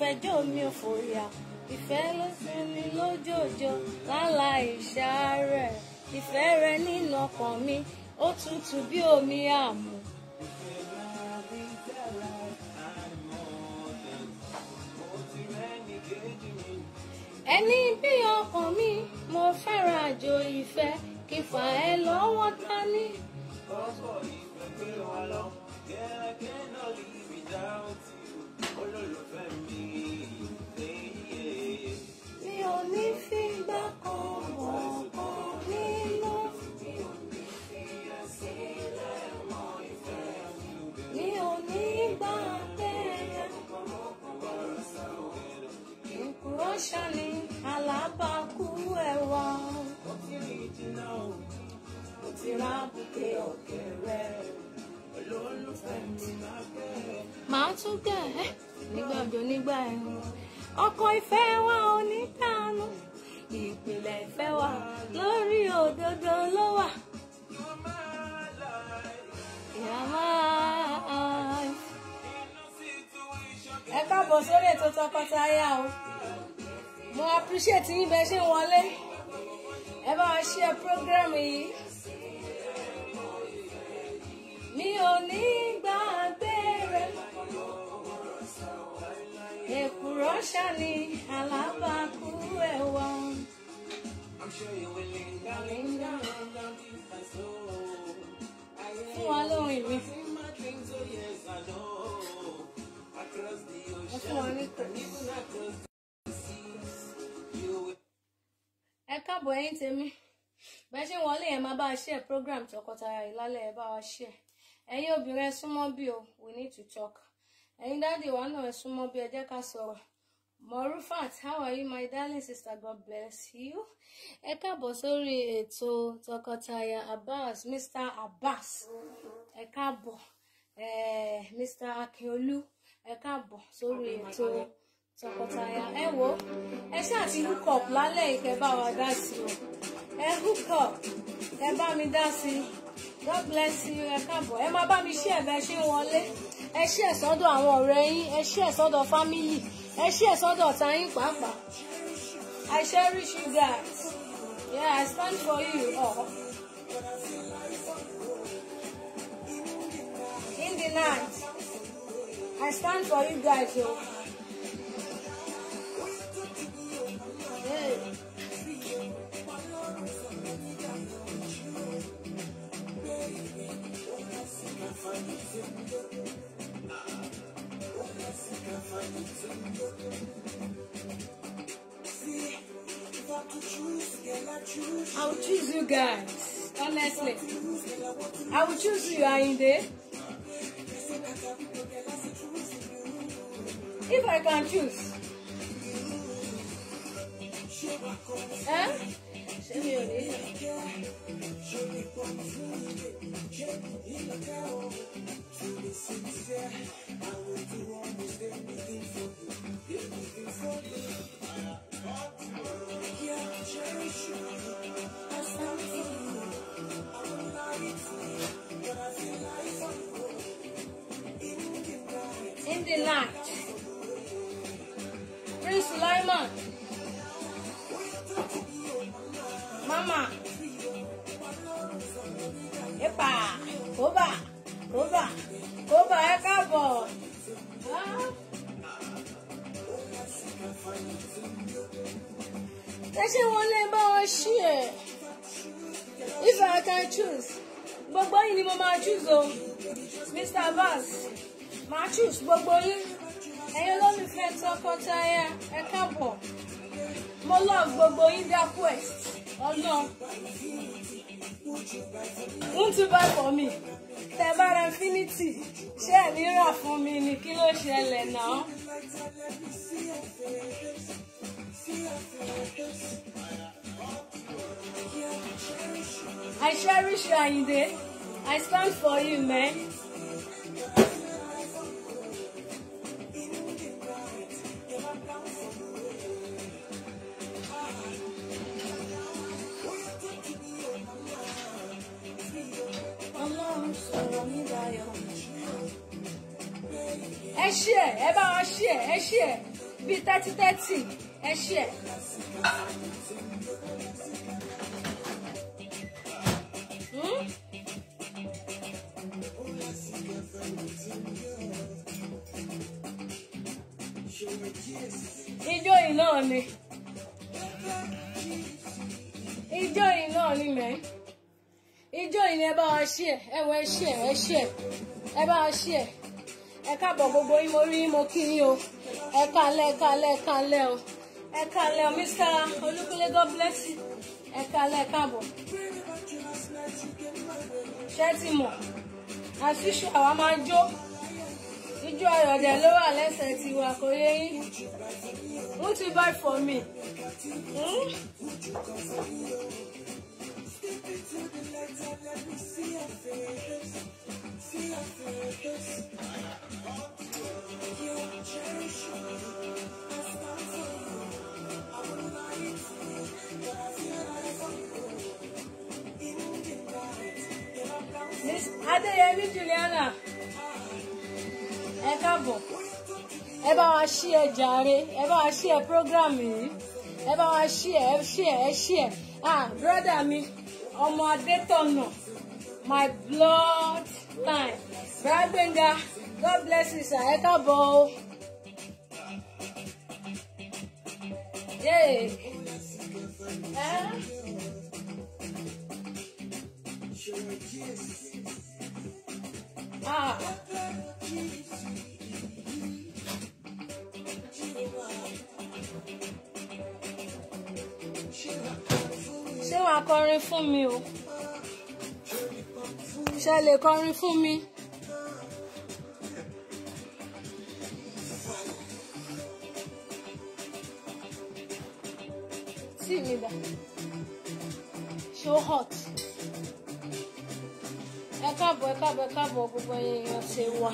fẹjọ́ mi ò fòyà. Ìfẹ́ ló sinmi lójoojó láláì ṣàárẹ̀. Ìfẹ́ rẹ nínú ọkàn mi, ó tutù bí omi àmù. Ẹni bí ọkàn mi, mo fẹ́ràn àjò ìfẹ́, kí fà ẹ́ lọ́wọ́ dání. Mi ò ní fi gbà kan ọ̀kan nínú. Mi ò ní gbà bẹ́ẹ̀. Ìkúrọ́ṣà ni alábàákú ẹ̀wà. Mo ti ra bùkẹ́ ọ̀kẹ́rẹ́. Olólùfẹ́ mi máa bẹ̀rẹ̀. Màá tún gẹ̀ ẹ́ nígbà òjò nígbà ẹ̀rùn. Ọkọ̀ ìfẹ́ wa ò ní dànù. Ìpìlẹ̀ ìfẹ́ wa lórí òdodo ló wà. Ẹ káàbọ̀ sórí ètò tọkọtaya o. Mo appreciate yín bẹ́ẹ̀ ṣe wọlé. Ẹ bá wa share program yìí. Mi ò ní gbàgbé rẹ̀. Èkùrọ́ṣà ni alábàákú ẹ̀wà. Fún wa lóhùn ìwé. Fún wa ní pẹ̀lú. Ẹ káàbọ̀ ẹ̀yin tèmi. Bẹ́ẹ̀ ṣe wọlé yẹn máa bá a share program tọkọtaya ìlálẹ̀ ẹ bá wa share. Ẹ̀yin obìnrin ẹ súnmọ́ bí o, we need to talk. Ẹ̀yin dáàdì wa náà ẹ súnmọ́ bí ẹ jẹ́ ká sọ̀rọ̀. Morufat, how are you, my darling sister? God bless you. Ẹ káàbọ̀ sórí ètò tọkọtaya Abbas, Mr. Abbas. Ẹ káàbọ̀, Mr. Akiolu. Ẹ káàbọ̀ sórí ètò tọkọtaya. Ẹ wo, ẹ ṣáà ti hook up lálẹ́ ìkẹ́ bá wa dá sí o. Ẹ hook up, ẹ bá mi dá sí. God bless you. Ẹ káàbọ̀. Ẹ máa bá mi share bẹ́ẹ̀ ṣe wọlé. Ẹ share sọ́dọ̀ àwọn ọ̀rẹ́ yín, ẹ share sọ́dọ̀ family, ẹ share sọ́dọ̀ ọ̀tá yín pàápàá. I cherish you guys. Yeah, I stand for you all. In the night, I stand for you guys, yo. Hey. I will choose you guys, honestly. I will choose you, Ainde. If I can choose. Eh? In the night, Prince Sulaiman, Mama, Epa, Koba, Koba, Koba, Ekabo. That's one about share. If I can choose, but boy, you mama choose, oh, Mr. Abbas. Ma choose gbogbo yín ẹ̀yin olólùfẹ́ tọkọtaya ẹ káàbọ̀ mo love gbogbo yín dá quest ọlọ́run won't you buy for me tẹ bá ra infinity ṣé ẹ̀ ní rà fún mi ni kí ló ṣẹlẹ̀ náà. I cherish you, Ainde. I stand for you, man. Ẹ share, ẹ bá wa share, ẹ share. bí 30 ẹ share. Ijó yìí náà ni. Ijó yìí náà ni mẹ́. Ijó yìí ni ẹ bá wa share. Ẹ wọ ẹ share. Ẹ bá wa share. Ẹ káàbọ̀ gbogbo yín mo rí mo kí yín o. Ẹ káalẹ́ o. Ẹ káalẹ́ o Mr. Olúkúnlé, God bless you. Ẹ káalẹ́ káàbọ̀. Ṣé ti mọ̀? Àṣìṣe àwa máa jó. Ijó ayọ̀dẹ̀ ló wà lẹ́sẹ̀ tiwa kò yé yín. Won't you buy for me? Miss Ademi Juliana, ẹ káàbọ̀. Ẹ bá wa share jàre, ẹ bá wa share program yìí. Ẹ bá wa share. Brother mi, ọmọ Adétọ̀nà, my blood line. Bragbenga, God bless you sir. Ẹ káàbọ̀ o. Yay. Ṣé wàá kọrin fún mi o? Ṣé lè kọrin fún mi? Sí mi dà. So hot. Ẹ káàbọ̀ gbogbo èèyàn ṣe wà.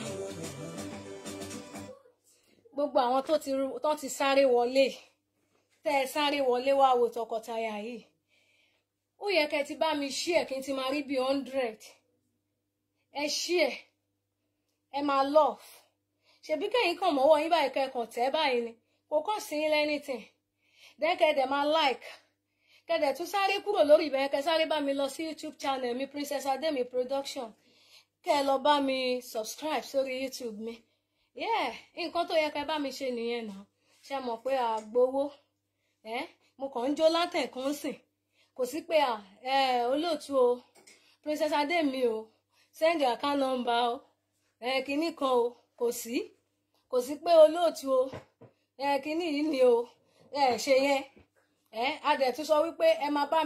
Gbogbo àwọn tó ti sáré wọlé. Tẹ́ ẹ sáré wọlé wá wo tọkọtaya yìí. Ó yẹ kẹ́ ti bá mi share kí n ti máa rí bí 100. Ẹ share. Ẹ máa love. Ṣebí kẹ́yìn kàn mọ́wọ́ yín báyìí kẹ́kàn tẹ́ báyìí ni. Kò kàn sí yín anything. Then kẹ́dẹ̀ máa like. Kẹ́dẹ̀ tún sáré kúrò lórí ibẹ̀ kẹ́ sáré bá mi lọ sí YouTube channel mi Princess Ademi Production. Kẹ́ lọ bá mi subscribe sórí YouTube mi. Yeah, nǹkan tó yẹ kẹ́ bá mi ṣe nìyẹn náà. Ṣé mọ̀ pé àgbowó. Mo kàn ń jó látẹ̀ kan sìn. Kò sí pé olóòtú o, Princess Ademi o, send your account number o, kíní kan o, kò sí pé olóòtú o, kíní yìí ni o, ṣe yẹn. A dẹ̀ tún sọ wípé ẹ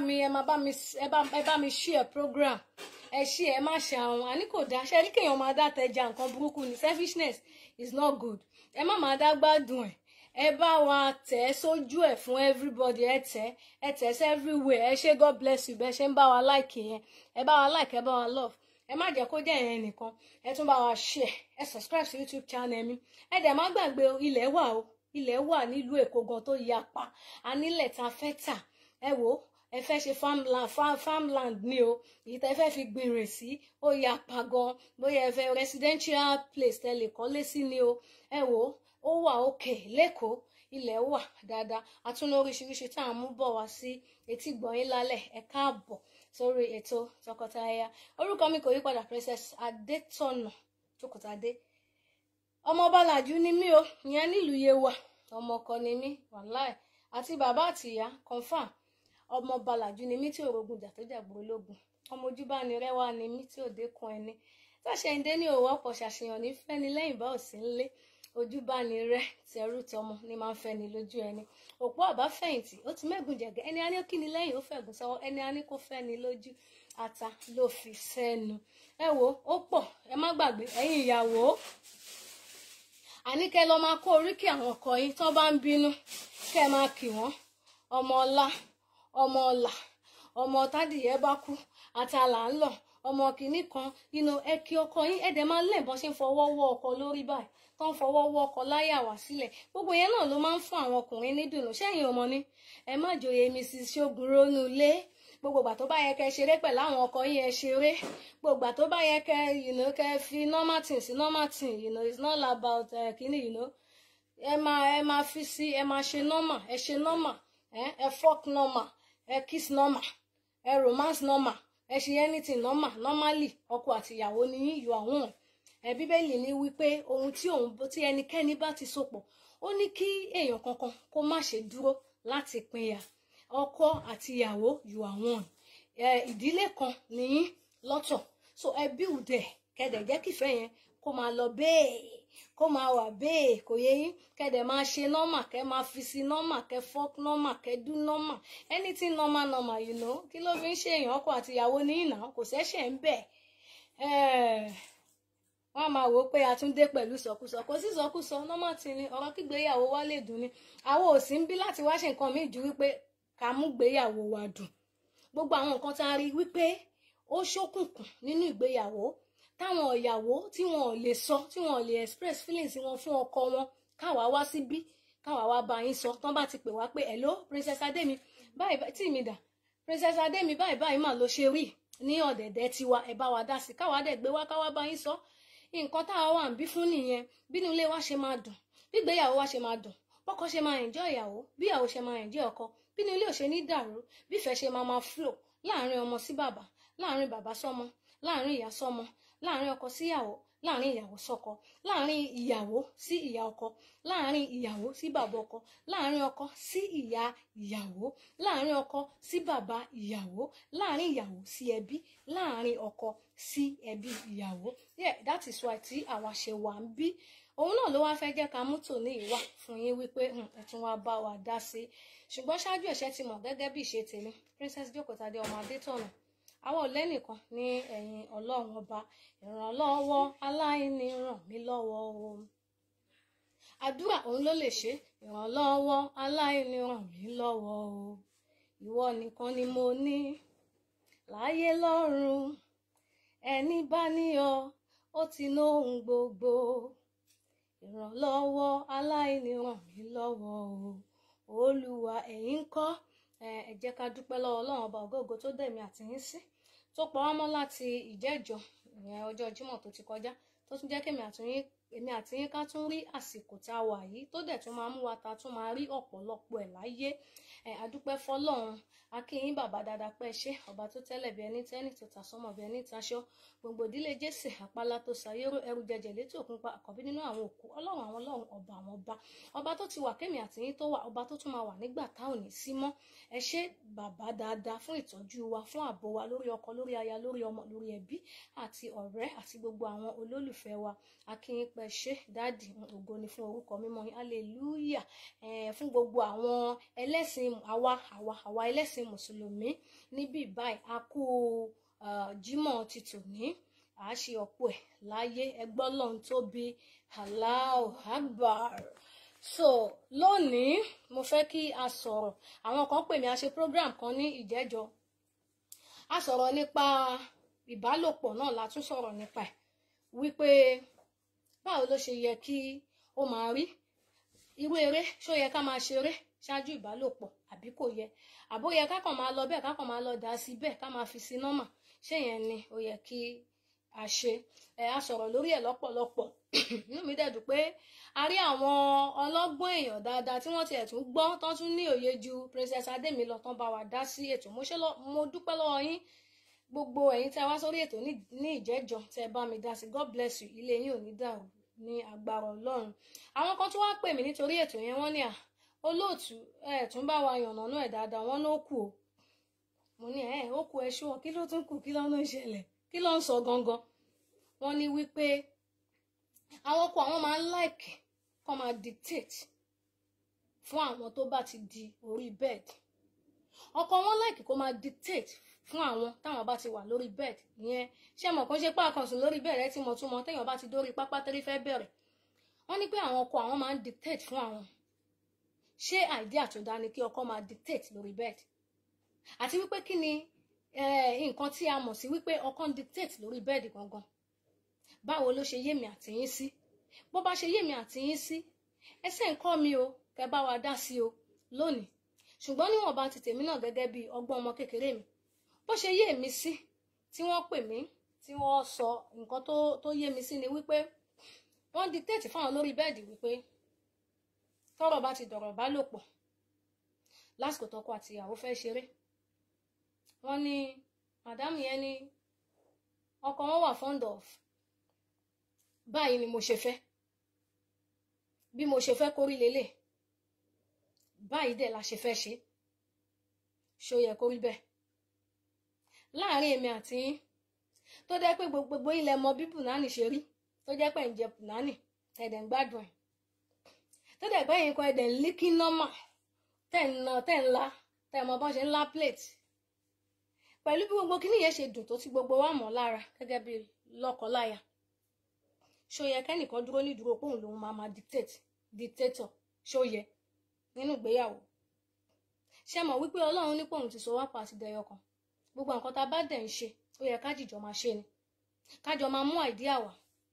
bá mi share program. Ẹ share, ẹ má ṣe àwọn àní kò dá. Ṣé rí kéèyàn máa dá tẹja nǹkan burúkú ni. Selfishness is not good. Ẹ má máa dá gbádùn ẹ̀. Ẹ bá wa tẹ̀ sójú ẹ̀ fún everybody. Ẹ tẹ̀ everywhere. Ẹ ṣé, God bless you bẹ́ẹ̀ ṣe ń bá wa like yẹn. Ẹ bá wa like, ẹ bá wa love. Ẹ má jẹ́ kó jẹ́ yẹn nìkan. Ẹ tún bá wa share. Ẹ subscribe sí YouTube channel mi. Ẹ dẹ̀ má gbàgbé ilẹ̀ wà o. Ilẹ̀ wà nílùú Èkó gan tó yapa. A nílẹ̀ ta fẹ́ tà. Ẹ wò ó. Ẹ fẹ́ ṣe farmland ni o. Èyí tẹ́ fẹ́ fi gbìnrìn sí. Ó yapa gan. Bóyá ẹ fẹ́ residential place tẹ́ lè kọ́lé sí ni o. Ẹ wò ó. Ó wà òkè lẹ́kọ̀ọ́. Ilẹ̀ wà dáadáa. A tún ní oríṣiríṣi tá à ń mú bọ̀ wá sí etí gbọ̀nyín lálẹ́. Ẹ káàbọ̀ sórí ètò tọkọtaya. Orúkọ mi kò yí padà, Princess Adétọ̀nà Jókòtadé. Ọmọ Bàlàjú ni mí o. Ìyẹn nílùú Yewa. Ọmọ ọkọ ni mí. Wàláì. Àti bàbá àti ìyá confirm. Ọmọ Bàlàjú ni mí tí òrogun jà tó jàgbó ológun. Ọmọ ojúbánirẹ́wà ni mí tí ò dékun ẹni. Táṣẹ̀ǹdé ní òwò ọ̀pọ̀ ṣàṣeyàn ní fẹ́ni lẹ́yìn bá òsì ńlé. Ojúbánirẹ́ tẹrú tọmọ ni máa ń fẹ́ni lójú ẹni. Òpó àbáfẹ̀yìntì ó ti mẹ́gùn jẹ̀gẹ́. Ẹni a ní ó kí ni lẹ́yìn ó fẹ̀gùn sọ́wọ́. Ẹni a ní kó fẹ́ni lójú ata ló fi sẹ́nu. Ẹ wo ó pọ̀. Ẹ má gbàgbé ẹ̀yin ìyàwó. Àní kẹ́ lọ máa kó oríkì àwọn ọkọ yín tó bá ń bínú. Kẹ́ máa kì wọ́n. Ọmọ ọlá, ọmọ ọlà, ọmọ tádìyẹ bá kú, àtàlà ń lọ, ọmọ kìíní kan, ẹ kí ọkọ yín, ẹ dẹ̀ máa lẹ̀ bọ́n ṣe ń fọwọ́ wọ́ ọkọ lórí báyìí, tó ń fọwọ́ wọ́ ọkọ láyà wá sílẹ̀. Gbogbo yẹn náà ló máa ń fún àwọn ọkùnrin ní dùnnú. Ṣẹ́yìn ọmọ ni, ẹ má joyè Mrs. Ṣógunrónú lé. Gbogbo ìgbà tó bá yẹ kẹ́ ṣeré pẹ̀lú àwọn ọkọ yín ẹ ṣeré. Gbogbo ìgbà tó bá yẹ kẹ́ kẹ́ fi normal thing sí normal thing, it's not about kíní, ẹ máa fi sí, ẹ máa ṣe normal, ẹ ṣe normal, ẹ fuck normal, ẹ kiss normal, ẹ romance normal, ẹ ṣe anything normal, normally ọkọ àti ìyàwó ni yín, you are one. Bíbélì ní wípé ohun tí ẹnikẹ́ni bá ti sopọ̀, ó ní kí èèyàn kankan kó má ṣe dúró láti pínyà. Ọkọ àti ìyàwó, you are one. Ìdílé kan ni yín lọ́tọ̀, so ẹ build ẹ̀, kẹ́dẹ̀ jẹ́ kífẹ́ yẹn kó máa lọ bẹ́ẹ̀, kó máa wà bẹ́ẹ̀, kò yé yín, kẹ́dẹ̀ máa ṣe normal, kẹ́ máa fi sí normal, kẹ́ fuck normal, kẹ́ do normal, anything normal normal, you know. Kí ló fi ń ṣe èèyàn? Ọkọ àti ìyàwó ní ìná, kò ṣẹ̀ṣẹ̀ ń bẹ̀. Wọ́n máa wò pé a tún dé pẹ̀lú sọkúsọ, kò sí sọkúsọ, normal ti ni ọ̀rọ̀ kí gbéyàwó wa lè dùn ni. Àwọn ò sí ń bí láti wá ṣe nǹkan míì ju wípé ká mú gbéyàwó wa dùn. Gbogbo àwọn nǹkan tá a rí wípé ó ṣókùnkùn nínú ìgbéyàwó, táwọn ìyàwó tí wọn ò lè sọ, tí wọn ò lè express feelings wọn fún ọkọ wọn, káwa wá síbí, káwa wá bá yín sọ. Tán bá ti pè wá pé hello Princess Ademi, báyìí tí mi dà, Princess Ademi báyìí mà ló ṣe rí ní ọ̀dẹ̀dẹ̀ tiwa, ẹ bá wa dá sí, káwa dẹ̀ gbé wá, káwa bá yín sọ. Nǹkan táwa wà ń bí fún nìyẹn. Bínú ilé wa ṣe máa dùn, bí ìgbéyàwó wa ṣe máa dùn, bọ́kọ ṣe máa enjoy ìyàwó, bí ìyàwó ṣe máa enjoy ọkọ, bínú ilé ò ṣe ní dàrú, bí ìfẹ́ ṣe máa flow láàrin ọmọ sí bàbá, láàrin bàbá sọ́mọ, láàrin ìyá sọ́mọ, láàrin ọkọ sí ìyàwó, láàrin ìyàwó sọ́kọ, láàrin ìyàwó sí ìyá ọkọ, láàrin ìyàwó sí bàbá ọkọ, láàrin ọkọ sí ìyá ìyàwó, láàrin ọkọ sí bàbá ìyàwó, láàrin ìyàwó sí ẹbí, láàrin ọkọ sí ẹbí ìyàwó. Yeah, that is why tí àwa ṣe wà ń bí. Òun náà ló wá fẹ́ jẹ́ ká mú tòní ìwà fún yín wípé ẹ tún wá bá wa dá sí. Ṣùgbọ́n ṣáájú ẹ̀ṣẹ̀ ti mọ̀ gẹ́gẹ́ bí ìṣe tèmi, Princess Jókòtadé ọmọ Adétọ̀nà. Àwọn ò lẹ́nìkan ní ẹ̀yìn Ọlọ́run ọba. Ìrànlọ́wọ́ aláìní ràn mí lọ́wọ́ o. Àdúrà òun ló lè ṣe. Ìrànlọ́wọ́ aláìní ràn mí lọ́wọ́ o. Ìwọ nìkan ni mo ní láyé lọ́run. Ẹni bá ní ọ, ó ti ná ohun gbogbo. Ìrànlọ́wọ́ aláìní ràn mí lọ́wọ́ o. Olúwa ẹ̀yin ńkọ́? Ẹ jẹ́ ká dúpẹ́ lọ́wọ́ Ọlọ́run ọba ògo tó dẹ̀mí àti yín sí, tó pa wá mọ́ láti ìjẹ́jọ́ ìyẹn ọjọ́ Jímọ̀ tó ti kọjá, tó tún jẹ́ kémi àti yín ká tún rí àsìkò tá a wà yìí, tó dẹ̀ tún máa mú wa ta tún máa rí ọ̀pọ̀lọpọ̀ ẹ̀ láyé. Adúpẹ́ fọ́lọ́run, a kí yín bàbá dáadáa pẹ́ ṣé, ọba tó tẹ́lẹ̀ bí ẹni tẹ́ni, tó ta sọ́mọ bí ẹni taṣọ, gbogbo ìdílé Jésè àpálá tó ṣàyérò, ẹrù jẹjẹ létí òkun pa, àkọ́bí nínú àwọn òkú, Ọlọ́run àwọn Ọlọ́run, ọba àwọn ọba, ọba tó ti wà kémi àti yín tó wà, ọba tó tún máa wà nígbà tá ò ní sí mọ́. Ẹ ṣé bàbá dáadáa fún ìtọ́jú wa, fún ààbò wa lórí ọkọ, lórí aya, lórí ọmọ, lórí ẹbí àti ọ̀rẹ́ àti gbogbo àwọn olólùfẹ́ wa. A kí yín pẹ́ ṣé dáàdì, ògo ni fún orúkọ mímọ́ yín, hallelujah. Fún gbogbo àwọn ẹlẹ́sìn àwa ẹlẹ́sìn mùsùlùmí níbí báyìí, a kú Jímọ̀ ti tòní, a ṣe ọ̀pọ̀ ẹ̀ láyé, ẹgbọ́n lọ́run tóbi, Allahu Akbar. So lónìí mo fẹ́ kí a sọ̀rọ̀, àwọn kan pè mí, a ṣe program kan ní ìjẹ́jọ́, a sọ̀rọ̀ nípa ìbálòpọ̀ náà, la tún sọ̀rọ̀ nípa ẹ̀ wípé báwo ló ṣe yẹ kí ó máa rí, irú eré ṣó yẹ ká máa ṣeré ṣáájú ìbálòpọ̀ àbí kò yẹ, àbó yẹ ká kàn máa lọ bẹ́ẹ̀, ká kàn máa lọ dá sí bẹ́ẹ̀, ká máa fi sí nọ́mà, ṣé yẹn ni ó yẹ kí a ṣe. A sọ̀rọ̀ lórí ẹ̀ lọ́pọ̀lọpọ̀. Inú mi dẹ̀ dùn pé a rí àwọn ọlọ́gbọ́n èèyàn dáadáa tí wọ́n ti ẹ̀tún gbọ́n, tán tún ní òye ju Princess Ademi lọ, tán bá wa dá sí ètò. Mo dúpẹ́ lọ́wọ́ yín gbogbo ẹ̀yin tí a wá sórí ètò ní ìjẹ́jọ́, tí ẹ bá mi dá sí. God bless you, ilé yín ò ní dàrú ní agbára Ọlọ́run. Àwọn kan tún wá pè mí nítorí ètò yẹn, wọ́n ní olóòtú tún bá wa yànnàná ẹ̀ dáadáa, wọ́n ló kù o. Mo ní ó kù ẹ ṣú, kí ló tún kù, kí ló ń ṣẹlẹ̀, kí ló ń sọ gangan. Wọ́n ní wípé àwọn ọkọ àwọn máa ń like kó máa dictate fún àwọn tó bá ti di orí bed. Ọkọ wọn like kó máa dictate fún àwọn táwọn bá ti wà lórí bed. Ìyẹn ṣé mọ̀ kàn ṣe pé àkànṣe lórí bed ẹ ti mọ̀ túmọ̀ téèyàn bá ti dórí pápá tẹ́rí fẹ́ bẹ̀rẹ̀. Wọ́n ní pé àwọn ọkọ àwọn máa ń dictate fún àwọn. Ṣé idea tó dá ni kí ọkọ máa dictate lórí bed? Àti wípé kí ni nǹkan tí a mọ̀ sí wípé ọkọ ń dictate lórí bed gangan? Báwo ló ṣe yé mi àti yín sí? Bó bá ṣe yé mi àti yín sí, ẹsẹ̀ ń kọ́ mi o, kẹ́ bá wa dá sí o lónìí. Ṣùgbọ́n níwọ̀n bá ti tèmi náà gẹ́gẹ́ bí ọgbọ́n ọmọ kékeré mi, bó ṣe yé mi sí, tí wọ́n pè mí, tí wọ́n sọ nǹkan tó yé mi sí ni wípé wọ́n dictate fáwọn lórí bẹ́ẹ̀dì wípé tọ́rọ̀ bá ti dọ̀rọ̀ bá lò pọ̀ lásìkò tọkọ àti ìyàwó fẹ́ ṣeré wọ́n ní madam yẹn ní ọkọ wọn wà fond of báyìí ni mo ṣe fẹ́ bí mo ṣe fẹ́ kórí lélẹ̀ báyìí dẹ̀ la ṣe fẹ́ ṣe ṣó yẹ kórí bẹ́ẹ̀ láàrin èmi àti yín tó jẹ́ pé gbogbo ilẹ̀ mọ bí pùnánì ṣe rí tó jẹ́ pé ń jẹ pùnánì ẹ̀dẹ̀ ń gbádùn ẹ̀ tó dẹ̀ pé yín kan ẹ̀dẹ̀ ń líkí nọ́mà tẹ̀ ń la tẹ̀ mọ bọ́n ṣe ń lá plate pẹ̀lú bí gbogbo kíní yẹn ṣe dùn tó ti gbogbo wa mọ̀ lára gẹ́gẹ́ bí lọ́kọláya ṣó yẹ kẹ́nìkan dúró ní dúró póun lòun máa dictator ṣó yẹ nínú ìgbéyàwó ṣe mọ̀ wípé Ọlọ́run ní póun ti so wá pàtì dẹyọ kan gbogbo nǹkan tá a bá dẹ̀ ń ṣe ó yẹ ká jìjọ máa ṣe ni kájọ máa mú àìdíà wá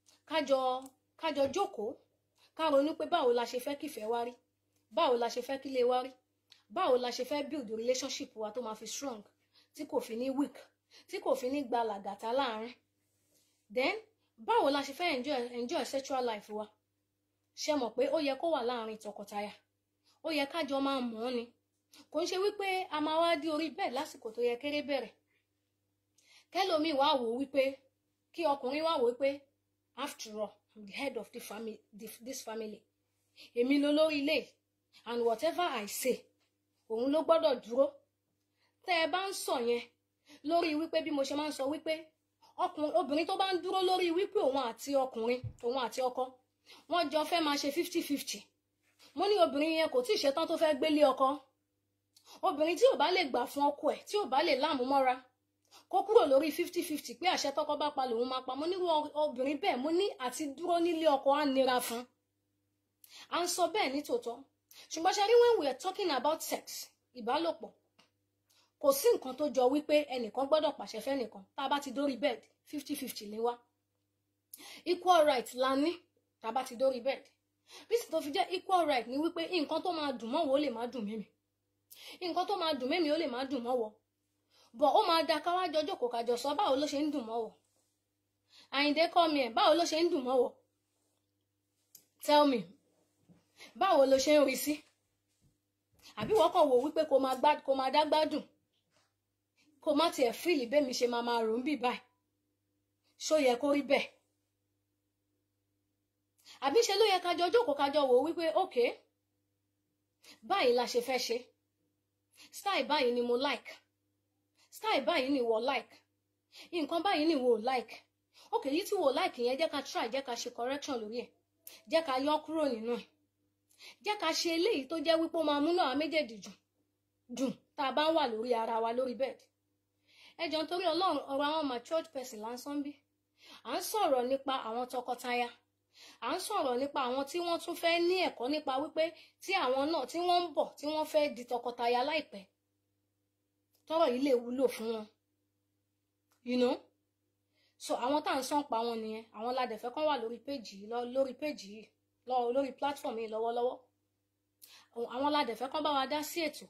kájọ jókòó ká ronú pé báwo la ṣe fẹ́ kífẹ́ wá rí báwo la ṣe fẹ́ kílé wá rí báwo la ṣe fẹ́ build relationship wa tó máa fi strong tí kò fi ní weak tí kò fi ní gba làgàtà láàrin then báwo la ṣe fẹ́ enjoy sexual life wa ṣe mọ̀ pé ó yẹ kó wà láàrin tọkọtaya ó yẹ kájọ máa mọ̀ ọ́ ni kò ń ṣe wípé a máa wá dí orí bẹ́ẹ̀ lásìkò tó yẹ kéré bẹ̀rẹ̀ kẹ́lòmíì wá wò wípé kí ọkùnrin wá wò wípé after all I'm the head of this family èmi ló lórí ilé and whatever I say òun ló gbọ́dọ̀ dúró tẹ́ ẹ bá ń sọ yẹn lórí wípé bí mo ṣe máa ń sọ wípé obìnrin tó bá ń dúró lórí wípé òun àti ọkọ wọ́n jọ fẹ́ máa ṣe 50-50 mo ní obìnrin yẹn kò tí ì ṣetán tó fẹ́ gbélé ọkọ obìnrin tí ò bá lè gbà fún ọkọ ẹ̀ tí ò bá lè láàmú mọ́ra kó kúrò lórí 50-50 pé àṣẹ tọkọ bá pa lòun máa pa mo nírú obìnrin bẹ́ẹ̀ mo ní àti dúró nílé ọkọ á nira fún à ń sọ bẹ́ẹ̀ ní tòótọ́ ṣùgbọ́n ṣe rí when we are talking about sex ìbálòpọ̀ kò sí nǹkan tó jọ wípé ẹnìkan gbọ́dọ̀ pàṣẹ fẹ́nìkan tá a bá ti dórí bed 50-50 ní wá equal right la ní tá a bá ti dórí bed bí sì tó fi jẹ́ equal right ni wípé nǹkan tó máa dùn mọ́wọ́ ó lè má dùn mímì nǹkan tó máa dùn mímì ó lè má dùn mọ́wọ́ bọ̀ ó máa da káwá jọ jókòó kájọ sọ báwo ló ṣe ń dùn mọ́wọ́ Àyìndé kọ́ mi ẹ̀ báwo ló ṣe ń dùn mọ́wọ́ tell me báwo ló ṣe ń rí sí àbí wọ́n kàn wò wípé kó máa dá gbádùn kó má tiẹ̀ fíìlì bẹ́ẹ̀ mi ṣe máa rò ń bì báyìí ṣó yẹ kó rí bẹ́ẹ̀ àbí ṣe ló yẹ kájọ jókòó kájọ wò wípé okay báyìí la ṣe fẹ́ ṣe style báyìí ni mo like style báyìí ni wọ́n like nǹkan báyìí ni wọ́n like okay yìí tí wọ́n like yẹn jẹ́ ká try jẹ́ ká ṣe correction lórí ẹ̀ jẹ́ ká yọ kúrò nínú ẹ̀ jẹ́ ká ṣe eléyìí tó jẹ́ wípé ó máa múnú àwọn méjèèjì dùn tá a bá ń wà lórí ara wa lórí bed ẹ jọ̀ọ́ nítorí Ọlọ́run ọ̀rọ̀ àwọn matured person lásán bí à ń sọ̀rọ̀ nípa àwọn tọkọtaya à ń sọ̀rọ̀ nípa àwọn tí wọ́n tún fẹ́ ní ẹ̀kọ́ nípa wípé tí àwọn náà tí wọ́n ń bọ̀ tí wọ́n fẹ́ di tọkọtaya láìpẹ́ tọ́rọ̀ yìí lè wúlò fún wọn you know so àwọn tá à ń sàn pa wọn nìyẹn àwọn ládẹ̀fẹ́ kan wà lórí péjì yìí lórí platform yìí lọ́wọ́lọ́wọ́ àwọn ládẹ̀fẹ́ kan bá wa dá sí ètò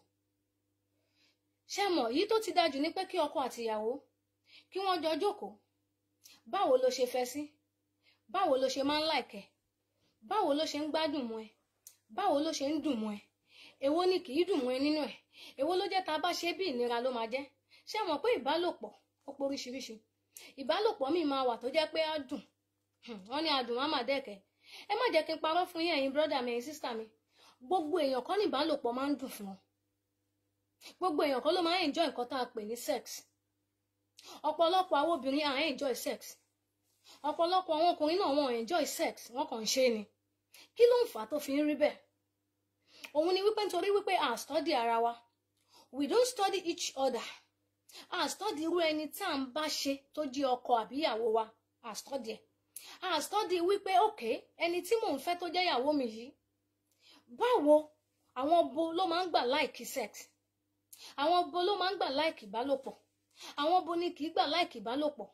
ṣé mọ̀ yìí tó ti dájú ní pé kí ọkọ àti ìyàwó kí wọ́n jọ jókòó báwo ló ṣe fẹ́ sí báwo ló ṣe máa ń láìkẹ́ báwo ló ṣe ń gbádùn mọ́ ẹ báwo ló ṣe ń dùn mọ́ ẹ èwo ni kì í dùn mọ́ ẹ nínú ẹ èwo ló jẹ́ tá a bá ṣe bí ìnira ló máa jẹ́ ṣé mọ̀ pé ìbálòpọ̀ ó pọ̀ oríṣiríṣi ìbálòpọ̀ mi máa wà tó jẹ́ pé á dùn wọ́n ní adùn má máa dẹ́kẹ́ ẹ má jẹ́ kí n parọ́ fún yín ẹ̀yin brọ́dà mi ẹ̀yin sísítà mi gbogbo èèyàn kọ́ ní ìbálòpọ̀ máa ń dùn fún wọn gbogbo èèyàn kọ́ ló máa ń enjoy nǹkan tá a pè ní sex ọ̀pọ̀lọpọ̀ àwọn obìnrin à ń enjoy sex ọ̀pọ̀lọpọ̀ àwọn ọkùnrin náà wọ́n enjoy sex wọ́n kàn ń ṣe ni kí ló ń fà á tó fi ń rí bẹ́ẹ̀ òun ni wípé nítorí wípé a study ara wa we don't study each other a study irú ẹni tá à ń bá ṣe tó jẹ́ ọkọ àbí ìyàwó wa a study ẹ̀ a study wípé okay ẹni tí mò ń fẹ́ tó jẹ́ ìyàwó mi yìí báwo àwọn bo ló máa ń gbà láìkí sex àwọn bo ló máa ń gbà láìkí ìbálòpọ̀ àwọn bo ni kì í gbà láìkí ìbálòpọ̀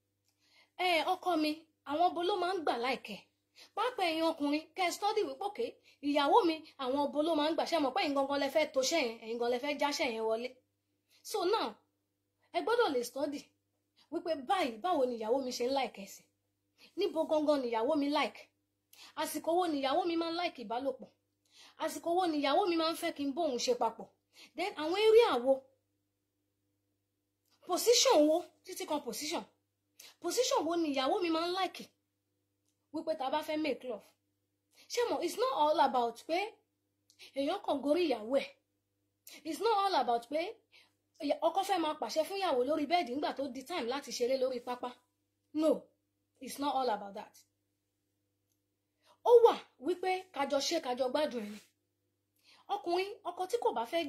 ọkọ mi àwọn bo ló máa ń gbà láìkẹ́ pápá ẹ̀yin ọkùnrin kẹ́ study wípé okay ìyàwó mi àwọn bo ló máa ń gbà ṣe mọ̀ pé ẹ̀yin gangan lẹ fẹ́ tó ṣẹ́yìn ẹ̀yin gangan lẹ fẹ́ jáṣẹ́ yẹn wọlé so now ẹ gbọ́dọ̀ lè study wípé báwo ni ìyàwó mi ṣe ń láìkẹ́ sí níbo gangan ni ìyàwó mi like àsìkò wo ni ìyàwó mi máa ń like ìbálòpọ̀ àsìkò wo ni ìyàwó mi máa ń fẹ́ kí n bóun ṣe papọ̀, then àwọn area wo, position wo, títí kan position wo ni ìyàwó mi máa ń like wípé tá bá fẹ́ make love. Ṣé mo, it's not all about pé èèyàn kàn gorí ìyàwó ẹ̀, it's not all about pé ọkọ fẹ́ máa pàṣẹ fún ìyàwó lórí bẹ́ẹ̀dì nígbà tó di time láti ṣeré lórí pápá. No, it's not all about that. Ó wà wípé kájọ ṣe kájọ gbádùn ẹni. Ọkùnrin, ọkọ tí kò bá fẹ́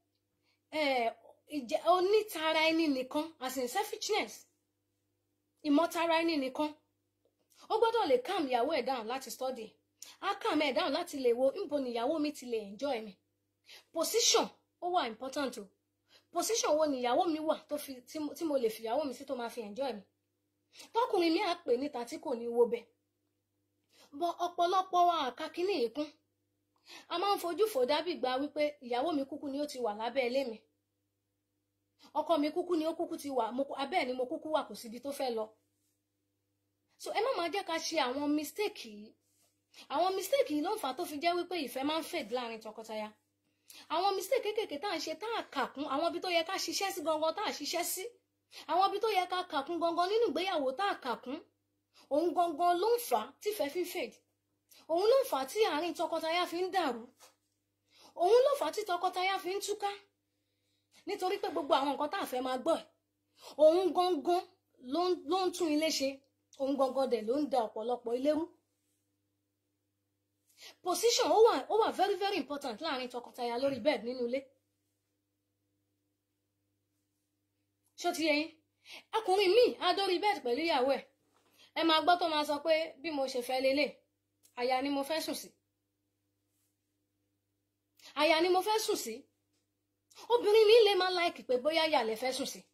jẹ́ onítara ẹni nìkan, as in selfishness, ìmọ̀tara ẹni nìkan, ó gbọ́dọ̀ lè calm ìyàwó ẹ̀ down láti study, á calm ẹ̀ down láti lè wo níbo ni ìyàwó mi ti lè enjoy mi. Position ó wà important o. Position wo ni ìyàwó mi wà tí mo lè fi ìyàwó mi sí tó máa fi enjoy mi. Tọkùnrin mi á pè níta tí kò ní wo bẹ́ẹ̀. Bọ́ ọ̀pọ̀lọpọ̀ wa àka kíní ìkún. A máa ń fojú fò dábì gba wípé ìyàwó mi kúkú ni ó ti wà lábẹ́ ilé mi. Ọkọ mi kúkú ni ó kúkú ti wà, abẹ́ ni mo kúkú wà, kò síbi tó fẹ́ lọ. So ẹ má máa jẹ́ ká ṣe àwọn mistake yìí. Àwọn mistake yìí ló ń fà tó fi jẹ́ wípé ìfẹ́ máa ń fade láàrin tọkọtaya. Àwọn mistake kéékèèké tá à ń ṣe tá à kà kún, àwọn ibi tó yẹ ká ṣiṣẹ́ sí gangan tá à ṣiṣẹ́ sí. Àwọn ibi tó yẹ ká kà kún gangan nínú ìgbéyàwó tá à kà kún. Òun gangan ló ń fà tí ìfẹ́ fi fade. Òun ló ń fà tí àárín tọkọtaya fi ń dàrú. Òun ló fà tí tọkọtaya fi ń túká. Nítorí pé gbogbo àwọn nǹkan tá à fẹ́ máa gbọ́ ẹ̀. Òun gangan ló ń tún ilé ṣe. Òun gangan dẹ̀ ló ń da ọ̀pọ̀lọpọ̀ ilé rú. Position ó wà very very important láàrin tọkọtaya lórí bed nínú ilé. Ṣó ti yé yín? Ọkùnrin mi á dórí bed pẹ̀lú ìyàwó ẹ̀. Ẹ máa gbọ́ tó máa sọ pé bí mo ṣe fẹ́ lélẹ̀, àyà ni mo fẹ́ sùn sí. Àyà ni mo fẹ́ sùn sí. Obìnrin mi lè máa like pé bóyá àyà lè fẹ́ sùn sí.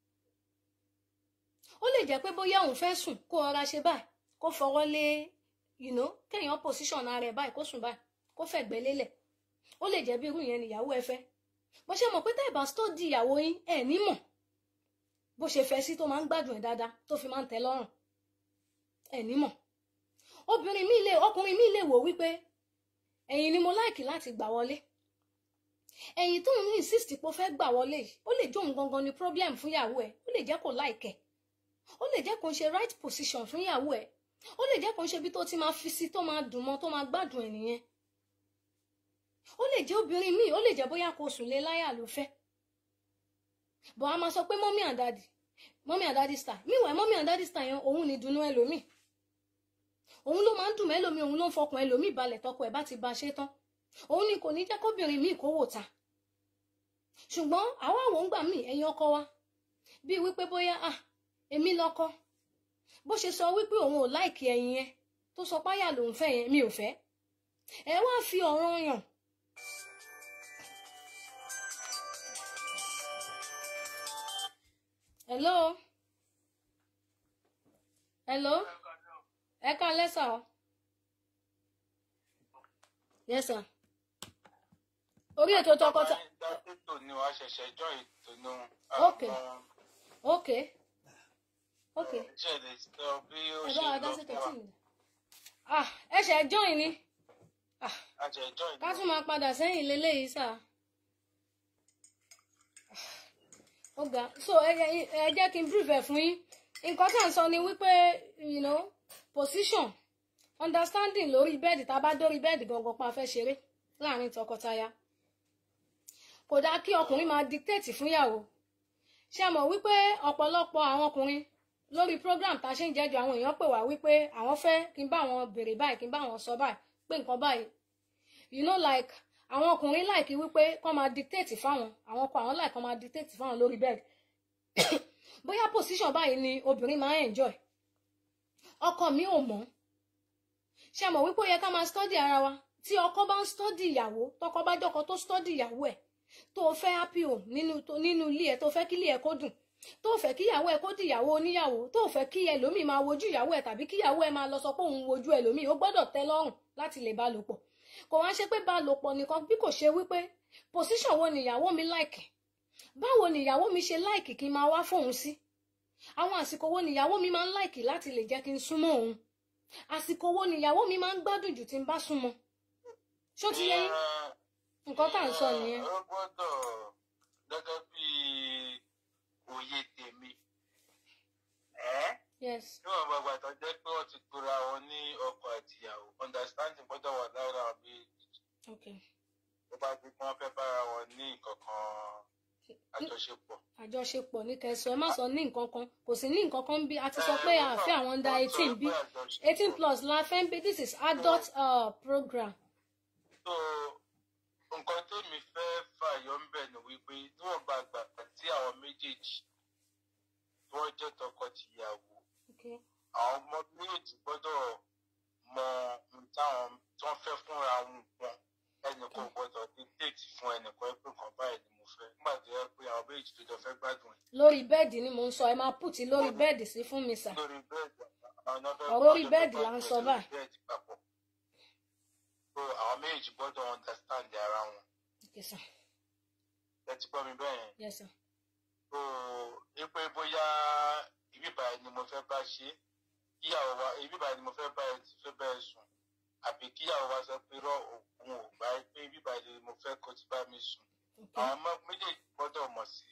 Ó lè jẹ́ pé bóyá òun fẹ́ sùn kó ọra ṣe báyìí, kó fọwọ́ lé, kéèyàn position ara ẹ̀ báyìí, kó sùn báyìí, kó fẹ̀gbẹ́ lélẹ̀. Ó lè jẹ́ bí irú yẹn ni ìyàwó ẹ fẹ́. Bó ṣe mọ̀ pé tẹ́ ẹ bá study ìyàwó yín, ẹ ní mọ̀ bó ṣe fẹ́ sí tó máa ń gbádùn ẹ̀ dáadáa, tó fi máa ń tẹ́ lọ́rùn. Ẹ ní mọ̀. Ọkùnrin mi lè wò wípé ẹ̀yin ni mo like láti gbà wọlé. Ẹ̀yin tó ń insist pé ó fẹ́ gbà wọlé yìí, ó lè jó òun gangan ni problem fún ìyàwó ẹ̀. Ó lè jẹ́ kó like ẹ̀. Ó lè jẹ́ kó ń ṣe right position fún ìyàwó ẹ̀. Ó lè jẹ́ kó ń ṣe bí tó ti máa fi sí tó máa dùn mọ́, tó máa gbádùn ẹ̀ nìyẹn. Ó lè jẹ́ obìnrin míì, ó lè jẹ́ bóyá kó sùn lé láyà ló fẹ́. Bọ̀ a máa sọ pé mommy and daddy style. Meanwhile, mommy and daddy style yẹn òun ni dùnnú ẹlòmíì. Òun ló máa ń dùn mọ́ ẹlòmíì, òun ló ń fọkàn ẹlòmíì balẹ̀ tọkọ ẹ̀ bá ti ba ṣe tán. Òun ni kò ní jẹ́ kóbìnrin míì kó wò ta. Ṣùgbọ́n àwa àwọn ń gbà míì ẹ̀yin ọkọ wa. Bí wípé bóyá èmi lọ́kọ. Bó ṣe sọ wípé òun ò like ẹ̀yin yẹn, tó sọ páyà lòun fẹ́ yẹn, mi ò fẹ́. Ẹ wá fi ọ̀ràn yàn. Hello? Ẹ káalẹ́ sà o. Yes sir. Orí ètò tọkọtaya. Okay. Ẹ ṣe join ni. Ká tún máa padà sẹ́yìn lélẹ́yìí sà. So ẹ jẹ́ kí n brief ẹ̀ fún yín. Nǹkan tá à ń sọ ni wípé, position, understanding lórí bẹ́ẹ̀dì, tá a bá dórí bẹ́ẹ̀dì gangan pa fẹ́ ṣeré láàrin tọkọtaya. Kò dáa kí ọkùnrin máa dictate fún ìyàwó. Ṣé mọ̀ wípé ọ̀pọ̀lọpọ̀ àwọn ọkùnrin lórí program tá a ṣe ń jẹ́jọ àwọn èèyàn pè wá wípé àwọn fẹ́ kí n bá wọn béèrè báyìí, kí n bá wọn sọ báyìí, pé nǹkan báyìí. Like àwọn ọkùnrin like wípé kọ́ máa dictate fáwọn, àwọn ọkọ àwọn like kọ́ máa dictate fáwọn lórí bẹ́ẹ̀dì. Bóyá position báyìí ni obìnrin máa ń enjoy. Ọkọ mi ò mọ̀. Ṣé mọ̀ wípé ó yẹ ká máa study ara wa. Tí ọkọ bá ń study ìyàwó, tọkọ bá jọkọ tó study ìyàwó ẹ̀, tó fẹ́ happy home nínú ilé ẹ̀, tó fẹ́ kí ilé ẹ̀ kó dùn, tó fẹ́ kí ìyàwó ẹ̀ kó di ìyàwó oníyàwó, tó fẹ́ kí ẹlòmíì máa wojú ìyàwó ẹ̀ tàbí kí ìyàwó ẹ̀ máa lọ sọ pé òun wojú ẹlòmíì, ó gbọ́dọ̀ tẹ́ lọ́rùn láti lè bá lò pọ̀. Kò wá ṣe pé bá lò pọ̀ nìkan, bí kò ṣe wípé position wo ni ìyàwó mi like. Báwo ni ìyàwó mi ṣe like kí n máa wá fóun sí? Àwọn àsìkò wo ni ìyàwó mi máa ń like láti lè jẹ́ kí n súnmọ́ òun? Àsìkò wo ni ìyàwó mi máa ń gbádùn jù tí n bá súnmọ́? ṣó ti yé nǹkan tá à ń sọ nìyẹn. ó gbọ́dọ̀ gẹ́gẹ́ bí òye tèmi. Yes. níwọ̀n gbàgbà tó jẹ́ pé wọ́n ti tura wọn ní ọkọ àti ìyàwó understanding gbọ́dọ̀ wà lára àwọn méjì. ó bá di pé wọ́n fẹ́ bára wọn ní nǹkan kan àjọṣepọ̀ ní kẹsàn-án ẹ má sọ ní nǹkan kan kò sí ní nǹkan kan bí a ti sọ pé àfẹ́ àwọn under 18 bí 18 plus la fẹ́ ń bí this is adult program. so nǹkan tèmi fẹ́ fàyọ ń bẹ̀ ni wípé níwọ̀n gbàgbà tí àwọn méjèèjì tí wọ́n jẹ́ tọkọ-tìyàwó àwọn ọmọ méjèèjì gbọ́dọ̀ mọ ohun táwọn tí wọ́n fẹ́ fúnra wọn ẹnì kan gbọ́dọ̀ dictate fún ẹnì kan pé nǹkan báyìí ni mo fẹ́ nígbà tó yẹ pé àwọn méjì tó jọ fẹ́ gbádùn ẹ̀. lórí bẹ́ẹ̀dì ni mò ń sọ ẹ máa pùtì lórí bẹ́ẹ̀dì sí fún mi sà. lórí bẹ́ẹ̀dì ọ̀rọ̀ orí bẹ́ẹ̀dì là ń sọ báyìí. so àwọn méjì gbọ́dọ̀ understand ara wọn. ẹ ti gbọ́ mi bẹ́ẹ̀ yẹn. Yes sir. so ipe bóyá ibi báyìí ni mo fẹ́ bá ṣe kíyàwó wa ibi báyìí ni mo fẹ́ bá ẹ ti fẹ́ bẹ́ẹ̀ sùn àbí kíyàwó wa sọ pé rọ òun ò gbà pé ibi báyìí ni mo fẹ́ kó ti bá mi sùn àwọn ọmọ méjèèjì gbọ́dọ̀ mọ̀ sí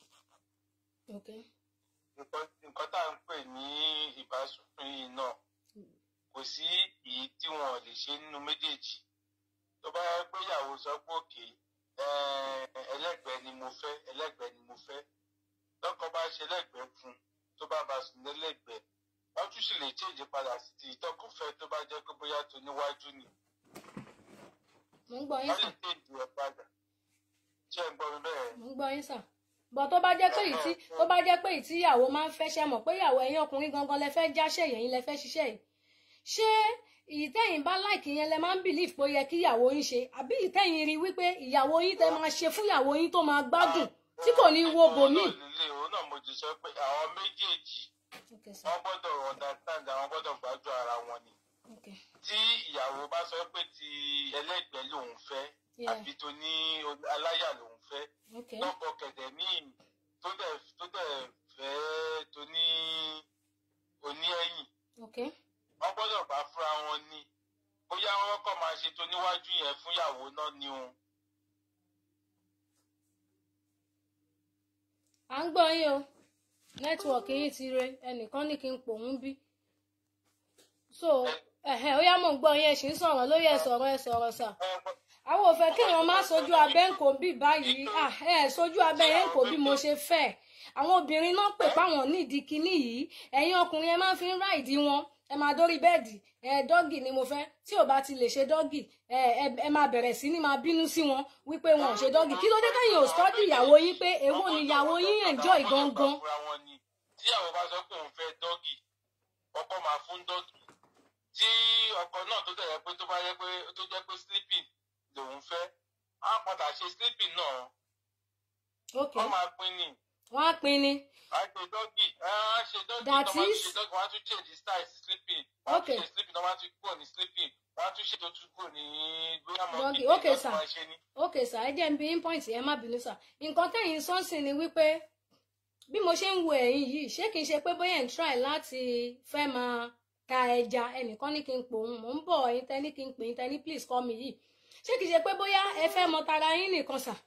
nǹkan tá à ń pè ní ìbásùn yìí náà kò sí èyí tí wọn lè ṣe nínú méjèèjì tó bá yẹ pé ìyàwó sọ pé òkè ẹlẹ́gbẹ̀ẹ́ ni mo fẹ́ lọ́kọ bá ṣe lẹ́gbẹ̀ẹ́ fún tó bá bá sùn lẹ́lẹ́gbẹ̀ẹ́ wọ́n tún sì lè change padà sí ti ìtọ́kùn fẹ́ tó bá jẹ́ pé bóyá tó níwájú ni. mo ń gbọ́ yín sà. wọ́n lè change ẹ̀ padà ṣé ẹ ń gbọ́ mi bẹ́ẹ̀. mo ń gbọ́ yín sà. bọ̀ tó bá jẹ́ pé ìtìyàwó máa ń fẹ́ ṣe mọ̀ pé ìyàwó ẹ̀yin ọkùnrin gangan lẹ fẹ́ jáṣẹ́ yẹn lẹ fẹ́ ṣiṣẹ́ yìí ṣé ìtẹ̀yìn bá láìkì yẹn lẹ máa ń believe pé ó yẹ kí ìyàwó yín ṣe àbí ìtẹ̀yìn rí wípé ìyàwó yín tẹ máa ṣe fún ìyàwó yín tó máa gbádùn tí kò ní wo bòmí. òun náà mo ti sọ pé àwọn méjèèjì wọ́n gbọ́dọ̀ understand àwọn gbọ́dọ̀ gbádùn ara wọn ni. tí ìyàwó bá sọ pé ti ẹlẹ́gbẹ̀ẹ́ lòun fẹ́ àbí tó ní aláyà lòun fẹ́ lọ́pọ̀ kẹ̀dẹ̀ míì tó dẹ̀ fẹ́ tó ní oní ẹ̀yìn wọ́n gbọ́dọ̀ bá fúnra wọn ni bóyá wọ́n kọ́ máa ṣe tó níwájú yẹn fún ìyàwó náà ni òun. à ń gbọ́ yín o nẹ́tíwọ̀kì yìí ti re ẹnìkan ní kí n pòun bí so ó yá mò ń gbọ́ yín ẹ ṣì ń sọ̀rọ̀ lórí ẹ sọ̀rọ̀ sà àwọn ò fẹ́ kéèyàn má sojú abẹ́ ń kò bí báyìí sojú abẹ́ yẹn ń kò bí mo ṣe fẹ́ àwọn obìnrin náà pè páwọn nídìí kinní yìí ẹ̀yin ọkùnrin ẹ máa fi ń ráìdì wọn ẹ máa dórí bẹ́ẹ̀dì dọ́gì ni mo fẹ́ tí ò bá ti lè ṣe dọ́gì ẹ máa bẹ̀rẹ̀ sí ní máa bínú sí wọn wípé wọn ò ṣe dọ́gì kí ló dé tẹ́yìn ò stọ́dì ìyàwó yín pé èwo ni ìyàwó yín enjoy gangan. tí àwọn bá sọ pé òun fẹ́ dọ́gì ọkọ máa fún dọ́gì tí ọkọ náà tó jẹ́ pé sleeping lòun fẹ́ á padà ṣe sleeping náà wọ́n máa pín ní. wọ́n á pín ní. a ṣe dọ́gì that is wọ́n á tún change style sleeping wọ́n á tún ṣe sleeping wọ́n á tún kúrò ní sleeping wọ́n á tún ṣe tó tún kúrò ní dọ́gì ok sir ẹ jẹ́ n bí point ẹ má bínú sir nǹkan tẹ̀yìn sọ́ọ̀sì ni wípé bí mo ṣe ń wo ẹ̀yin yìí ṣé kìí ṣe pé bóyá ń try láti fẹ́ máa ta ẹja ẹnìkan ní kí n pò ń mò ń bọ̀ ẹ̀yin tẹ́ ní kí n pè yín tẹ́ ní please call me yìí ṣé kìí ṣe pé bóyá ẹ fẹ́ mọ tara yín nìkan sà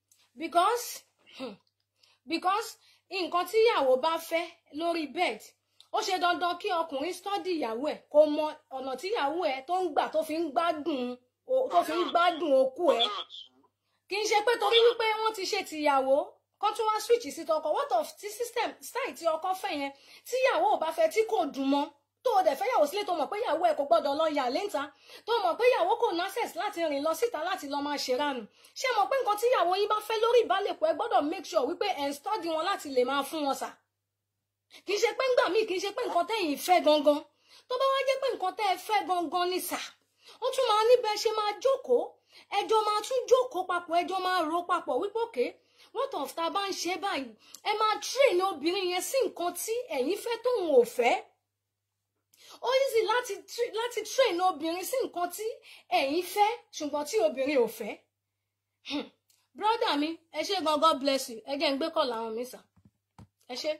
because nǹkan tí ìyàwó bá fẹ́ lórí bed ó ṣe dandan kí ọkùnrin study ìyàwó ẹ̀ kó mọ ọ̀nà tí ìyàwó ẹ̀ tó ń gbà tó fi ń gbádùn okú ẹ̀ kì í ṣe pé torí wípé wọ́n ti ṣe tìyàwó kó tún wá switch sí tọkọ what of ti system style tí ọkọ fẹ́ yẹn tí ìyàwó ò bá fẹ́ tí kò dùn mọ́ tó o dẹ̀ fẹ́ yàwó sílé tó mọ̀ pé ìyàwó ẹ̀ kò gbọ́dọ̀ lọ yà lẹ́ńtà tó mọ̀ pé ìyàwó kò ní access láti rìn lọ síta láti lọ máa ṣèrànù ṣé mọ̀ pé nǹkan tí ìyàwó yín bá fẹ́ lórí ìbálòpọ̀ ẹ gbọ́dọ̀ make sure wípé ẹ̀ ń study wọn láti lè máa fún wọn sà kì í ṣe pé ńgbà míì kì í ṣe pé nǹkan tẹ́yìn fẹ́ gangan tó bá wá jẹ́ pé nǹkan tẹ́ ẹ fẹ́ gangan ni sà ó tún máa níbẹ̀ ṣe máa jókòó ẹjọ́ máa tún jókòó papọ̀ ẹjọ́ máa rò papọ̀ wípé òkè what of ta bá ń ṣe báyìí ẹ máa train obìnrin yẹn sí nǹkan tí ẹ̀yin fẹ́ tóun ò fẹ́ ó easy láti train obìnrin sí nǹkan tí ẹ̀yin fẹ́ ṣùgbọ́n tí obìnrin ò fẹ́ brother mi ẹ ṣé gan God bless you ẹ jẹ́ ń gbé kọ́ làwọn mi sà ẹ ṣé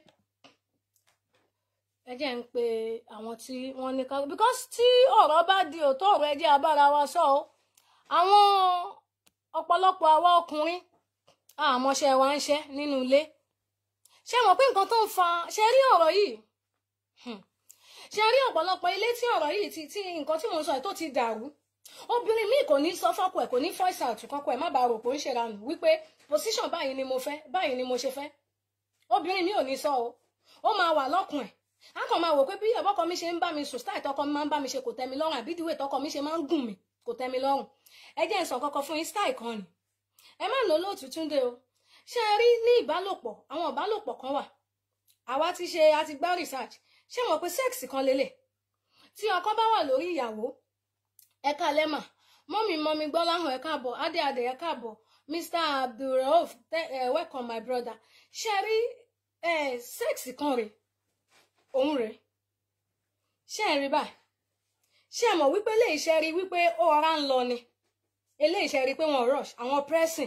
ẹ jẹ́ ń pe àwọn tí wọ́n ní ká because tí ọ̀rọ̀ bá di òótọ́ ọ̀rọ̀ ẹ jẹ́ abára wa sọ ọ́ àwọn ọ̀pọ̀lọpọ̀ àwa ọkùnrin àmọ́ṣẹ́ wa ń ṣe nínú ilé ṣé mọ̀ pé nǹkan tó ń fa ṣe rí ọ̀rọ̀ yìí ṣe rí ọ̀pọ̀lọpọ̀ ilé tí ọ̀rọ̀ yìí tí nǹkan tí mo ń sọ tó ti dàrú obìnrin míì kò ní sọ fọ́kọ ẹ̀ kò ní voice out kọ́kọ́ ẹ̀ má bàa rò pé ó ń ṣèrànù wípé position báyìí ni mo fẹ́ báyìí ni mo ṣe fẹ́ obìnrin mi ò ní sọ o ó máa wà lọ́kùn ẹ̀ á kàn máa wò pé bí ọkọ mi ṣe ń bá mi sùn style tọkọ mi máa ń bá mi ṣe kò tẹ́ mi lọ́rùn àbí ìdíwé tọkọ mi ṣe máa ń gùn mí kò tẹ́ mi lọ́rùn ẹ jẹ́ n sọ kọ́kọ́ fún yín style kan ni ẹ má lò lóòtú túndé o ṣé ẹ rí ní ìbálòpọ̀ àwọn ìbálòpọ̀ kan wà àwa ti ṣe a ti gbá research ṣé mọ̀ pé sex kan lélẹ̀ tí ọkọ bá wà lórí ìyàwó ẹ káalẹ́ mà mọ́mí gbọ́láhàn ẹ káàbọ̀ adé ẹ káàbọ̀ Mr. Abdulrauf welcome my brother ṣé ẹ rí sex kan rè òun rè ṣé ẹ rí báyìí ṣé ẹ mọ̀ wípé eléyìí ṣe rí wípé ó ọ̀rá ń lọ ni eléyìí ṣe rí pé wọ́n rush àwọn pressing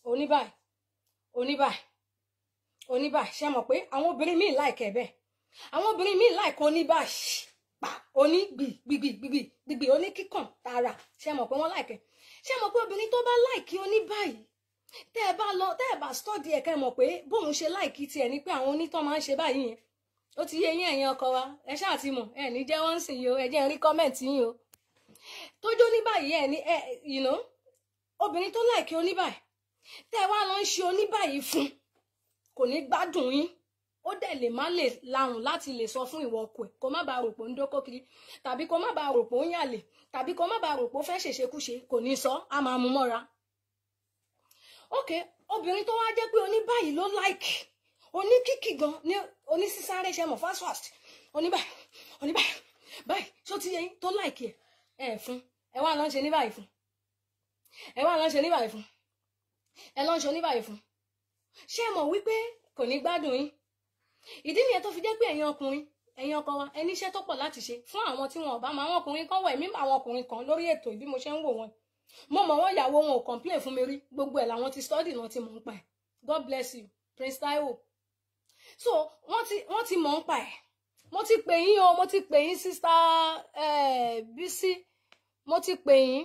oníbàì ṣe mọ̀ pé àwọn obìnrin míì láìkẹ́ bẹ́ẹ̀ àwọn obìnrin míì láìkẹ́ oníbàì pa oní gbìgbì oní kíkàn tààrà ṣe mọ̀ pé wọ́n láìkẹ́ ṣe mọ̀ pé obìnrin tó bá láìkí oníbàì tẹ́ ẹ bá study ẹ̀ kẹ́ mọ̀ pé bóun ṣe láìkí tiẹ̀ ni pé àwọn onítàn máa ń ṣe báyìí yẹn ó ti yé yín ẹ̀yin ọkọ wa ẹ ṣáà ti mọ̀ ẹ ní jẹ́ wọ́n sìn yìí o ẹ jẹ́ n rí kọ́mẹ̀ntì yín o tójú oníbàì ẹ ní obìnrin tó láìkí oníbàì tẹ́ ẹ wá lọ ń ṣe oníbàì fún kò ní gbádùn yín ó dẹ̀ lè má lè lahùn láti lè sọ fún ìwọ ọkọ ẹ̀ kó má bàa rò pé ó ń dókó kiri tàbí kó má bàa rò pé ó ń yàlè tàbí kó má bàa rò pé ó fẹ́ ṣèṣekúṣe kò ní sọ á máa mú mọ́ra. ok obìnrin tó wá jẹ́ pé oníbàyí ló láìkì oníkìkì gan ní onísísáré ṣe mọ̀ fast oníbàyí báyìí ṣó ti yẹ yín tó láìkì ẹ̀ fún ẹ wá lọ́n ṣe níbàyí fún ẹ wá lọ́n ṣe níbàyí fún ẹ lọ́n ṣe oníbàyí fún ṣé ẹ mọ̀ wípé kò ní gbádùn yín ìdí nìyẹn tó fi jẹ́ pé ẹ̀yin ọkùnrin ẹ̀yin ọkọ wa ẹni iṣẹ́ tó pọ̀ láti ṣe fún àwọn tí wọn ò bá máa wọn ọkùnrin kan wọ̀ ẹ̀mí àwọn ọkùnrin kan lórí ètò ìbí mo ṣe ń wò wọn mo mọ̀ wọ́n ìyàwó wọn ò complain fún mi rí gbogbo ẹ̀ làwọn ti study náà ti mọ̀ ń pa ẹ̀ God bless you Prince Taiwo so wọ́n ti mọ̀ ń pa ẹ̀ mo ti pè yín o mo ti pè yín sister Bisi mo ti pè yín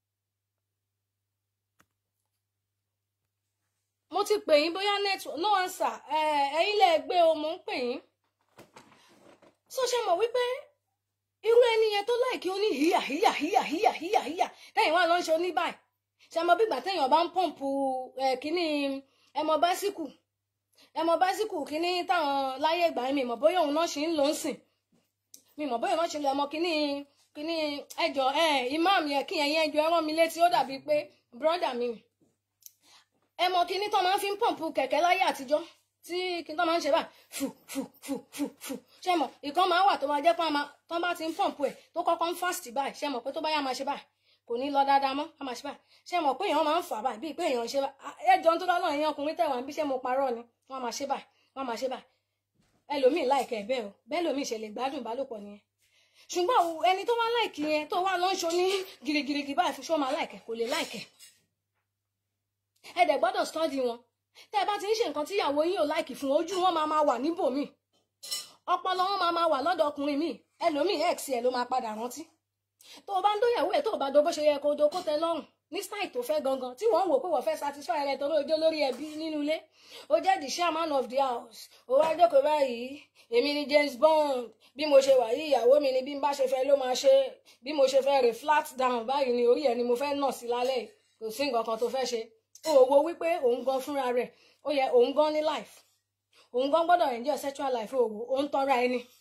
bóyá network no answer ẹ̀yin lẹ gbé o mo ń pè yín so ṣe mọ̀ wípé irú ẹni yẹn tó láìkí ó ní híyà tẹ́yìn wá lọ ń ṣe oníbàì ṣe mọ̀ bí ìgbà téèyàn bá ń pọ̀mpù kíní ẹmọ básíkù kíní táwọn láyé ìgbà mi mọ̀ bóyá òun náà ṣe ń lò ń sìn mi mọ̀ bóyá òun náà ṣe ń lò ẹmọ kíní ẹjọ imam yẹn kí ẹ̀yin ẹjọ ẹ rán mi létí ó dàbí pé brọ́dà mi ẹ mọ̀ kíní tó máa ń fi ń pọ̀mpù kẹ̀kẹ́ láyé àtijọ́ tí kíní tó máa ń ṣe báyìí fù ṣe mọ̀ ìkan máa wà tó máa jẹ́ pé tó bá ti ń pọ̀mpù ẹ̀ tó kọ́kọ́ ń fast báyìí ṣe mọ̀ pé tó bá yá máa ṣe báyìí kò ní lọ dáadáa mọ́ á máa ṣe báyìí ṣe mọ̀ pé èèyàn máa ń fà báyìí bíi pé èèyàn ṣe báyìí ẹjọ́ tó lọ́nà èèyàn ọkùnrin tẹ̀wọ̀n bí ṣe mo parọ́ ni wọ́n máa ṣe báyìí ẹlòmíì láìkẹ́ ẹ̀ bẹ́ẹ̀ o bẹ́ẹ̀ lòmíì ṣe lè gbádùn ìbálòpọ̀ nìyẹn ṣùgbọ́n ẹni tó wá láìkì yẹn tó wá lọ ń ṣo ní girigirigi báyìí fún ṣó máa láìkẹ́ kò lè láìkẹ́ ẹ dẹ̀ gbọ́dọ̀ study wọn tẹ́ ẹ bá ti ń ṣe nǹkan tí ìyàwó yín ò láìkì fún ojú wọn máa wà níbòmíì ọpọlọ wọn máa wà lọ́dọ̀ ọkùnrin míì ẹlòmíì x ẹ ló máa padà rántí tó o bá ń dóyàwó ẹ tó o bá do bó ṣe yẹ kó o do kó tẹ́ lọ́rùn ní style tó fẹ́ gangan tí wọ́n ń wò pé wọ́n fẹ́ satisfy rẹ torí ojú lórí ẹbí nínú ilé o jẹ́ the chairman of the house o wá jókòó báyìí èmi ni James Bond bí mo ṣe wà yìí ìyàwó mi ni bí n bá ṣe fẹ́ ló máa ṣe bí mo ṣe fẹ́ rè flat down báyìí ni orí ẹ ni mo fẹ́ nà sí lálẹ́ kò sí nǹkan kan tó fẹ́ ṣe o wo wípé òun gan fúnra rẹ̀ ó yẹ òun gan ní life òun gan gbọ́dọ̀ enjoy sexual life òun tọ́ra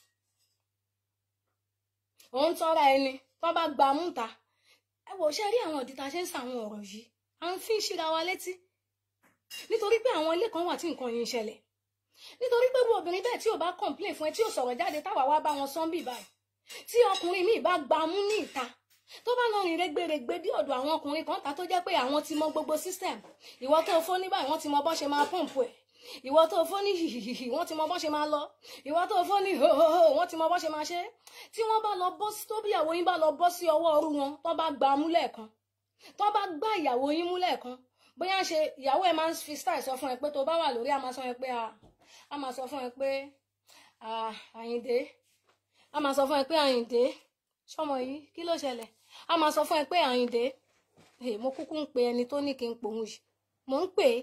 ẹni tó bá gba múta ẹ wò ṣe rí àwọn ìdí tá a ṣe ń sàwọn ọ̀rọ̀ yìí à ń fi ń ṣíra wa létí nítorí pé àwọn ilé kan wà tí nǹkan yìí ń ṣẹlẹ̀ nítorí pé wo obìnrin bẹ́ẹ̀ tí ò bá complain fún ẹ tí ò sọ̀rọ̀ jáde táwa wá bá wọn sán bì báyìí tí ọkùnrin míì bá gba mú ní ìta tó bá lọ rìn rẹ́gbẹ̀rẹ́gbẹ́ dé ọ̀dọ̀ àwọn ọkùnrin kan ta tó jẹ́ pé àwọn ti mọ gbogbo system ìwọ tó fó ní báyìí wọ́n ti mọ bọ́ ṣe máa pọ́ǹpù ẹ̀ ìwọ tó fó ní hìhìhì wọ́n ti mọ bọ́ ṣe máa lọ ìwọ tó fó ní hòhòhò wọ́n ti mọ bọ́ ṣe máa ṣe tí wọ́n bá lọ bọ́ sí tó bí ìyàwó yín bá lọ bọ́ sí ọwọ́ ọrú wọn tó bá gba mú lẹ́ẹ̀kan tó bá gbá ìyàwó yín mú lẹ́ẹ̀kan bóyá ṣe ìyàwó ẹ̀ máa ń fi style sọ fún ẹ pé tó bá wà lórí a máa sọ fún ẹ pé Àyìndé a máa sọ fún ẹ pé Àyìndé ṣọmọ yìí kí ló ṣẹlẹ̀ a máa sọ fún ẹ pé Àyìndé mo kúkú ń pe ẹni tó ní kí n pòun yìí mo ń pè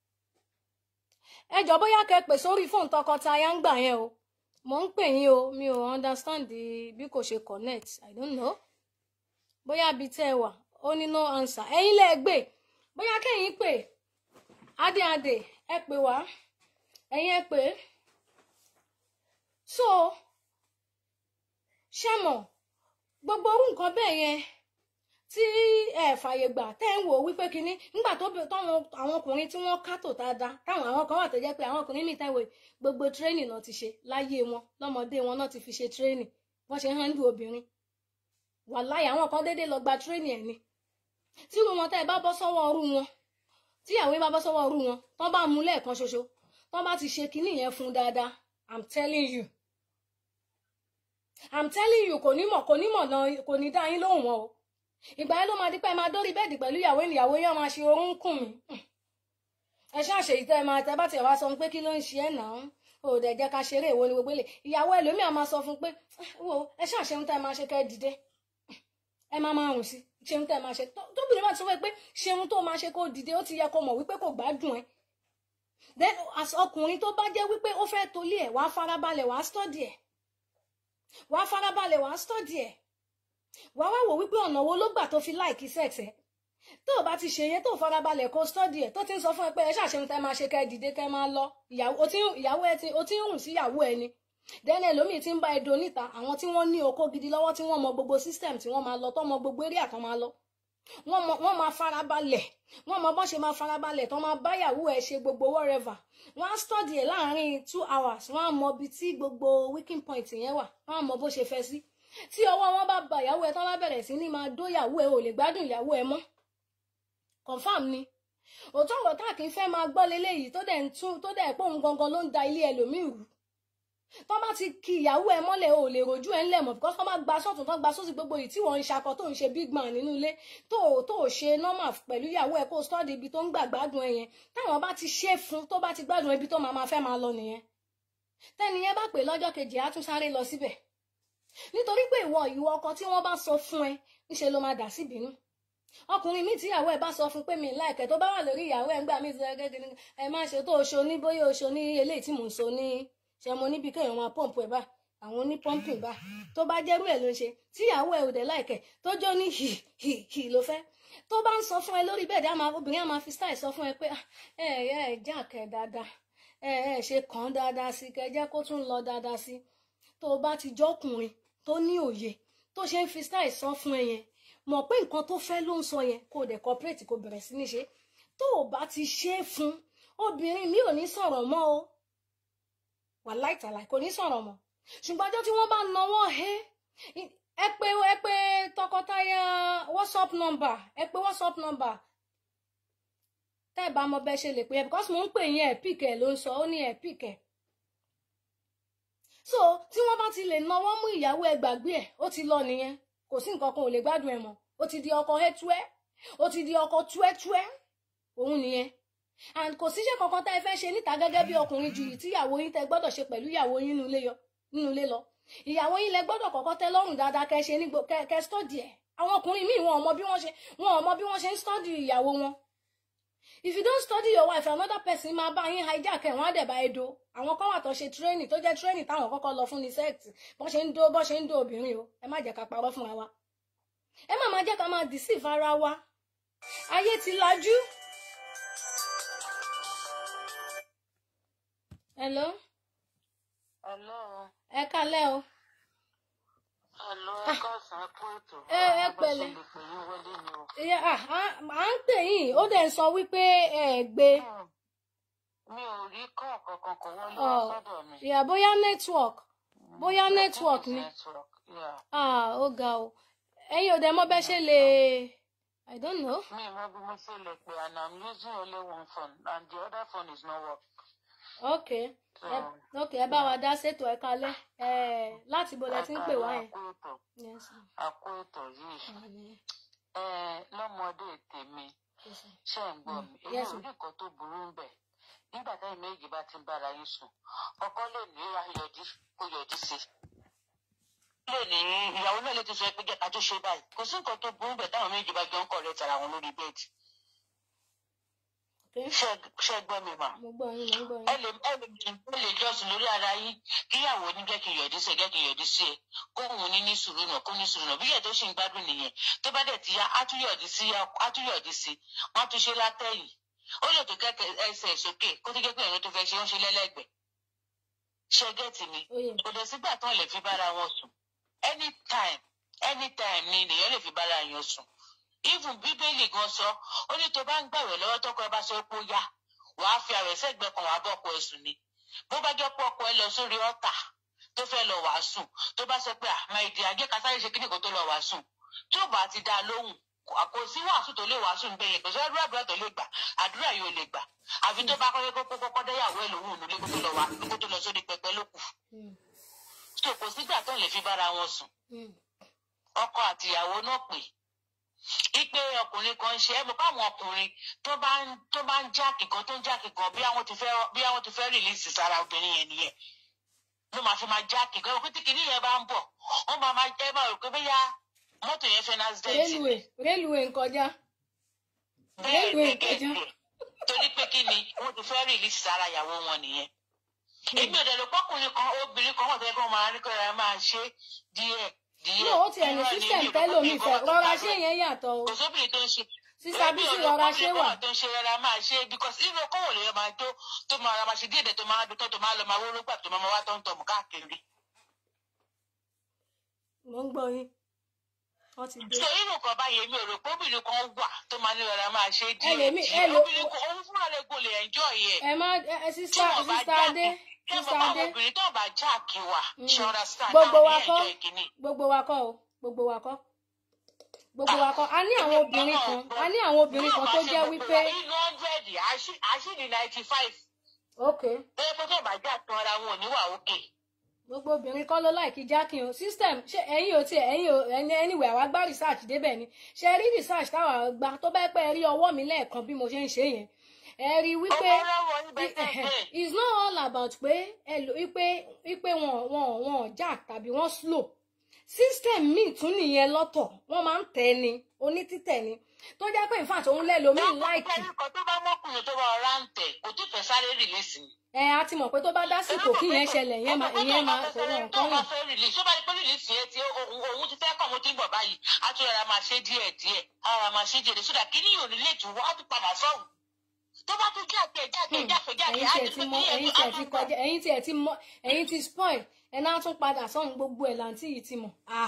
é ẹ jọ̀ọ́ bóyá kẹ́ pè sórí fóònù tọkọtaya ń gbà yẹn o mo ń pè yín o mi ò understand bí kò ṣe connect I don't know bóyá bí tẹ́ ẹ wà ó ní no answer ẹ̀yin lẹ gbé bóyá kẹ́yìn pè adé ẹ pè wá ẹ̀yin ẹ pè so ṣé mọ̀ gbogbo orú nǹkan bẹ́ẹ̀ yẹn tí ẹ fàyè gbà tẹ́ ń wò wípé kinní nígbà tó àwọn ọkùnrin tí wọ́n kátó dáadáa táwọn àwọn kan wà tó jẹ́ pé àwọn ọkùnrin mìíràn wò gbogbo training náà ti ṣe láyé wọn lọ́mọdé wọn náà ti fi ṣe training wọ́n ṣe handle obìnrin wàláyé àwọn kan déédéé lọ gba training ẹ̀ ni tí wọn tẹ́ ẹ bá bọ́ sọ́wọ́ ọrú wọn tí àwọn bá bọ́ sọ́wọ́ ọrú wọn tán bá mú lẹ́ẹ̀kan ṣoṣo tán bá ti ṣe kinní yẹn fún dáadáa I'm telling you kò ní mọ̀ náà kò ní dá yín lóhùn wọn o ìgbà yẹn ló máa di pé ẹ máa dórí bẹ́ẹ̀dì pẹ̀lú ìyàwó yẹn máa ṣe orúnkún mi ẹ ṣáàṣe ìtẹ́ ẹ máa tẹ́ bá tiẹ̀ wá sọ pé kí ló ń ṣe ẹ̀ náà ò dẹ̀ jẹ́ ká ṣeré ìwo ni gbogbo ilé ìyàwó ẹlòmíà máa sọ fún pé wo ẹ ṣáàṣe ń tẹ́ ẹ máa ṣe kẹ́ ẹ dìde ẹ máa rùn sí ṣe ń tẹ́ ẹ máa ṣe tóbìnrin máa ti sọ pé ṣe ń tó máa ṣe kó dìde ó ti yẹ kó mọ̀ wípé kò gbádùn ẹ then as ọkùnrin tó bá jẹ́ wípé ó fẹ́ tolé ẹ̀ wàá farabalẹ̀ wàá study ẹ̀ wàá wá wò wípé ọ̀nà wo ló gbà tó fi láìkí sex ẹ̀ tó o bá ti ṣe yẹn tó o farabalẹ̀ kó study ẹ̀ tó ti ń sọ fún ẹ pé ẹ ṣàṣeyún tẹ́ máa ṣe kẹ́ dìde kẹ́ máa lọ ìyàwó ẹ o ti ń rùn sí ìyàwó ẹ ni dẹ́nẹ̀ lómi ti ń bá ẹdọ níta àwọn tí wọ́n ní okó gidi lọ́wọ́ tí wọ́n mọ gbogbo system tí wọ́n máa lọ tó mọ gbogbo eré àtọ́ máa lọ wọ́n máa farabalẹ̀ wọ́n mọ bọ́n ṣe máa farabalẹ̀ tó máa bá ìyàwó ẹ ṣe gbogbo whatever wọ́n á study ẹ̀ láàárín 2 hours wọ́n á mọ ibi tí gbogbo weakening point yẹn wà wọ́n á mọ bó ṣe fẹ́ sí tí ọwọ́ wọn bá ba ìyàwó ẹ tán bá bẹ̀rẹ̀ sí ní máa dó ìyàwó ẹ ò lè gbádùn ìyàwó ẹ mọ́ confam ni òótọ́ ọ̀rọ̀ tá kì í fẹ́ máa gbọ́ leléyìí tó dẹ̀ pé òun gangan ló ń da ilé ẹlòmíì rú tán bá ti ki ìyàwó ẹ mọ́lẹ̀ ò lè rojú ẹ ńlẹ̀ mọ́ because tán bá gba sọ́tún tán gba sósì gbogbo yìí tí wọ́n ń ṣakọ tó ń ṣe big man nínú ilé tó ṣe normal pẹ̀lú ìyàwó ẹ kó study ibi tó ń gbàgbádùn ẹ yẹn táwọn bá ti ṣe fún tó bá ti gbádùn ibi tó máa fẹ́ máa lọ nìyẹn tẹ́ni yẹn bá pè lọ́jọ́ kejì á tún sáré lọ síbẹ̀ nítorí pé ìwọ ọkọ tí wọ́n bá sọ fún ẹ ńṣe ló máa dà sí ìbínú ọkùnrin mi tí ìyàwó ẹ bá sọ fún pé mi láìkẹ tó bá wà lórí ìyàwó ẹ ń gbà mí ẹ má ṣe tó oṣù ní bóyá oṣù ní eléyìí tí mò ń sọ ní ṣe mo níbi kéèyàn máa pọ́ǹpù ẹ̀ báyìí àwọn oní pọ́ǹpù báyìí tó bá jẹ́rú ẹ̀ ló ń ṣe tí ìyàwó ẹ̀ ò dẹ̀ láìkẹ̀ tó jó ní hì ló fẹ́ tó bá ń sọ fún ẹ lórí bẹ́ẹ̀dì obìnrin á máa fi style sọ fún ẹ pé jáàkẹ́ dáadáa ṣe kàn dáadáa sí kẹ́ jẹ́ kó tún lọ dáadáa sí tó bá ti jọ́kùnrin tó ní òye tó ṣe ń fi style sọ fún ẹ yẹn mọ̀ pé nǹkan tó fẹ́ ló ń sọ yẹn kó dẹ̀ cooperate kó bẹ̀rẹ̀ sí ní ṣe tó o bá ti ṣe é fún obìnrin mi ò ní sọ̀rọ̀ mọ́ o wàláì tàláì kò ní sọ̀rọ̀ mọ́ ṣùgbọ́n ọjọ́ tí wọ́n bá náwó ẹ pé tọkọtaya WhatsApp number tẹ́ ẹ bá mọ bẹ́ẹ̀ ṣe lè pè é because mo ń pè yín epic ẹ̀ ló ń sọ ó ní epic ẹ̀ so tí wọ́n bá ti lè náwó mú ìyàwó ẹ gbàgbé ẹ̀ ó ti lọ nìyẹn kò sí nǹkan kan ò lè gbádùn ẹ̀ mọ́ ó ti di ọkọ hẹ́túẹ́ ó ti di ọkọ túẹ́túẹ́ òun nìyẹn and kò síṣẹ́ kankan tá ẹ fẹ́ ṣe níta gẹ́gẹ́ bí ọkùnrin ju yìí tí ìyàwó yín tẹ gbọ́dọ̀ ṣe pẹ̀lú ìyàwó yín nínú ilé lọ ìyàwó yín lẹ gbọ́dọ̀ kọ́kọ́ tẹ́ lọ́rùn dáadáa kẹ́ ṣe ní kẹ́ study ẹ̀ àwọn ọkùnrin míì wọn ò mọ bí wọ́n ṣe ń study ìyàwó wọn if you don't study your wife another person máa bá yín hijack ẹ̀ wọ́n á dẹ̀ bá ẹ do àwọn kan wà tó ṣe training tó jẹ́ training táwọn kọ́kọ́ lọ fún ní sex bọ́n ṣe ń do obìnrin o ẹ má jẹ́ ká parọ́ fúnra wa ẹ má jẹ́ ká máa deceive ara wa ayé ti lajú. Hello. Ẹ kálẹ́ o. Ẹ káàsán kú ètò. Ẹ pẹ̀lẹ́. À ń pè yín ó dẹ̀ ń sọ wípé ẹ gbé. Mi ò rí kọ́ kankan kò wọlé sọ́dọ̀ mi. Ìyá bóyá network ni. Ó ga o. Ẹ̀yin ò dẹ̀ mọ̀ bẹ́ẹ̀ ṣe lè. I don't know. Mi mọ̀ bí mo ṣe lè pè and I'm using only one phone and the other phone is not working. Okay. Ẹ bá wa dá ṣètò ẹ kalẹ̀ láti bo lẹ ti ń pè wá yẹn. Àkó ètò yìí lọ́mọdé tèmi ṣe ń gbọ́ mi èyí ò rí nǹkan tó burú ń bẹ̀ nígbà táyì méjì bá ti ń bára yín sùn ọkọ lè ní yọjú sí ìyàwó náà lè ti sọ pé jẹ́ ká tó ṣe báyìí kò sí nǹkan tó burú bẹ̀ táwọn méjì bá jọ ń kọ̀ rẹ̀ tara wọn lórí bẹ́ẹ̀dì. ṣe gbọ́ mi mà ẹ lè jọ́sìn lórí ara yín kíyàwó ní jẹ́ kí n yọ̀dí sí ẹ jẹ́ kí n yọ̀dí sí ẹ kóhun ní sùúrù náà kó ní sùúrù náà bí yẹ̀ tó ṣì ń gbádùn nìyẹn tó bá dẹ̀ ti yá á tún yọ̀dí sí wọ́n á tún ṣe látẹ̀yìn ó lè tó kẹ́kẹ́ ẹsẹ̀ sókè kó tó jẹ́ pé ẹ̀rọ tó fẹ́ ṣe ń ṣe lẹ́lẹ́gbẹ̀ẹ́ ṣe gẹ́tì mi kò dẹ̀ sígbà tán lè fi bára wọn sùn anytime ni ènìyàn lè fi bára yàn sùn even bíbélì gan sọ ó ní tó bá ń gbàwẹ̀ lọ́wọ́ tọkọ ẹ bá sọ pé ó yá wàá fi àwẹ̀ sẹ́gbẹ̀ẹ́ kan wàá bọ́kọ ẹ sùn ni bó bá jọ pọ̀ ọkọ ẹ lọ sórí ọ̀tà tó fẹ́ lọ wàá sùn tó bá sọ pé àmọ́ ìdí ajé kásáyé ṣe kíni kó tó lọ wàá sùn tí ò bá ti dá lóhùn kò sí wàásù tó lè wàásù ń bẹyẹ kò sí àdúrà tó lè gbà àdúrà yóò lè gbà àfi tó bá kọ́kọ́ dẹ́yàwó ẹ̀ lòun nílé kó tó lọ wá kó tó lọ sórí pẹpẹ lókù so kò sígbà tó lè fi bára wọn sùn ọkọ àtìyàwó náà pè ipe ọkùnrin kan ṣe é mo bá àwọn ọkùnrin tó bá ń jákì kan tó ń jákì kan bí àwọn ti fẹ́ rìlíìsì sára obìnrin yẹn nìyẹn ló máa fi máa jákì kan pé tí kìíní yẹn bá ń bọ̀ wọ́n máa ẹ máa rò pé bóyá mọ́tò yẹn fẹ́ accident. rélùwé nkọjá. torí pé kí ni wọ́n ti fẹ́ rìlíìsì sára ìyàwó wọn nìyẹn. èmi ò dẹ̀ lè pọ́kùnrin kan obìnrin kan wọ́n tẹ́ kí wọ́n máa rí kọ́ ẹ máa ṣe díẹ̀. no ó ti ẹni system tẹ́lómi fẹ́ rọra ṣé yẹn yàtọ̀ o. kò sóbìnrin tó ń ṣe. sísá bí sí rọra ṣé wà. tó ń ṣe rọra máa ṣe because irú kọ́wọ̀ lè máa tó máa ṣe díẹ̀ tó máa dùn tó máa lọ máa wóró gbà tó máa wá tó ń tọ̀ mú káàkiri. mo ń gbọ́ yín. so irú kan báyìí mi ò rò pé obìnrin kan wà tó máa ní rọra máa ṣe díẹ̀ obìnrin kan òun fúnra rẹ̀ kò lè enjoy ẹ̀. ẹ má sísá adé. obìnrin tó bá jáàkì wà ṣọ́ra stand gbogbo wa kọ́ a ní àwọn obìnrin kan tó jẹ́ wípé. inú 100 àṣìlì 95. ok. pé tó bá jáàkì wọn ra wọn ò ní wà òkè. gbogbo obìnrin kọ́ ló láìkí jákì o system ṣé ẹ̀yin anyway àwa gbá research débẹ̀ ni ṣe rí research táwa gba tó bá pẹ́ rí ọwọ́ mi lẹ́ẹ̀kan bí mo ṣe ń ṣe yẹn ẹ rí wípé it's not all about pé wípé wọn jack tàbí wọn slow system míì tún nìyẹn lọ́tọ̀ wọ́n máa ń tẹ̀ ni onítítẹ̀ ni tó jẹ́ pé in fact òun lẹ́lòmí láìkì. ọkọ̀ tó bá mọ́kùnrin tó bá ọ̀rá ń tẹ̀ kò tó fẹ́ sáré rìlíìsì ni. A ti mọ̀ pé tó bá dásìkò kí yẹn ṣẹlẹ̀ ìyẹn máa sọ̀rọ̀ nǹkan yìí. tó bá fẹ́ rìlíìsì tó bá ní pé rìlíìsì yẹn ti òun ti fẹ́ kọ́ mo ti ń bọ̀ báyìí á tún rárá máa ṣe díẹ̀ ara máa ṣe díẹ̀ sódà kí ni yóò ní lè tún wá tún padà sọ́hùn. tó bá tún jáde ẹ̀yin ti spoil ẹ̀ náà tún padà sọ́hùn gbogbo ẹ̀ láǹtí yìí ti mọ̀.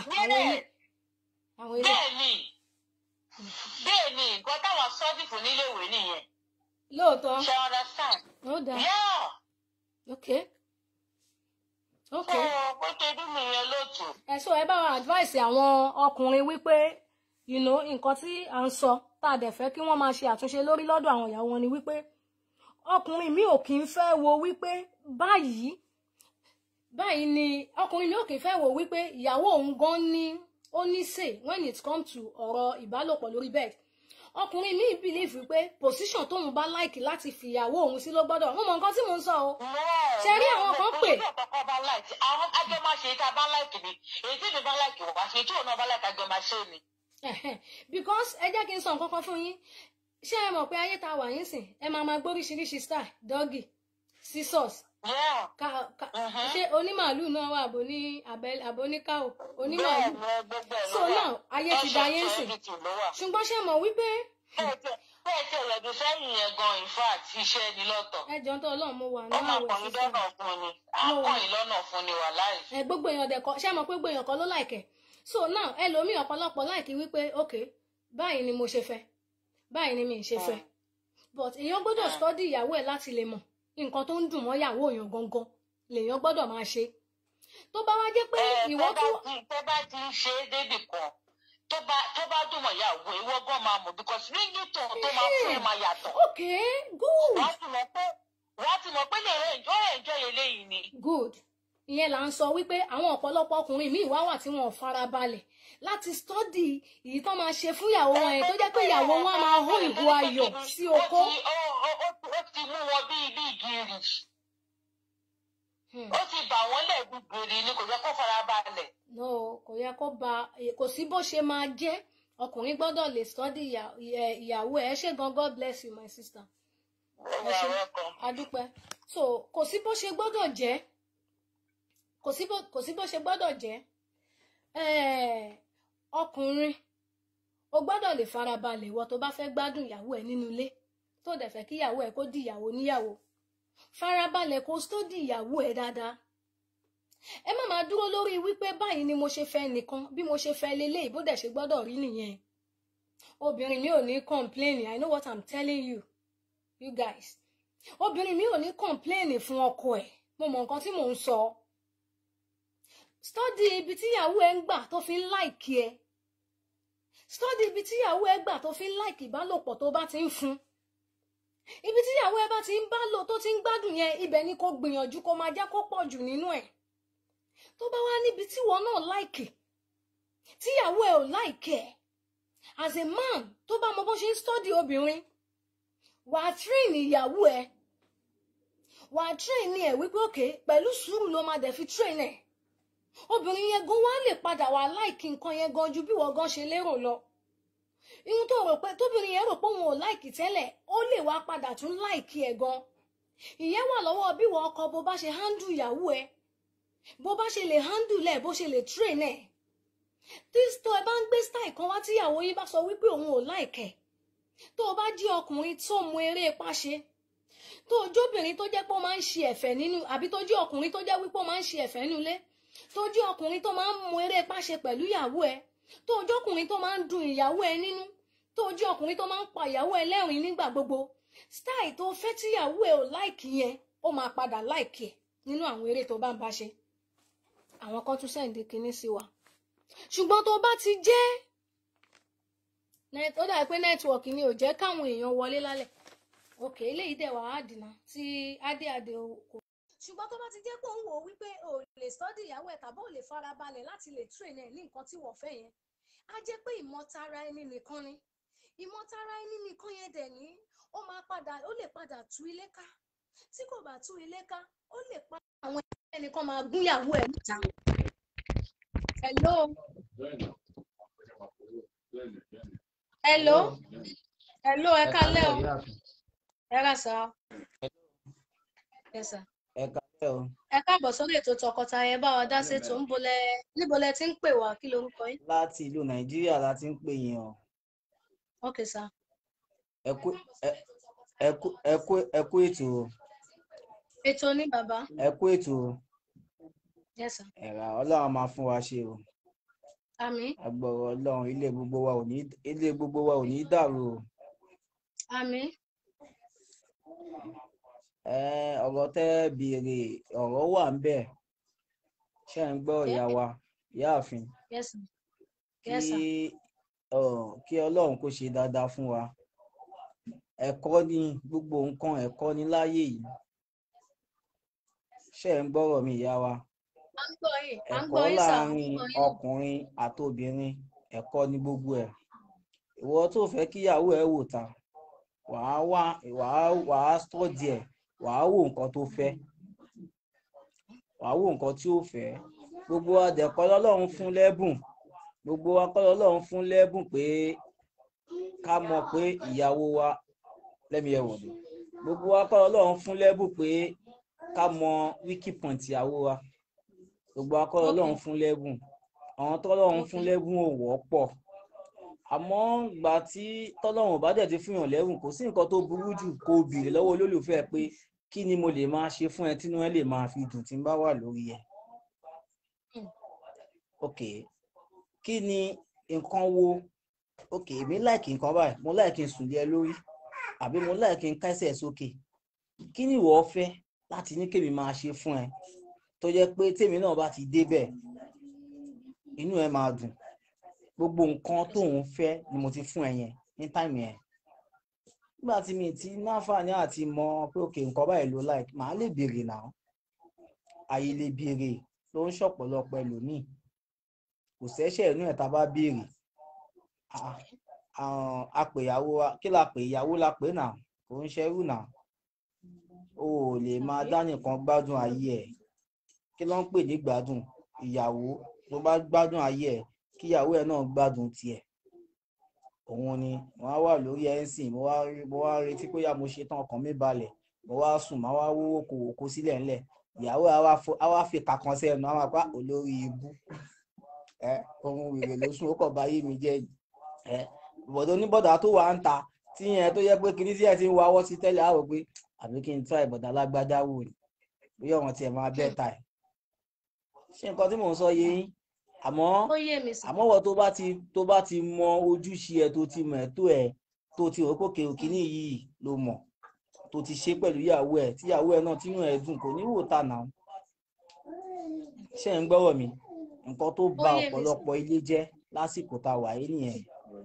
bẹ́ẹ̀ ni nǹkan táwọn sọ́ọ̀dì fún níléèwé nìyẹn. lóòótọ́ ṣe understand. ó dáa. ok. bó ṣe dún mi yẹn lóòtọ́. So ẹ bá wa advice àwọn ọkùnrin wípé nǹkan tí à ń sọ tá a dẹ̀ fẹ́ kí wọ́n máa ṣe àtúnṣe lórí lọ́dọ̀ àwọn ìyàwó wọn ni wípé ọkùnrin mi ò kì í fẹ́ wo wípé báyìí ni ọkùnrin mi ò kì í fẹ́ wo wípé ìyàwó òun gan ní ó ní say when it come to ọ̀rọ̀ ìbálòpọ̀ lórí bed ọkùnrin mi believe pé position tóun bá like láti fi ìyàwó òun sí ló gbọ́dọ̀ mo mọ nǹkan tí mò ń sọ o ṣe rí àwọn kan pè. àwọn ajọ máa ṣe tá a bá like ni èyí tí mi bá like wà ṣe tí òun náà bá like ajọ máa ṣe ni. because ẹ jẹ́ kí n sọ nǹkan kan fún yín ṣé ẹ mọ̀ pé ayé ta wà yín sìn ẹ máa gbóríṣiríṣi style doggy scissors ṣé onímàálù náà wà àbóníkàwò onímàálù so náà ayé ti da ayé sìn ṣùgbọ́n ṣé mọ̀ wípé. bẹ́ẹ̀ tí ọ̀rẹ́dùn sẹ́yìn yẹn gan in fact iṣẹ́ ni lọ́tọ̀. ẹ jọ ń tọ́ ọlọ́run mo wà ní àwẹ̀ sísè. akọ̀yìn lọ́nà fún ni wà láì. gbogbo èèyàn dẹ̀kọ́ ṣé mọ̀ pé gbogbo èèyàn kan ló láìkẹ̀ so náà ẹlòmíì ọ̀pọ̀lọpọ̀ láìkí wípé ok báyìí ni mo ṣe fẹ́ báyìí ni mi ṣe fẹ́ but èèyàn gbọ́dọ̀ study ìyàwó ẹ̀ láti lè mọ̀ nǹkan tó ń dùn mọ́ ìyàwó èèyàn gangan lèèyàn gbọ́dọ̀ máa ṣe tó bá wá jẹ́ pé ìwọ tó. tó bá ti ń ṣe é débì kan tó bá dùn mọ́ ìyàwó ìwọ gan máa mọ̀ because ríngì tó máa fún ẹ máa yàtọ̀. ok good. wọ́n ti mọ̀ pé lè enjoy eléyìí ni. good ìyẹn là ń sọ wípé àwọn ọ̀pọ̀lọpọ̀ ọkùnrin míì wá wà tí wọn ò fara balẹ̀ láti study èyí tó máa ṣe fún ìyàwó wọn yẹn tó jẹ́ pé ìyàwó wọn máa hó ìbò ayọ̀ sí okó. ó ti mú wọn bí gírì. ó ti bà wọ́n lẹ́bi gbèrè ni kò yẹ kó fara balẹ̀. No, kò yẹ kó ba, kò sí bó ṣe máa jẹ́ ọkùnrin gbọ́dọ̀ lè study ìyàwó ẹ̀. Ṣé gan, God bless you my sister. Adúpẹ́. So kò sí bó ṣe gbọ́dọ̀ jẹ́, kò sí bó ṣe gbọ́dọ̀ jẹ́ ọkùnrin o gbọ́dọ̀ lè farabalẹ̀ ìwọ tó bá fẹ́ gbádùn ìyàwó ẹ̀ nínú ilé tó dẹ̀ fẹ́ kí ìyàwó ẹ̀ kó di ìyàwó níyàwó. Farabalẹ̀ kó study ìyàwó ẹ̀ dáadáa. Ẹ má máa dúró lórí wípé báyìí ni mo ṣe fẹ́ nìkan, bí mo ṣe fẹ́ lélẹ́yìí bó dẹ̀ ṣe gbọ́dọ̀ rí nìyẹn. Obìnrin mi ò ní complain, I know what I'm telling you guys. Obìnrin mi ò ní complain fún ọkọ ẹ̀, mo mọ nǹkan tí mò ń sọ. Study ibi tí ìyàwó ẹ̀ ń gbà tó fi ń like ẹ. Study ibi tí ìyàwó ẹ̀ gbà tó fi ń like ìbálòpọ̀ tó bá ti ń fún. Ibi tí ìyàwó ẹ̀ bá ti ń bá lò tó ti ń gbádùn yẹn, ibẹ̀ ni kó gbìyànjú kó máa jẹ́ kó pọ̀ jù nínú ẹ̀. Tó bá wá níbi tí wọn náà like, tí ìyàwó ẹ̀ ò like ẹ̀, as a man tó bá mọ bó ṣe ń study obìnrin, wà á train ìyàwó ẹ̀, wà á train ẹ̀ wípé okay pẹ̀lú sùúrù ló máa dẹ̀ fi train ẹ̀. Obìnrin yẹn gan wá lè padà wà like nǹkan yẹn gan ju bí wọ́n gan ṣe lérò lọ. Ihun tó rò pé tóbìnrin yẹn rò pé òun ò like tẹ́lẹ̀, ó lè wá padà tún like ẹ̀ gan. Ìyẹn wà lọ́wọ́ bí wọ́n ọkọ bó bá ṣe handle ìyàwó ẹ̀, bó bá ṣe lè handle ẹ̀, bó ṣe lè train ẹ̀. Tó ẹ bá ń gbé style kan wá tí ìyàwó yín bá sọ wípé òun ò like ẹ̀, tó o bá jí ọkùnrin tó mú eré ipá ṣe, tó o jóbìnrin tó jẹ́ pé ó máa ń ṣe ẹ̀fẹ̀ nínú, àbí tó jí ọkùnrin tó jẹ́ wípé ó máa ń ṣe ẹ̀fẹ̀ nínú ilé, tó jí ọkùnrin tó máa ń mú eré ipá ṣe pẹ̀lú ìyàwó ẹ̀, tó o jókùnrin tó máa ń dùn ìyàwó ẹ̀ nínú, tó o jí ọkùnrin tó máa ń pa ìyàwó ẹ̀ lẹ́rìn nígbà gbogbo. Style tó fẹ́ tí ìyàwó ẹ̀ ò like yẹn, ó máa padà like ẹ̀ nínú àwọn eré tó bá ń bá ṣe. Àwọn kan tún sẹ́ǹdì kinní sí wa. Ṣùgbọ́n tó bá ti jẹ́ ó dà pé nẹ́tíwọ̀kì ni ò jẹ́ káwọn èèyàn wọlé lálẹ́. Ok, eléyìí dẹ̀ wà á dìnnà tí adé kò. Ṣùgbọ́n tó bá ti jẹ́ pé òun wò wípé o lè study ìyàwó ẹ̀ tàbí o lè farabalẹ̀ láti lè train ẹ̀ ní nǹkan tí wọ́n fẹ́ yẹn, á jẹ́ pé ìmọ̀tara ẹni nìkan ni. Ìmọ̀tara ẹni nìkan yẹn dẹ̀ ní ó lè padà tú ilé ká. Tí kò bá tú ilé ká, ó lè pa àwọn ẹnìkan máa gún ìyàwó ẹ̀ níta. Hello, ẹ kálẹ́ o. Ẹ rà sá. Yes sir. Ẹ kálẹ́ o. Ẹ káàbọ̀ sórí ètò tọkọtaya, ẹ bá wa dá ṣètò níbo lẹ ti ń pè wá, kí lorúkọ yín? Láti ìlú Nàìjíríà la ti ń pè yín o. Ok sir. Ẹ kú ètò o. Ètò ní bàbá. Ẹ kú ètò o. Yes sir. Ẹ̀rà Ọlọ́run máa fún wa ṣe o. Àmín. Agbọ̀rọ̀ Ọlọ́run ilé gbogbo wa ò ní dàrú o. Àmín. Ọ̀rọ̀ tẹ́ béèrè ọ̀rọ̀ wà ń bẹ̀. Ṣé ń gbọ́ ìyá wa, ìyáàfin? Yes sir. Yes sir. Kí Ọlọ́run kó ṣe dáadáa fún wa. Ẹ̀kọ́ ni gbogbo nǹkan, ẹ̀kọ́ ni láyé yìí. Ṣé ń gbọ́rọ̀ mi ìyá wa? Ẹ̀kọ́ láàrin ọkùnrin àti obìnrin, ẹ̀kọ́ ni gbogbo ẹ̀. Ìwọ tó fẹ́ kíyàwó ẹ̀ wò ta, wàá study ẹ̀, wàá wò nǹkan tó fẹ́, wàá wò nǹkan tí ó fẹ́. Gbogbo adẹ̀kọ́ lọ́lọ́run fún lẹ́bùn, gbogbo akọ́ lọ́lọ́run fún lẹ́bùn pé ká mọ̀ pé ìyàwó wa lẹ́mi ẹ̀wọ̀n dé. Gbogbo akọ́ lọ́lọ́run fún lẹ́bùn pé ká mọ̀ wíkì point ìyàwó wa. Gbogbo akọ́ lọ́lọ́run fún lẹ́bùn. Àwọn tọ́lọ́run fún lẹ́bùn ò wọ́pọ̀. Àmọ́ ìgbà tí tọ́lọ́run bá dẹ̀ ti fún yàn lẹ́bùn, kò sí nǹkan tó burú jù kó béèrè lọ́wọ́ olólùfẹ́ pé kí ni mo lè máa ṣe fún ẹ tínú ẹ lè máa fi dùn tí n bá wà lórí ẹ. Ok, kí ni nǹkan wo? Ok, èmi láìkì nǹkan báyìí, mo láìkì n sùn lé ẹ lórí, àbí mo láìkì n kẹ́sẹ̀ sókè. Kí ni ìwọ fẹ́ láti ní kémi máa ṣe fún ẹ tó jẹ́ pé tèmi náà bá ti débẹ̀ inú ẹ máa dùn? Gbogbo nǹkan tó ń fẹ́ ni mo ti fún ẹ yẹn ní táìmù yẹn. Nígbà tí mi ti náfààní àti mọ̀ pé òkè nǹkan báyìí ló like, màá lè béèrè náà. Àyè lè béèrè ló ń ṣọ̀pọ̀lọpọ̀ ẹlòmíì. Kò sẹ́ṣẹ̀ inú ẹ̀ tá bá béèrè. Apèyàwó wa, kí la pè ìyàwó la pè náà, kò ń ṣerú náà. O ò lè máa dá nìkan gbádùn ayé ẹ̀. kí ló ń pè ní gbádùn? Ìyàwó tó bá gbádùn ayé ẹ̀ kí ìyàwó ẹ̀ náà gbádùn tiẹ̀. Òun ni wọ́n á wà lórí ẹ̀sìn, mo wá retí pé yá mo ṣe tán, ọkàn mi balẹ̀, mo wá sùn, máa wá wówó kò sílẹ̀ ńlẹ̀, ìyàwó á wá fi kàkan sẹ́nu, á máa pa olórí ibú ohun wèrè ló sùn, ó kàn bá yé mi jẹ́ bọ̀dọ̀ oníbọ̀dà tó wà ń ta tí yẹn tó yẹ pé kìíní sí ẹ̀ ti ń wáwọ́ sí tẹ́lẹ̀ á rò pé àbí kí n try ìbọ̀dà lágbádá wò ni bí ọ̀ràn tiẹ̀ máa bẹ́ẹ̀ ta ẹ̀. Ṣé nǹkan tí mò ń sọ yé yín? Àmọ́ wọ́n tó bá ti mọ ojúṣe ẹ̀, tó ti mọ̀ ẹ̀tọ́ ẹ̀, tó ti rò pé kíní yìí ló mọ̀, tó ti ṣe pẹ̀lú ìyàwó ẹ̀, tí ìyàwó ẹ̀ náà tínú ẹ̀ dùn, kò ní wò ta náà. Ṣé ń gbọ́rọ̀ mi? Nǹkan tó ba ọ̀pọ̀lọpọ̀ ilé jẹ́ lásìkò tá a wà yìí nìyẹn.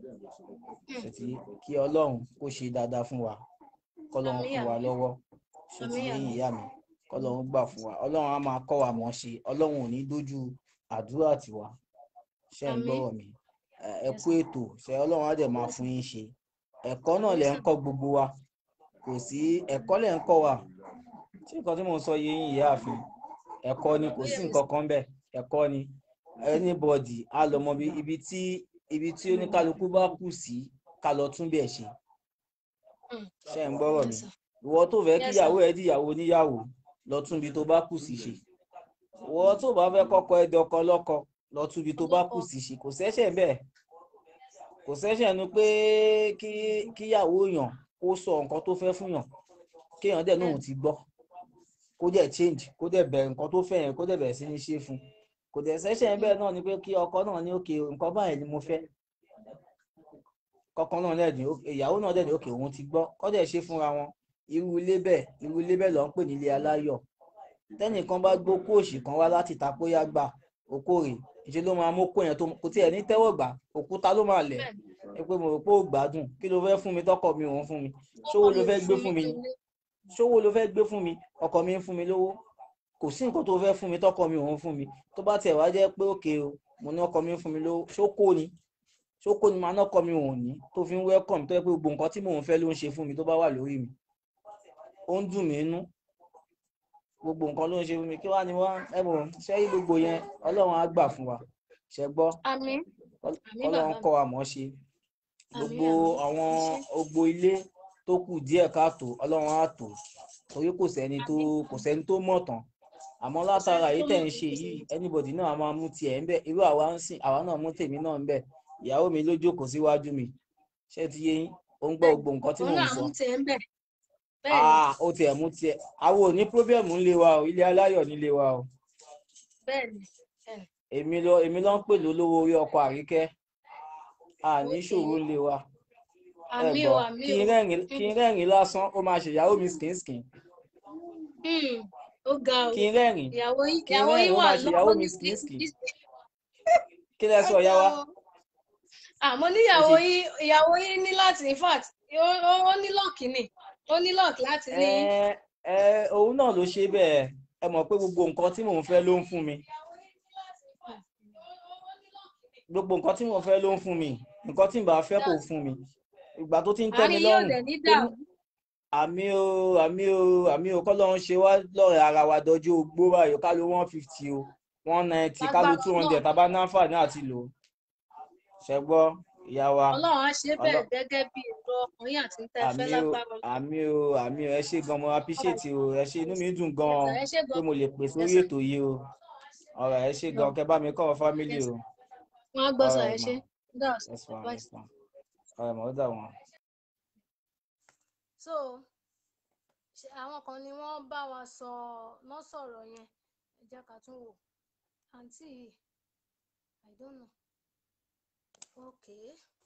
Kí Ọlọ́run kó ṣe dáadáa fún wa, kọ́lọ́run fún wa lọ́wọ́, ṣe ti yé ìyá mi, kọ́lọ́run gbà fún wa, Ọlọ́run á máa kọ́ wa mọ̀ ṣe, Ọlọ́run ò ní dójú àdúrà tiwa. Ṣé ń gbọ́rọ̀ mi? Ẹ kú ètò, ṣe Ọlọ́run á dẹ̀ máa fún yín ṣe. Ẹ̀kọ́ náà lẹ ń kọ́ gbogbo wa, kò sí ẹ̀kọ́ lẹ ń kọ́ wa. Tí nǹkan tí mò ń sọ yé yín ìyá àfin, ẹ̀kọ́ ni, kò sí nǹkan kan bẹ́ẹ̀, ẹ̀kọ́ ni. Anybody á lọ mọ ibi tí oníkálukú bá kù sí ká lọ tún bẹ̀ ṣe. Ṣé ń gbọ́rọ̀ mi? Ìwọ tó fẹ́ kí ìyàwó ẹ di ìyàwó níyàwó, lọ tún ibi tó bá kù sí ṣe. Ìwọ tó bá fẹ́ kọ́kọ́ ẹ dọkọ lọ́kọ, lọ tún ibi tó bá kù sí ṣe. Kò sẹ́ṣẹ̀ bẹ́ẹ̀, kò sẹ́ṣẹ̀ nu pé kí ìyàwó yàn kó sọ nǹkan tó fẹ́ fún yàn, kéèyàn dẹ̀ náà ti gbọ́, kó dẹ̀ change, kó dẹ̀ bẹ̀rẹ̀ nǹkan tó fẹ́ yẹn, kó dẹ̀ bẹ̀rẹ̀ sí ní ṣe fún. Kò dẹ̀ sẹ́ṣẹ̀ bẹ́ẹ̀ náà ni pé kí ọkọ náà ní òkè nǹkan báyìí ni mo fẹ́, kọ́kọ́ náà lẹ́ẹ̀dín ìyàwó náà dẹ̀ ní òkè òun ti gbọ́, kó dẹ̀ ṣe fúnra wọn. Irú ilé bẹ́ẹ̀ ló ń pè ní ilé aláyọ̀. Tẹ́nìkan bá gbókó òṣì kan wá láti tapóyá gbà okòrè, ìṣe ló máa mókó yẹn tó kò tiẹ̀ ní tẹ́wọ̀ gbà, òkúta ló máa lẹ̀. Ẹ pé mo rò pé ó gbádùn, kí ló fẹ́ fún mi tọkọ mi òun fún mi? Ṣówó ló fẹ́ gbé fún mi ni? Ṣówó ló fẹ́ gbé fún mi? Ọkọ mi ń fún mi lówó, kò sí nǹkan tó fẹ́ fún mi tọkọ mi òun fún mi. Tó bá tiẹ̀ wá jẹ́ pé òkè o, mo ní ọkọ mi ń fún mi lówó, ṣókó ni máa nọ́kọ mi òun ní tó fi ń welcome, tó yẹ pé gbogbo nǹkan tí mò ń fẹ́ ló ń ṣe fún mi tó bá wà lórí mi. Ó ń dùn mí nú, gbogbo nǹkan ló ń ṣe fún mi, kí wá ni wọ́n ṣẹ́yí gbogbo yẹn. Ọlọ́run á gbà fún wa, ṣẹ gbọ́. Ọlọ́run kọ́ wa mọ̀ ṣe. Gbogbo ilé tó kù díẹ̀ káàtó, Ọlọ́run á tò, torí kò sẹ́ni tó mọ̀ tán. Àmọ́ látara èyí tẹ̀ ń ṣe yìí, anybody náà máa mú tiẹ̀ ń bẹ̀. Irú àwa ń sìn, àwa náà mú tèmi náà ń bẹ̀. Ìyàwó mi ló jókòó síwájú mi, ṣé ti yé yín? Ó ń gbọ́ gbogbo nǹkan tí mò ń sọ. Ó tiẹ̀ mú tiẹ̀. Àwọn ò ní pírọ́bẹ̀mù ńlé wa o, ilé aláyọ̀ nílé wa o. Èmi ló ń pè lólówó orí ọkọ Àríkẹ́, ní ìṣòro ńlé wa. Ẹ gbọ́, kí n rẹ́rìn lásán, ó máa ṣe ìyàwó mi skin. Kí n rẹ́rìn ó máa ṣe ìyàwó mi skin. Kí lẹ sọ ìyá wa? Àmọ́ níyàwó yín ní láti, in fact ó ní lọ́ọ̀kì ni, ó ní lọ́ọ̀kì láti ní. Òun náà ló ṣe bẹ́ẹ̀. Ẹ mọ̀ pé gbogbo nǹkan tí mò ń fẹ́ ló ń fún mi. Gbogbo nǹkan tí mò ń fẹ́ ló ń fún mi. Nǹkan tí n bá fẹ́ kò fún mi. Ìgbà tó ti ń tẹ́ mi lọ́rùn. Àmì o kọ́lọ́run ṣe wá lọ́rẹ̀ ara wa dọjú ogbó báyìí, ká ló 150 o, 190, ká ló 200 tàbá náfààní àti lò. Ṣẹ gbọ́ ìyá wa. Ọlọ́run á ṣe bẹ́ẹ̀ gẹ́gẹ́ bí èrò ọkùnrin àti tẹ́fẹ́ lágbára. Àmì o, ẹ ṣé gan, mo appreciate o, ẹ ṣé, inú mi dùn gan pé mo lè pè sórí ètò yìí o. Ọ̀rọ̀ ẹ ṣé gan, kẹ́ bá mi kọ́ family o. Wọ́n á gbọ́sọ̀ ẹ ṣé. Ọ̀rọ̀ mọ̀ ó dà wọ́n. So àwọn kan ni wọ́n bá wa sọ̀rọ̀ yẹn, ẹ jẹ́ ká tún wò. Àǹtí yìí, I don't know. Okay.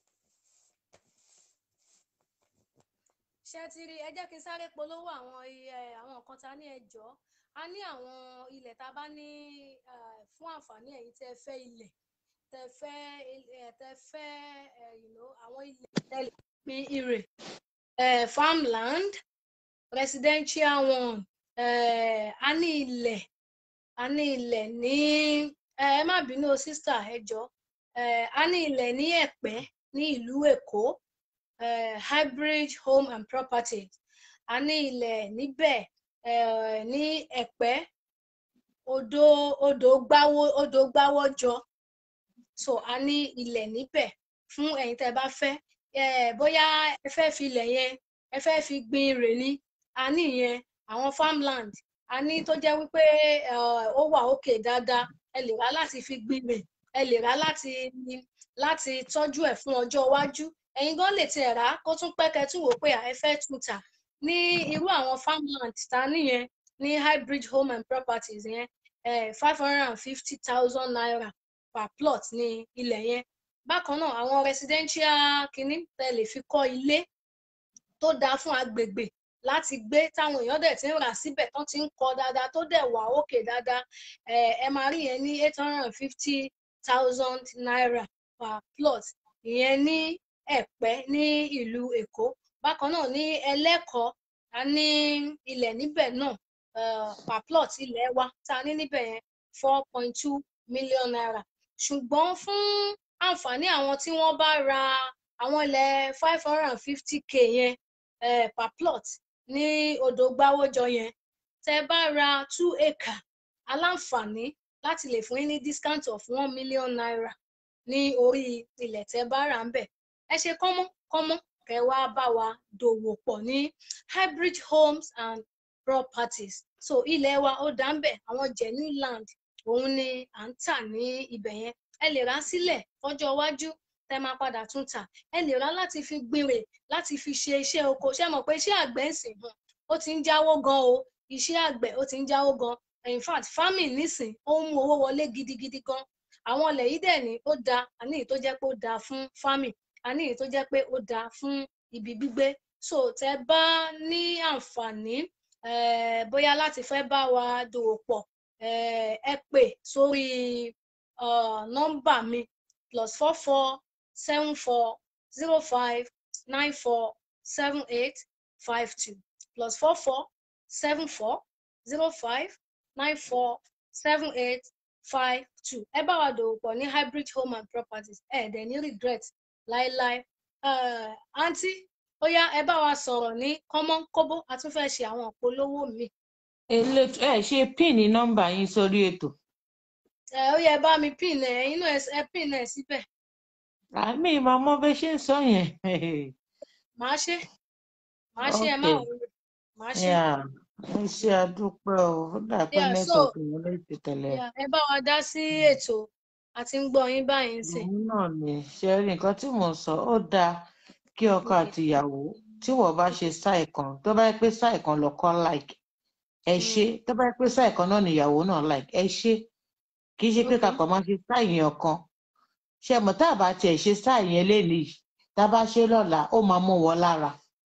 Ṣé ti rí, ẹ jẹ́ kí n sáré polówó àwọn nǹkan tá ní ẹjọ́. A ní àwọn ilẹ̀ tá bá ní fún àǹfààní ẹ̀yin tẹ́ fẹ́ ilẹ̀, tẹ́ fẹ́ àwọn ilẹ̀ tẹ́lẹ̀ irè, farmland, residential one, a ní ilẹ̀ ní ẹ má bínú sister ẹjọ́. A ní ilẹ̀ ní Ẹ̀pẹ́ ní ìlú Èkó, hybrid home and properties. A ní ilẹ̀ níbẹ̀ ní Ẹ̀pẹ́ odò gbáwó jọ. So a ní ilẹ̀ níbẹ̀ fún ẹ̀yin tẹ́ bá fẹ́ bóyá ẹ fẹ́ fi ilẹ̀ yẹn ẹ fẹ́ fi gbin irè ni, a ní ìyẹn. Àwọn farmland a ní tó jẹ́ wípé ó wà òkè dáadáa, ẹ lè rà láti fi gbin irè, ẹ lè rà láti tọ́jú ẹ̀ fún ọjọ́ iwájú. Ẹ̀yin gan lè tiẹ̀ rà kó tún pẹ́ kẹ́ tún wò pé ẹ fẹ́ tún tà. Ní irú àwọn farmland ta níyẹn ní hybrid home and properties yẹn 550,000 naira per plot ní ilẹ̀ yẹn. Bákan náà àwọn residential kìíní tẹ́ lè fi kọ́ ilé tó dáa fún agbègbè láti gbé, táwọn èèyàn dẹ̀ ti ń rà síbẹ̀ tán ti ń kọ́ dáadáa tó dẹ̀ wà òkè dáadáa, ẹ máa rí yẹn ní 850,000 naira per plot, ìyẹn ní Ẹ̀pẹ́ ní ìlú Èkó. Bákan náà ní Ẹlẹ́kọ̀ọ́ a ní ilẹ̀ níbẹ̀ náà per plot ilẹ̀ wa ta ní níbẹ̀ yẹn 4.2 million naira. Ṣùgbọ́n fún àǹfààní àwọn tí wọ́n bá ra àwọn ilẹ̀ 550k yẹn per plot ní odò gbáwójọ yẹn, tẹ́ bá ra 2 acre aláǹfààní láti lè fún yín ní discount of 1 million naira ní orí ilẹ̀ tẹ́ bá rà ń bẹ̀. Ẹ ṣe kọ́mọ́ kẹ́ wá bá wa dòwò pọ̀ ní hybrid homes and properties. So ilẹ̀ wa ó dá ń bẹ̀, àwọn genuine land òun ni à ń tà ní ibẹ̀ yẹn. Ẹ lè rà sílẹ̀ fọ́jọ́ iwájú tẹ́ máa padà tún tà. Ẹ lè rà láti fi gbìnrè, láti fi ṣe iṣẹ́ oko. Ṣé mọ̀ pé iṣẹ́ àgbẹ̀ ń sìn ó ti ń jáwó gan o. Iṣẹ́ àgbẹ̀ ó ti ń jáwó gan. In fact farming nísìn ó ń mú owó wọlé gidigidi gan. Àwọn ilẹ̀ yìí dẹ̀ ni ó dáa, a ní èyí tó jẹ́ pé ó dáa fún farming, a ní èyí tó jẹ́ pé ó dáa fún ibi gbígbé. So tẹ́ bá ní àǹfààní bóyá láti fẹ́ bá wa dòwò pọ̀, ẹ pè sórí nọ́mbà mi +44 74 05 94 78 52 +44 74 05 94 78 52. Ẹ bá wa dòwò pọ̀ ní hybrid home and properties, dẹ̀ ní regret láéláé. Àǹtí ó yá ẹ bá wa sọ̀rọ̀ ní kọ́mọ́nkóbó, a tún fẹ́ ṣe àwọn ìpolówó mi. Ṣe pin nọ́mbà yín sórí ètò. Ó yẹ bá mi pin ẹ̀yin náà ẹ pin ẹ̀ síbẹ̀. Àmì ìmọ̀ bẹ́ ṣe ń sọ yẹn. Màá ṣe ẹ má wọlé. Màá ṣe. Ẹ ṣe àdúpẹ́ o, ó dà pé nẹ́tọ̀ọ̀kì yẹn lè ti tẹ̀lé. Ẹ bá wa dá sí ètò àti ń gbọ́ yín báyìí sí. Òun náà ni ṣe rí nǹkan tí mò ń sọ, ó dáa kí ọkọ àti ìyàwó tí wọ́n bá ṣe sáì kan, tó bá yẹ pé sáì kan lọ́kọ like ẹ ṣe, tó bá yẹ pé sáì kan náà níyàwó náà like ẹ ṣe, kì í ṣe pé kakọ̀ máa ṣe sáì yẹn ọ̀kan. Ṣé mọ̀ tá a bá tiẹ̀ ṣe sáì yẹn lénìí, tá a bá ṣe lọ́la ó máa mú wọn lára.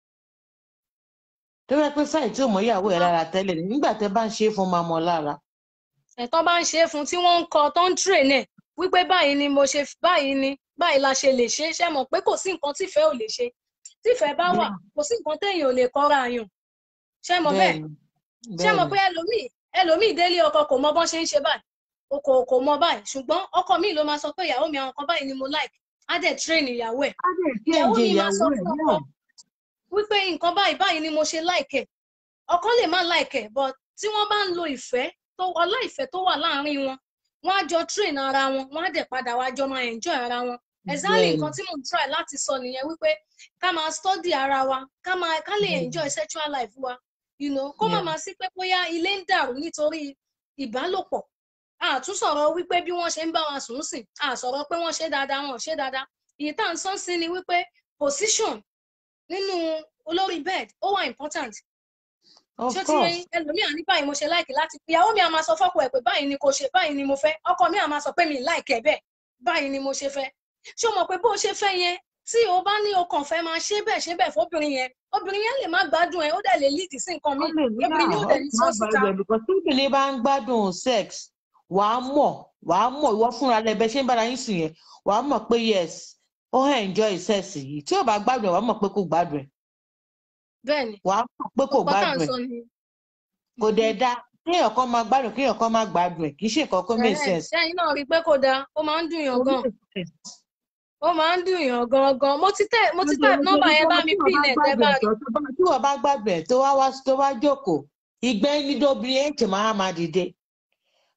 Tó bá yẹ pé sáì tí ò mọ ìyàwó ẹ̀ lára tẹ́lẹ̀ nígbà tẹ́ bá ń ṣe é fún máa mọ lára. Ẹ̀tọ́ bá ń ṣe é fún tí wọ́n ń kọ tó ń train ẹ̀ wípé báyìí ni mo ṣe báyìí la ṣe lè ṣe. Ṣé mọ̀ pé kò sí nǹkan tífẹ́ ò lè ṣe, tífẹ́ bá wà kò sí nǹkan téèyàn ò lè kọ́ra yàn. Ṣé mọ̀ bẹ́ẹ̀? Ṣé mọ̀ pé ẹlòmíì délé ọkọ kò mọ bọ́n ṣe ń ṣe báyìí, kò mọ báyìí, ṣùgbọ́n ọkọ mi ló máa sọ pé ìyàwó mi àwọn kan báyìí ni mo like, á dẹ̀ train ìyàwó ẹ̀. Ìyàwó mi máa sọ fún ọkọ wípé nǹkan báyìí ni mo ṣe like ẹ̀. Ọkọ lè má like ẹ̀, but tí wọ́n bá ń lo ìfẹ́ ọláìfẹ́ tó wà láàárín wọn, wọ́n á jọ train ara wọn, wọ́n á dẹ̀ padà wá jọ máa enjoy ara wọn. Exactly nǹkan tí mo ń try láti sọ nìyẹn, wípé ká máa study ara wa, ká lè enjoy sexual life wa, kó má máa sí pé bóyá ilé ń dàrú nítorí ìbálòpọ̀. A tún sọ̀rọ̀ wípé bí wọ́n ṣe ń bá wa sùn sìn, a sọ̀rọ̀ pé wọ́n ṣe dáadáa wọn ò ṣe dáadáa. Èyí tá à ń sọ sí ni wípé position nínú olórí bed ó wà important. Ṣé tí ẹlòmíà ní báyìí mo ṣe láìkì láti ìyàwó mi a máa sọ fọ́kọ ẹ̀ pé báyìí ni kò ṣe, báyìí ni mo fẹ́. Ọkọ mi a máa sọ pé mi láìkì ẹ̀ bẹ́ẹ̀, báyìí ni mo ṣe fẹ́. Ṣé o mọ̀ pé bó ṣe fẹ́ yẹn, tí o bá ní ọkàn fẹ́ máa ṣe bẹ́ẹ̀ fóbìnrin yẹn, obìnrin yẹn lè má gbádùn ẹ̀, ó dẹ̀ lè lead sí nǹkan mi. Obìnrin yóò dẹ̀ ní sọ síta. Tóbìnrin bá ń gbádùn sex, wàá mọ̀ ìwọ fúnra rẹ bẹ ṣe ń bára yín sùn yẹn, wàá mọ̀ pé yes ó enjoy sex yìí. Tí ò bá gbádùn ẹ̀, wàá mọ̀ pé kò gbádùn ẹ̀. Bẹ́ẹ̀ni. Wàá mọ̀ pé kò gbádùn ẹ̀. Kò dẹ̀ da kéèyàn kan máa gbádùn kéèyàn kan máa gbádùn ẹ̀, kì í ṣe nǹkan kó make sense. Ṣẹ́yìn náà rí i pé kò dáa, ó máa ń dùn yàn gan. Ó máa ń dùn yàn gan. Mo ti tẹ̀ nọ́mbà yẹn bá mi pín ẹ̀ tẹ́ bá rí. Tí wọ́n bá gbádùn ẹ̀ tó wá jókòó, ìgbẹ́ nídó obìnrin ẹ̀ tì máa dìde.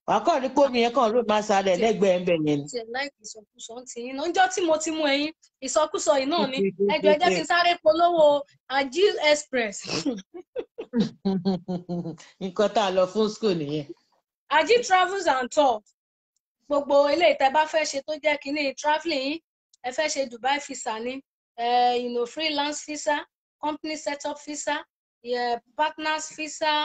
wàá kàn rí pé omi yẹn kàn ló máa sáré lẹ́gbẹ̀ẹ́ ń bẹ̀ yẹn ni. Ṣe láìpẹ́ ìsọkúsọ ti yín náà. Ọjọ́ tí mo ti mú ẹyin ìsọkúsọ yìí náà ni ẹjọ́ ẹ jẹ́ kí n sáré polówó Agil Express. Nǹkan tá a lọ fún school nìyẹn. Agil Travels and Tours. Gbogbo ilé ìtẹ́ bá fẹ́ ṣe tó jẹ́ kínní travelling yín, ẹ fẹ́ ṣe Dubai visa ni, freelance visa, company setup visa, partners visa,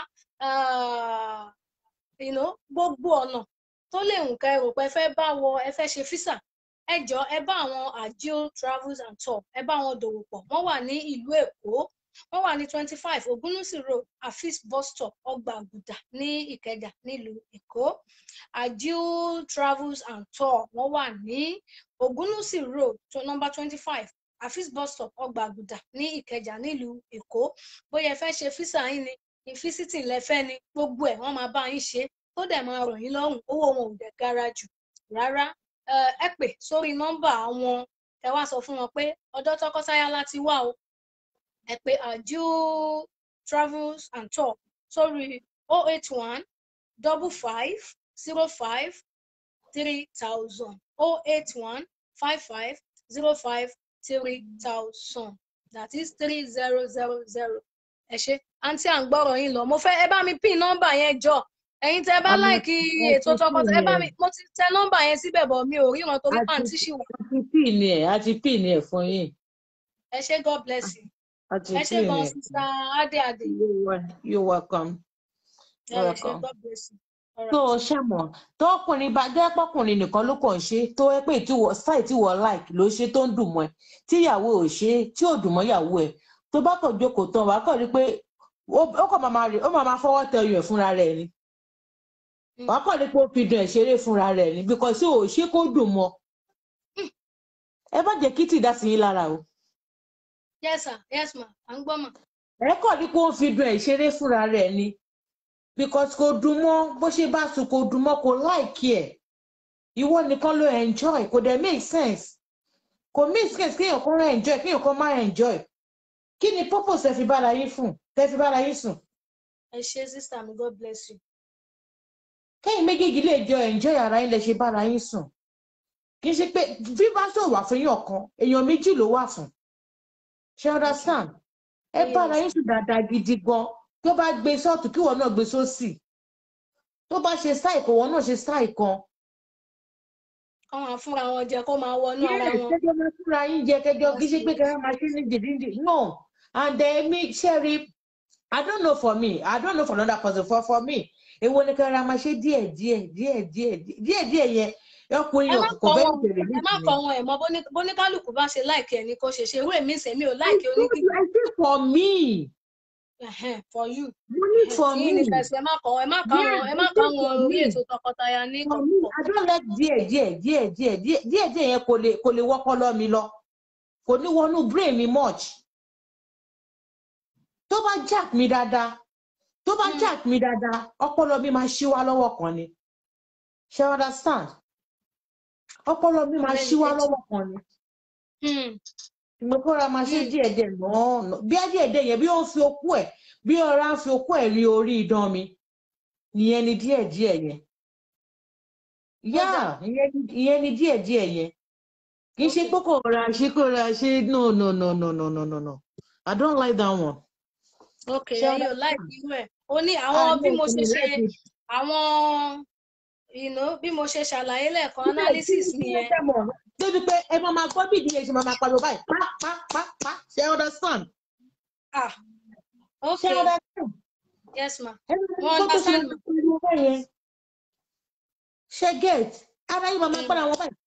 gbogbo ọ̀nà tó lè wù ká ẹ rò pé ẹ fẹ́ bá wọ ẹ fẹ́ ṣe visa. Ẹ jọ̀ọ́ ẹ bá àwọn Agil Travels and Tours ẹ bá wọn dòwò pọ̀. Wọ́n wà ní ìlú Èkó. Wọ́n wà ní 25 Ogunusi Road, Afis bus stop, Ọgbà Àgùdà ní Ìkẹjà nílùú Èkó. Agil Travels and Tours wọ́n wà ní Ogunusi Road number 25 Afis bus stop, Ọgbà Àgùdà ní Ìkẹjà nílùú Èkó. Bóyá ẹ fẹ́ ṣe físà yín ni visiting lẹ́fẹ́ ni gbogbo ẹ̀ wọ́n máa bá yín ṣe tó dẹ̀ máa rọ̀ yín lọ́rùn, owó wọn ò dẹ̀ gara jù rárá. Ẹ pè sórí nọ́mbà àwọn ẹ wá sọ fún wọn pé ọ̀dọ̀ tọkọtaya láti wá o. Ẹ pè Agil Travels and Tours sórí 081 55 05 3000 081 55 05 3000 that is 3000. Ẹ ṣé àǹtí à ń gbọ́rọ̀ yín lọ. Mo fẹ́ ẹ bá mi pín nọ́mbà yẹn jọ. Ẹ̀yin tẹ́ bá láìkí ètò tọkọtaya ẹ bá mi mo ti tẹ nọ́mbà yẹn síbẹ̀ bọ̀ mi ò ríran torí pàǹtí ṣì wà. A ti pín ní ẹ̀ fún yín. Ẹ ṣé God bless you. Ẹ ṣé gan Sister Ade. You're welcome. Ẹ ṣé God bless you. So ṣe mọ̀ tọkùnrin bá jẹ́ pọ́kùnrin nìkan ló kàn ṣe tó ẹ pé sáì tí wọ́n like ló ṣe tó ń dùn mọ́ ẹ tíyàwó ò ṣe tí ò dùn mọ́ ìyàwó ẹ tó bá kàn jókòó tán wàá kàn rí pé ó kàn máa fọwọ́ tẹ ọyàn ẹ̀ fúnra rẹ̀ ni wàá kàn rí pé ó fi dùn ẹ̀ ṣeré fúnra rẹ̀ ni because ò ṣe kó dùn mọ́ ẹ bá jẹ́ kí tì dá sí yín lára o. Yes sir, yes ma, à ń gbọ́ mà. Ẹ kàn rí pé ó fi dùn ẹ̀ ṣeré fúnra rẹ̀ ni because kò dùn mọ́ bó ṣe bá sùn kò dùn mọ́ kò like ẹ̀ ìwọ nìkan ló enjoy kò dẹ̀ make sense kò make sense kéèyàn kan enjoy kéèyàn kan má enjoy kí ni purpose ẹ fi bára yín fún tẹ fi bára yín sùn. Ẹ ṣé sister mi, God bless you. Kẹ́yìn méjèèjì lè jọ enjoy ara yín lẹ ṣe bára yín sùn kì í ṣe pé bí bá sọ wà fún yàn kan èèyàn méjì ló wà fún ṣe understand ẹ bára yín sùn dáadáa gidi gan tó bá gbé sọ́ọ̀tù kí wọ́n náà gbé sósì tó bá ṣe style kan wọ́n náà ṣe style kan. Kọ́ máa fúnra wọn jẹ kó máa wọnú ara wọn. Kẹ́jọ́ máa fúnra yín jẹ kẹ́jọ́ kí ṣe pé kẹ́jọ́ máa ṣe ní dìdíndì no and then me Sherry I don't know for me I don't know for another person for me èwo ni kẹ́jọ́ máa ṣe díẹ̀ yẹn ọkùnrin kò bẹ́ẹ̀ tẹ̀lé ní ìsinmi. Ẹ má kọ wọn ẹ̀ mọ́ bóníkálùkù bá ṣe láìkì ẹ̀ ní kó ṣe irú èmi ìsẹ̀mí ò láìkì oníkìkì. I say for me. For you. For me. Ẹ má kọ wọn orí ètò tọkọtaya ní kọ̀ọ̀kan. I don't like díẹ̀ yẹn kò lè wọ́pọ̀ lọ́ mi lọ kò ní wọnú brain mi much tó bá jack mi dáadáa ọpọlọ mi máa ṣíwá lọ́wọ́ kan ni ṣe understand ọpọlọ mi máa ṣíwá lọ́wọ́ kan ni mo kọ́ra máa ṣe díẹ̀díẹ̀ náà bí díẹ̀díẹ̀ yẹn bí ó ń fi okú ẹ̀ bí ọ̀rá ń fi okú ẹ̀ rí orí idán mi ìyẹn ni díẹ̀díẹ̀ yẹn ìyẹn ni díẹ̀díẹ̀ yẹn kì í ṣe pé kò ra ṣe no I don't like that one. Okay ẹ̀yin ò like irú ẹ̀ ó ní àwọn bí mo ṣe ṣe àwọn bí mo ṣe ṣàlàyé lẹ́ẹ̀kan analysis nìyẹn. Débi pé ẹ máa gbọ́ bí ìdílé ṣe máa pariwo báyìí pa ṣe understand. Okay. Ṣe understand. Yes ma. Wọ́n understand. Ṣe gate ara yìí máa pàdé àwọn báyìí.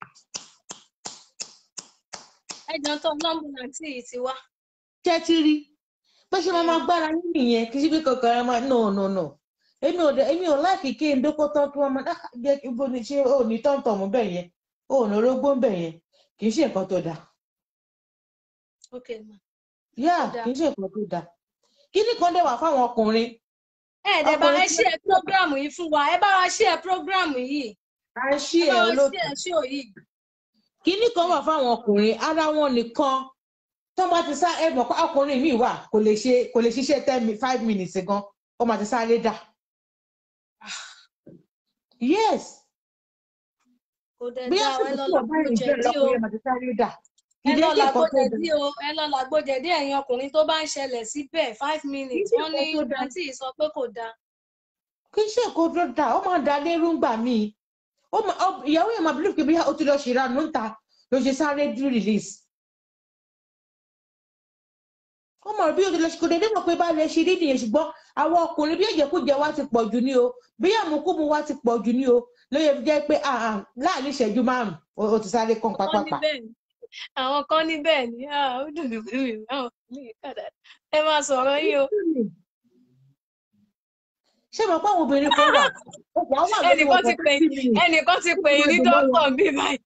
Ẹ jọ tó nọ́mbù àti yìí ti wá. Ṣé ti rí bó ṣe máa gbára yín nìyẹn kì í ṣe pé kankan ẹ máa no. Èmi ò láìkí kí n dókó tán kí wọ́n máa jẹ́ kí bó ni ṣe ò ní tọ̀mù bẹ́ẹ̀ yẹn ò ní orógbó bẹ́ẹ̀ yẹn kì í ṣe nǹkan tó dáa. Okay ma. Kì í ṣe nǹkan tó dáa. Kí ni kan dẹ̀ wà fáwọn ọkùnrin. Dẹ̀ bá ẹ share program yìí fún wa ẹ bá wa share program yìí. À ń share olóòtú. Kí ni kan wà fáwọn ọkùnrin ara wọn nìkan tó bá ti sá ẹ mọ̀ pé ọkùnrin mi wà kò lè ṣiṣẹ́ 5 minutes gan ó máa ti sáré dà. Yes. Kò dẹ̀ Bí dá àsìkò ẹ lọ tí wọ́n bá rìn jẹ́ làgbójẹ̀dí o. lọ́kùnrin máa ti sáré dà. Ẹ lọ làgbójẹ̀dí o. Ẹ lọ làgbójẹ̀dí ẹ̀yin ọkùnrin tó bá ń ṣẹlẹ̀ síbẹ̀ 5 minutes. Wọ́n ní àǹtí sọ pé kò dáa. Kì í ṣe nǹkan tó dáa, ó máa da lérú ńgbà míì. Ìyàwó yẹn máa believe pé bí ó ti lọ ṣèrànú ń ta ló ṣe sáré do release. Ó mọ̀ bí ó ti lọ ṣe kò dédé mọ̀ pé bá lè ṣe rí nìyẹn, ṣùgbọ́n àwọn ọkùnrin bí ẹ̀jẹ̀kújẹ wa ti pọ̀ jù ní o, bí àmúkúmu wa ti pọ̀ jù ní o, ló yẹ jẹ́ pé láàrin ìṣẹ́jú 5 ó ti sáré kan pápápá. Àwọn kan ní bẹ́ẹ̀ ni, ó dùn mí pé mi ò ní kàdà. Ẹ máa sọ̀rọ̀ yín o. Ṣé mo pé àwọn obìnrin kan wà? Ẹnìkan ti pè yín ní dókítà bí báyìí.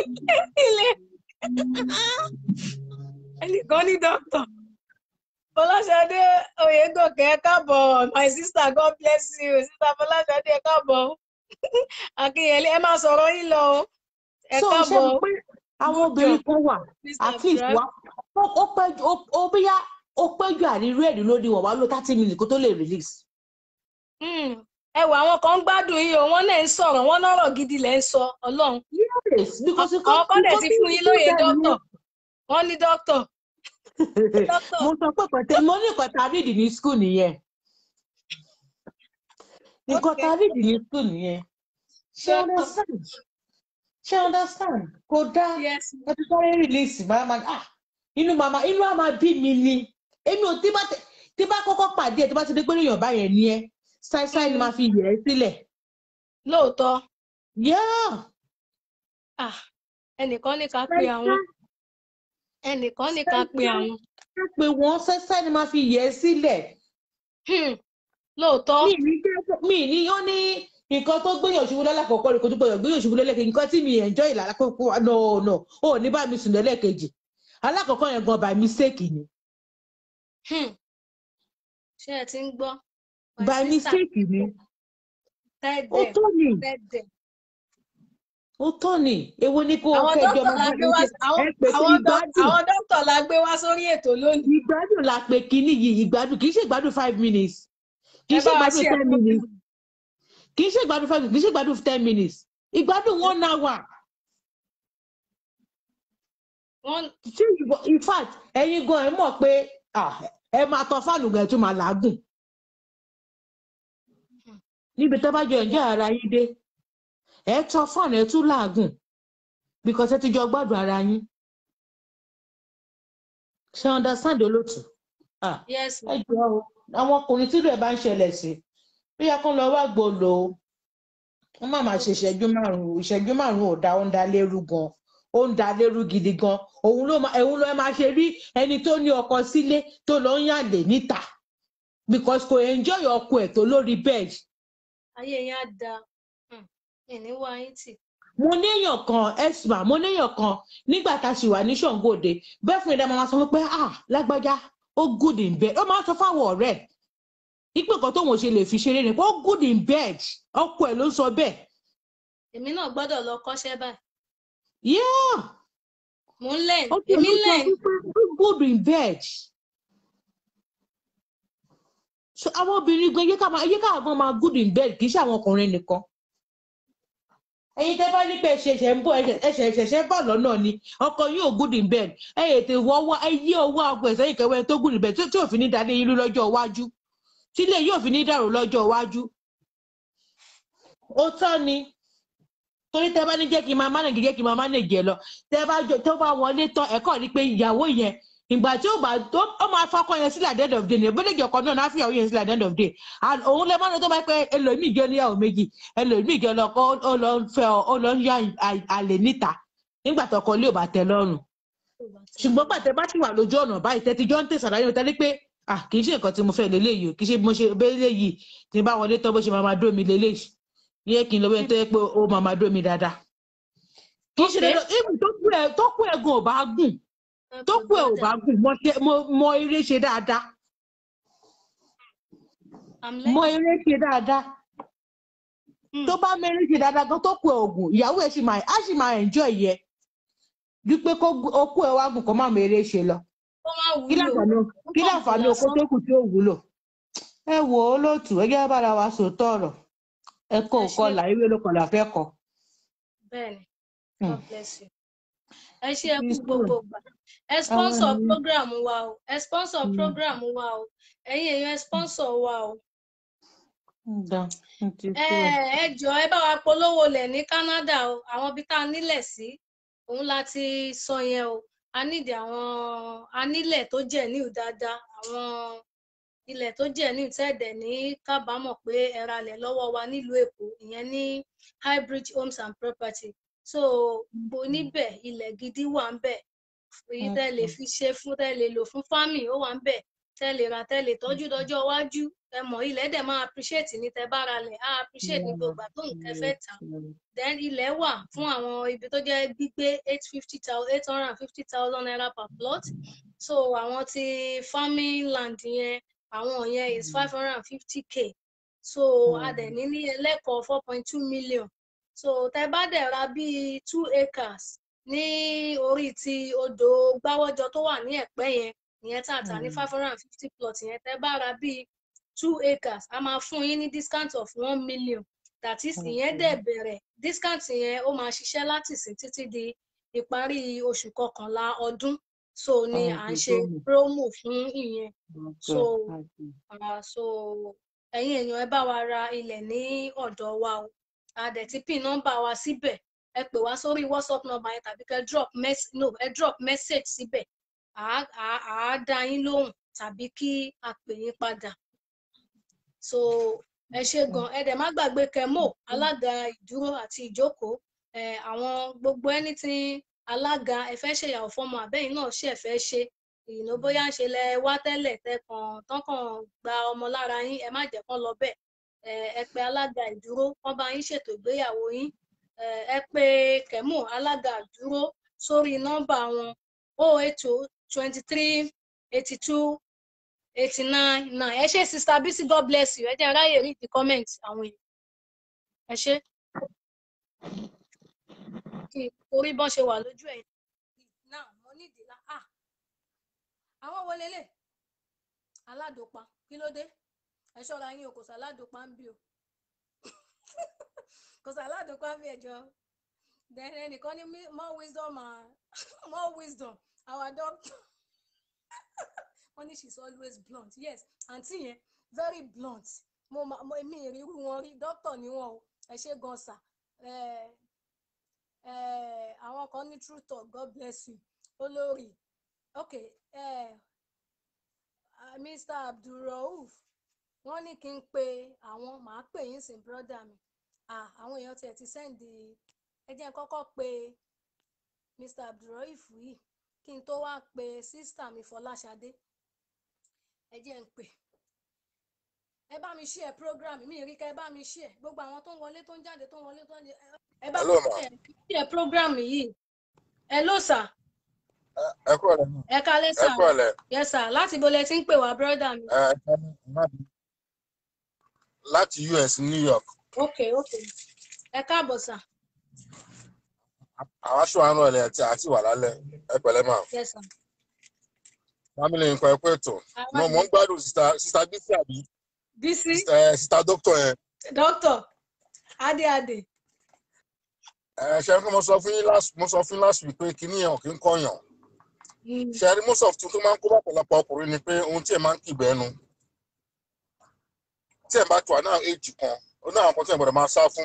Ẹnìkan ní dókítà. Fọláṣadé Oyègòkè ẹ káàbọ̀, my sister, God bless you. Sister Fọláṣadé ẹ káàbọ̀. Akínyẹlé ẹ máa sọ̀rọ̀ yín lọ o. Ẹ káàbọ̀. So ṣé mo pé àwọn obìnrin kan wà at least wá ó bóyá ó péjú àrírí ẹ̀rí lórí wọ̀ wá ló 30 minutes kó tó lè release. Ẹ wò àwọn kan gbádùn yìí o, wọ́n lè ń sọ̀rọ̀, wọ́n lọ́rọ̀ gidi lè ń sọ Ọlọ́run. Yes, because àwọn kan dẹ̀ ti fún yín lóye dókítà. Wọ́n ní dókítà. Mo sọ pé mo ní nǹkan tá a read ní school nìyẹn. Nǹkan tá a read ní school nìyẹn. Ṣé understand? Kò dá ẹ ti sáré release inú àmà bí mi ni. Èmi ò tí bá kọ́kọ́ pàdé ẹ̀ tí bá ti dé pé èèyàn báyẹn ní ẹ. Ṣáìṣáì ni máa fi yẹ̀ ẹ́ sílẹ̀. Lóòótọ́. Ẹnìkan ní ká pe àwọn. Ẹnìkan ní ká pe àwọn. Ká pe wọ́n ṣáìṣáì ni máa fi yẹ̀ ẹ́ sílẹ̀. Lóòótọ́. Mi ní ó ní nǹkan tó gbéyàn ṣubú lọ́lákọ̀ọ́kọ́ rẹ̀ kó tó gbéyàn ṣubú lẹ́lẹ́kejì, nǹkan tí mi enjoy ìlànà kókó no ó ní bá mi sùn lẹ́lẹ́kejì. Alákọ̀ọ́kọ́ yẹn gan by mistake ni. Ṣé ẹ ti ń gbọ́? By mistake ni. Ó tọ́ ni. Èwo ni kó kẹjọ máa gbé àwọn dókítà la gbé wá sórí ètò lónìí. Ìgbádùn la pè kíní yìí, ìgbádùn kì í ṣe ìgbádùn 5 minutes. Kì í ṣe ìgbádùn 10 minutes. Kì í ṣe ìgbádùn 5 minutes, kì í ṣe ìgbádùn 10 minutes. Ìgbádùn 1 hour. In fact, ẹ̀yin gan ẹ mọ̀ pé ẹ máa tọ fáànù gan ẹ tún máa làágùn. Níbi tó bá jọ ẹ̀jẹ̀ ara yín dé, ẹ tọ fáànù ẹ tún làágùn because ẹ ti jọ gbádùn ara yín. Ṣé understand olóòtú? Yes. Ẹ jọ o, àwọn ọkùnrin tí rẹ̀ bá ń ṣẹlẹ̀ sí, bí a kàn lọ wá gbòòlò o, wọ́n máa ṣe ìṣẹ́jú 5 ò dá ó ń dá lérú gan, ó ń dá lérú gidi gan. Òun ló máa ṣe rí ẹni tó ní ọkọ sílé tó lọ ń yàlè níta because kò enjoy ọkọ ẹ̀ tó lórí bed. Ayé yẹn á da ìníwá yín tì. Mo níyàn kan nígbà tá a ṣì wà ní Ṣàngóde bẹ́ẹ̀ fún ẹ̀dá máa sọ pé lágbájá ó good in bed. Ó máa sọ fáwọn ọ̀rẹ́ ìpè kan tóun ò ṣe lè fi ṣeré rẹ̀ pé ó good in bed, ọkọ ẹ̀ ló sọ bẹ́ẹ̀. Èmi náà gbọ́dọ̀ lọ kọ́ṣẹ́ báyìí. Yeah. Mo ń lẹ́n. Èmi lẹ́n. Ó good in bed. So àwọn obìnrin gan yé ká àwọn máa good in bed kì í ṣe àwọn ọkùnrin nìkan. Ẹ̀yin tẹ́ bá ní pé ẹ̀ṣẹ̀ṣẹ̀ ń bọ̀ ẹ̀ṣẹ̀ṣẹ̀ bọ̀ lọ́nà ni ọkọ yóò good in bed. Ètè wọ́wọ́ yí ọwọ́ àgọ́ ẹ̀sẹ̀ ìkẹwẹ́ tó good in bed tí ò fi ní dalé irú lọ́jọ́ iwájú. Tílé yóò fi ní dàrú lọ́jọ́ iwájú. Ó tọ́ ni. Torí tẹ́ bá ní jẹ́ kí n máa manage ẹ lọ. Tẹ́ bá tó bá wọlé tán ẹ̀kọ́ rí pé ìyàwó yẹn ìgbà tí ó máa fọkọ yẹn sílẹ̀ at the end of the day ni bó lè jẹ́ ọkọ náà fi ìyàwó yẹn sílẹ̀ at the end of the day. And òun lè máa ń lọ tó bá pẹ́ ẹlòmíì jẹ́ níyàwó méjì ẹlòmíì jẹ́ lọ́kọ́ ó lọ ń yá àlè níta nígbà tó ọkọ ilé ò bá tẹ́ lọ́rùn. Ṣùgbọ́n pàtẹ́ bá ti wà lójú ọ̀nà báyìí tẹ́tí jọ́ ń tẹ̀sán láyé tẹ́lẹ̀ pé kì í ṣe nǹkan tí mo fẹ́ lélẹ́yìí o kì í ṣe mo ṣe lélẹ́yìí tí n bá wọlé tán bó ṣe máa dó mi lélẹ́yìí yẹ kí n lọ bẹ́ẹ̀ tó yẹ pé ó máa dó mi dáadáa. Kì í ṣe dandan even tó kú ẹ̀gùn ò bá gùn tó kú ẹ̀ ò bá gùn mọ eré ṣe dáadáa. Mọ eré ṣe dáadáa. Tó bá mẹ́rin ṣe dáadáa gan tó kú ẹ̀ ògùn ìyàwó ẹ̀ sì máa enjoy yẹ ju pé kó okú ẹ̀ wá gùn kó má mọ eré ṣe lọ. Kí láǹfààní okó tó kù tí ó wúlò. Ẹ wò ó lóòtú ẹgbẹ́ bára wa sòótọ́ ọ̀rọ̀. Ẹ̀kọ́ kọlà ìwé ló kọlà fẹ́ kọ. Bẹ́ẹ̀ni, God bless you. Ẹ ṣé ẹ kú gbogbo gbà. Ẹ sponsor program wa o. Ẹ sponsor program wa o. Ẹ̀yin èèyàn ẹ sponsor wa o. Ẹ jọ̀ọ́ ẹ bá wa polówó lẹ̀ ní Canada o. Àwọn ibi tá a nílẹ̀ sí òun láti sọ yẹn o. A nídìí àwọn anílẹ̀ tó jẹ́ níù dáadáa. Àwọn ilẹ̀ tó jẹ́ ní tẹ́ẹ̀dẹ̀ ní kábàámọ̀ pé ẹ ralẹ̀ lọ́wọ́ wa nílùú Èkó ìyẹn ní Highbridge Homes and Property. So gbogbo níbẹ̀ ilẹ̀ gidi wà ń bẹ̀. Èyí tẹ́ lè fi ṣe fún tẹ́ lè lò fún farming ó wà ń bẹ̀. Tẹ́ lè ra tẹ́ lè tọ́jú dọjọ́ iwájú. Ẹ mọ̀ ilẹ̀ dẹ̀ máa appreciate ní tẹ́ bá ralẹ̀ á appreciate ní gbogbo tó nǹkan fẹ́ tà. Then ilẹ̀ wà fún àwọn ibi tó jẹ́ gbígbé 850,000 naira per plot. So àwọn ti farming land yẹn àwọn yẹn is 550k. So a dẹ̀ ní ẹlẹ́kọ̀ọ́ 4.2 million. So tẹ́ bá dẹ̀ ra bíi 2 acres ní orí ti odò gbáwọ́jọ tó wà ní Ẹ̀pẹ́ yẹn ìyẹn tààtà ní 550 plot yẹn tẹ́ bá ra bíi 2 acres a máa fún yín ní discount of 1 million. That is ìyẹn dẹ̀ bẹ̀rẹ̀ discount yẹn ó máa ṣiṣẹ́ láti sìn títí di ìparí oṣù kọkànlá ọdún. So ni à ń ṣe promo fún ìyẹn. So ẹ̀yin èèyàn ẹ bá wa ra ilẹ̀ ní ọ̀dọ̀ wa o. A dẹ̀ ti pin nọ́mbà wa síbẹ̀. Ẹ pè wá sórí WhatsApp nọ́mbà yẹn tàbí kẹ́ drop message síbẹ̀. À dá yín lóhùn tàbí kí a pè yín padà. So ẹ ṣé gan. Ẹ dẹ̀ má gbàgbé kẹ́mò alága ìdúró àti ìjókòó. Àwọn gbogbo anything alága ẹ fẹ́ ṣèyàwó fọ́mọ àbẹ́yìn náà ṣe ẹ fẹ́ ṣe. Ìnà bóyá ń ṣe lẹ wá tẹ́lẹ̀ tán kàn gba ọmọ lára yín ẹ má jẹ́ kán lọ bẹ́ẹ̀. Ẹ pè alága ìdúró kán bá yín ṣètò ìgbéyàwó yín. Ẹ pè kẹ́mò alága ìdúró sórí nọ́mbà wọn 080 23 82 89 9. Ẹ ṣé Sister Bisi, God bless you. Ẹ jẹ́ ráyè read the comments àwọn èèyàn. Ẹ ṣé. Kí orí bọ́n ṣe wà lójú ẹ̀ náà mo nídìí lá. Àwọn wo lélẹ̀ aládòpa kí ló dé ẹ ṣọ́ra yín o kò sí aládòpa ń bí o kò sí aládòpa ń bí ẹjọ́ then ẹnìkan ní more wisdom our doctor wọ́n ní she's always blunt. Yes àǹtí yẹn very blunt mo èmi ìrírú wọn rí doctor ni wọn o. Ẹ ṣé gan sà. Àwọn kan ní true talk, God bless you olórí. Okay, Mr. Abdulrauf wọ́n ní kí n pe àwọn màá pè yín sí brother mi. Àwọn èèyàn tiẹ̀ ti sẹ́ndì ẹ jẹ́ kọ́kọ́ pe Mr. Abdulrauf yìí kí n tó wá pe sister mi Fọláṣadé. Ẹ jẹ́ n pè. Ẹ bá mi share program mi rí ká ẹ bá mi share gbogbo àwọn tó ń wọlé tó ń jáde tó ń wọlé tó ń jáde. Ẹ bá mi share program yìí. Hello sir. Ẹ kú ọ̀lẹ́. Ẹ kálẹ́ sir. Ẹ kú ọ̀lẹ́. Yes sir. Láti bo lẹ ti ń pè wá brother mi. Láti US New York. Okay. Ẹ káàbọ̀ sir. Àwọn aṣọ àánú ẹ̀lẹ́ àti wà lálẹ́ ẹ pẹ̀lẹ́ mà. Yes sir. Family nǹkan ẹ pé ètò. Mo ń gbádùn Sister Bisi àbí. Bisi. Sister Doctor yẹn. Doctor Adé. Ṣe kí mo sọ fún yín last week pé kíní yẹn ò kí ń kọ̀yàn. Ṣe rí most of tuntun máa ń kó bá ọ̀pọ̀lọpọ̀ ọkùnrin ni pé ohun tí ẹ máa ń kì bẹ́ẹ̀ nu. Tí ẹ bá tó àná èjì kan ó ní àwọn kan tí ẹ gbọ́dọ̀ máa sá fún.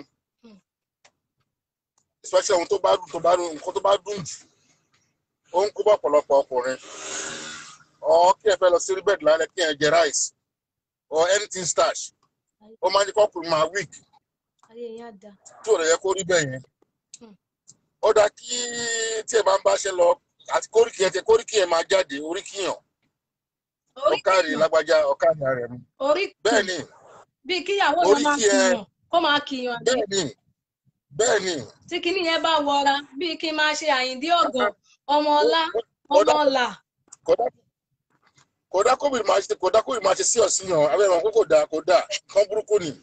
Especially ohun tó bá dùn nǹkan tó bá dùn jù ó ń kó bá ọ̀pọ̀lọpọ̀ ọkùnrin. Kí ẹ fẹ́ lọ sí bed lálẹ́ kí ẹ jẹ rice or anything starch ó máa ń ní kọ́kùnrin máa weak. Tí ò lè yẹ kó rí bẹ́ẹ̀ yẹn. Ó dá kí tí ẹ máa ń báṣẹ lọ àti kóríkì ẹ máa jáde oríkìyàn ọ̀kárí lágbájá ọ̀kárí rẹ̀ mu. Bẹ́ẹ̀ ni bí kíyàwó ló máa kìyàn kó máa kìyàn. Bẹ́ẹ̀ ni. Tí kinní yẹn bá wọra bí kí n máa ṣe Àyìndé Ọ̀gàn ọmọ ọlá ọmọ ọlà. Kódà kóbìnrin máa ṣe sí ọ̀sìyàn abẹ́rẹ́ wọn kó dáa kán burúkú ni.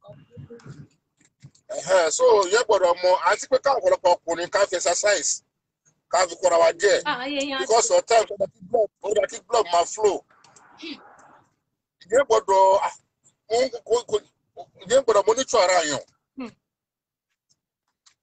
So yẹ gbọ́dọ̀ mọ àti pé káwọn ọ̀pọ̀lọpọ̀ ọkùnrin ká fi exercise ká fi kọ́ra wa jẹ́ because of time ó dá kí blood máa flow. Ìyẹn gbọ́dọ̀ monitor ara yàn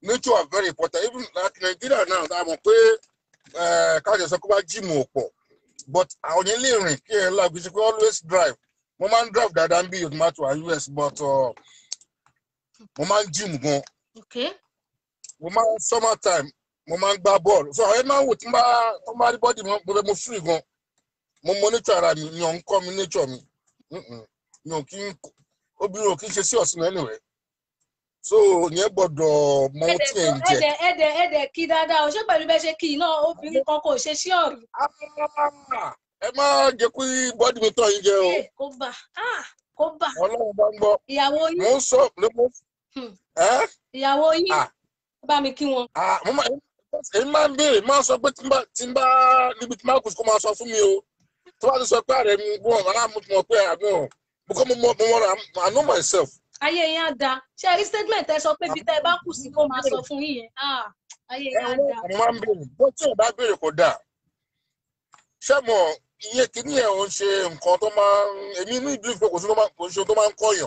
nature are very important. Even like Nigeria now, I'm kájọ sọ pé wá gym ò pọ̀, but àwọn yẹn lè rìn kí ẹ lọ gbèsè pé always drive. Mo máa ń drive dáadáa ń bí tomato and US, but mo máa ń gym gan. Okay. Mo máa ń summer time, mo máa ń gbá bọ́ọ̀lù. So àwọn yẹn máa ń wò tí wọ́n bá rí bọ́ọ̀dì mo free gan. Mo monitor ara mi, mi ò ń kọ́ mi nature mi. Mi ò kí ń obìnrin ò kí ń ṣe sí ọ̀sìn anyway. So yẹn gbọ́dọ̀ mọ ohun tí ẹ ń jẹ. Ẹ̀dẹ̀ kí dáadáa o, ṣé pẹ̀lú bẹ́ẹ̀ ṣe kí náà obìnrin kan kò ṣe sí ọ̀rì. Ẹ má jẹ́ kí bọ́ọ̀dì mi tọ̀ yín jẹ o. Kó bà. Ọlọ́run bá ń gbọ́. Ìyàwó yín. Mo ń sọ lóko. Ìyàwó yín. Bá mi kí wọn. Èmi máa ń béèrè, máa ń sọ pé tí n bá níbi tí máa kù kó máa sọ fún mi o. Tí wọ́n ti sọ pé ààrẹ mi gbọ́n, aláàmú ti mọ̀ pé àgbọ̀n. Because mo I know myself. Ayé yẹn á da. Ṣé rí statement ẹ sọ pé bí tẹ́ ẹ bá kù sí kó máa sọ fún yín yẹn? Ayé yẹn á da. Mo máa ń béèrè, bó tí ò bá béèrè kò dáa. Ṣé mo iye kìíní ẹ̀ ń ṣe nǹkan tó máa ń èmi ní ìdílé pé kò sí tó máa ń kọ́yàn.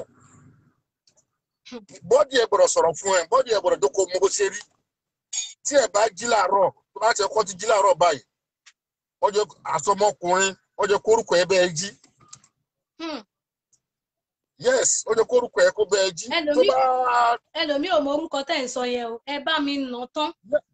Bọ́dì ẹ̀ gbọ́dọ̀ sọ̀rọ̀ fún ẹ, bọ́dì ẹ̀ gbọ́dọ̀ jókòó mo bó ṣe rí. Tí ẹ bá jí láàárọ̀, tó bá ti ẹ̀kọ́ ti jí láàárọ̀ báyìí, ọjọ́ àsọmọkùnrin, ọjọ́ kórúkọ ẹ bẹ́ẹ̀ jí. Yes, ọjọ́ kórúkọ ẹ kó bẹ́ẹ̀ jí. Ẹlòmíì ò mọ orúkọ tẹ́ ń sọ yẹn o, ẹ bá mi nà tán.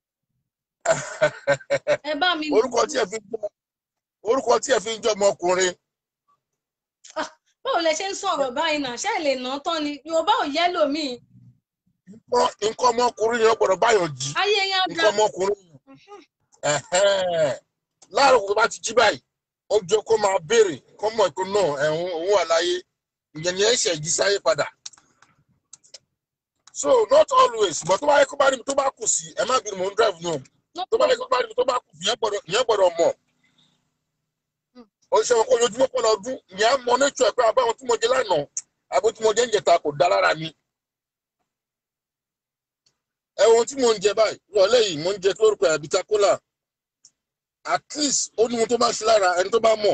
Ẹ bá mi nà tán. Orúkọ tí ẹ fi ń jọ ọmọkùnrin. Báwo lẹ ṣe ń sọ̀rọ̀ báyìí náà? Ṣé ẹ lè nà tán ni? Yorùbá ò yẹ lòmíì. Nǹkan ọmọkùnrin yẹn gbọ́dọ̀ báyọ̀ jí. Ayé yẹn á da. Nǹkan ọmọkùnrin yẹn. Láàárọ̀ kò bá ti jí báyìí, ó jẹ́ kó máa béèrè, kó mọ̀ pé náà òun wà láyé. Ìyẹn ni ẹ ṣe jí sáyé padà. So not always, but tó bá yẹ kó bá rí mi tó bá kù sí, ẹ má bínú mo ń drive náà. Tó bá yẹ kó bá rí mi tó bá kù sí, ìyẹn gbọ́dọ̀ mọ̀. Ó ṣe wọn kó lójúmọ́ pọ̀ lọ́dún, ìyẹn mọ nature ẹ̀ pé àbáwọn tí mo jẹ lánàá, àbó tí mo jẹ ń jẹta kò dá lára mi. Ẹ̀wọ̀n tí mo ń jẹ báyìí, lọ́lẹ́ yìí mo ń jẹ lórúkọ àbíta kólà. At least ó ní mo tó bá ṣe lára ẹni tó bá mọ̀.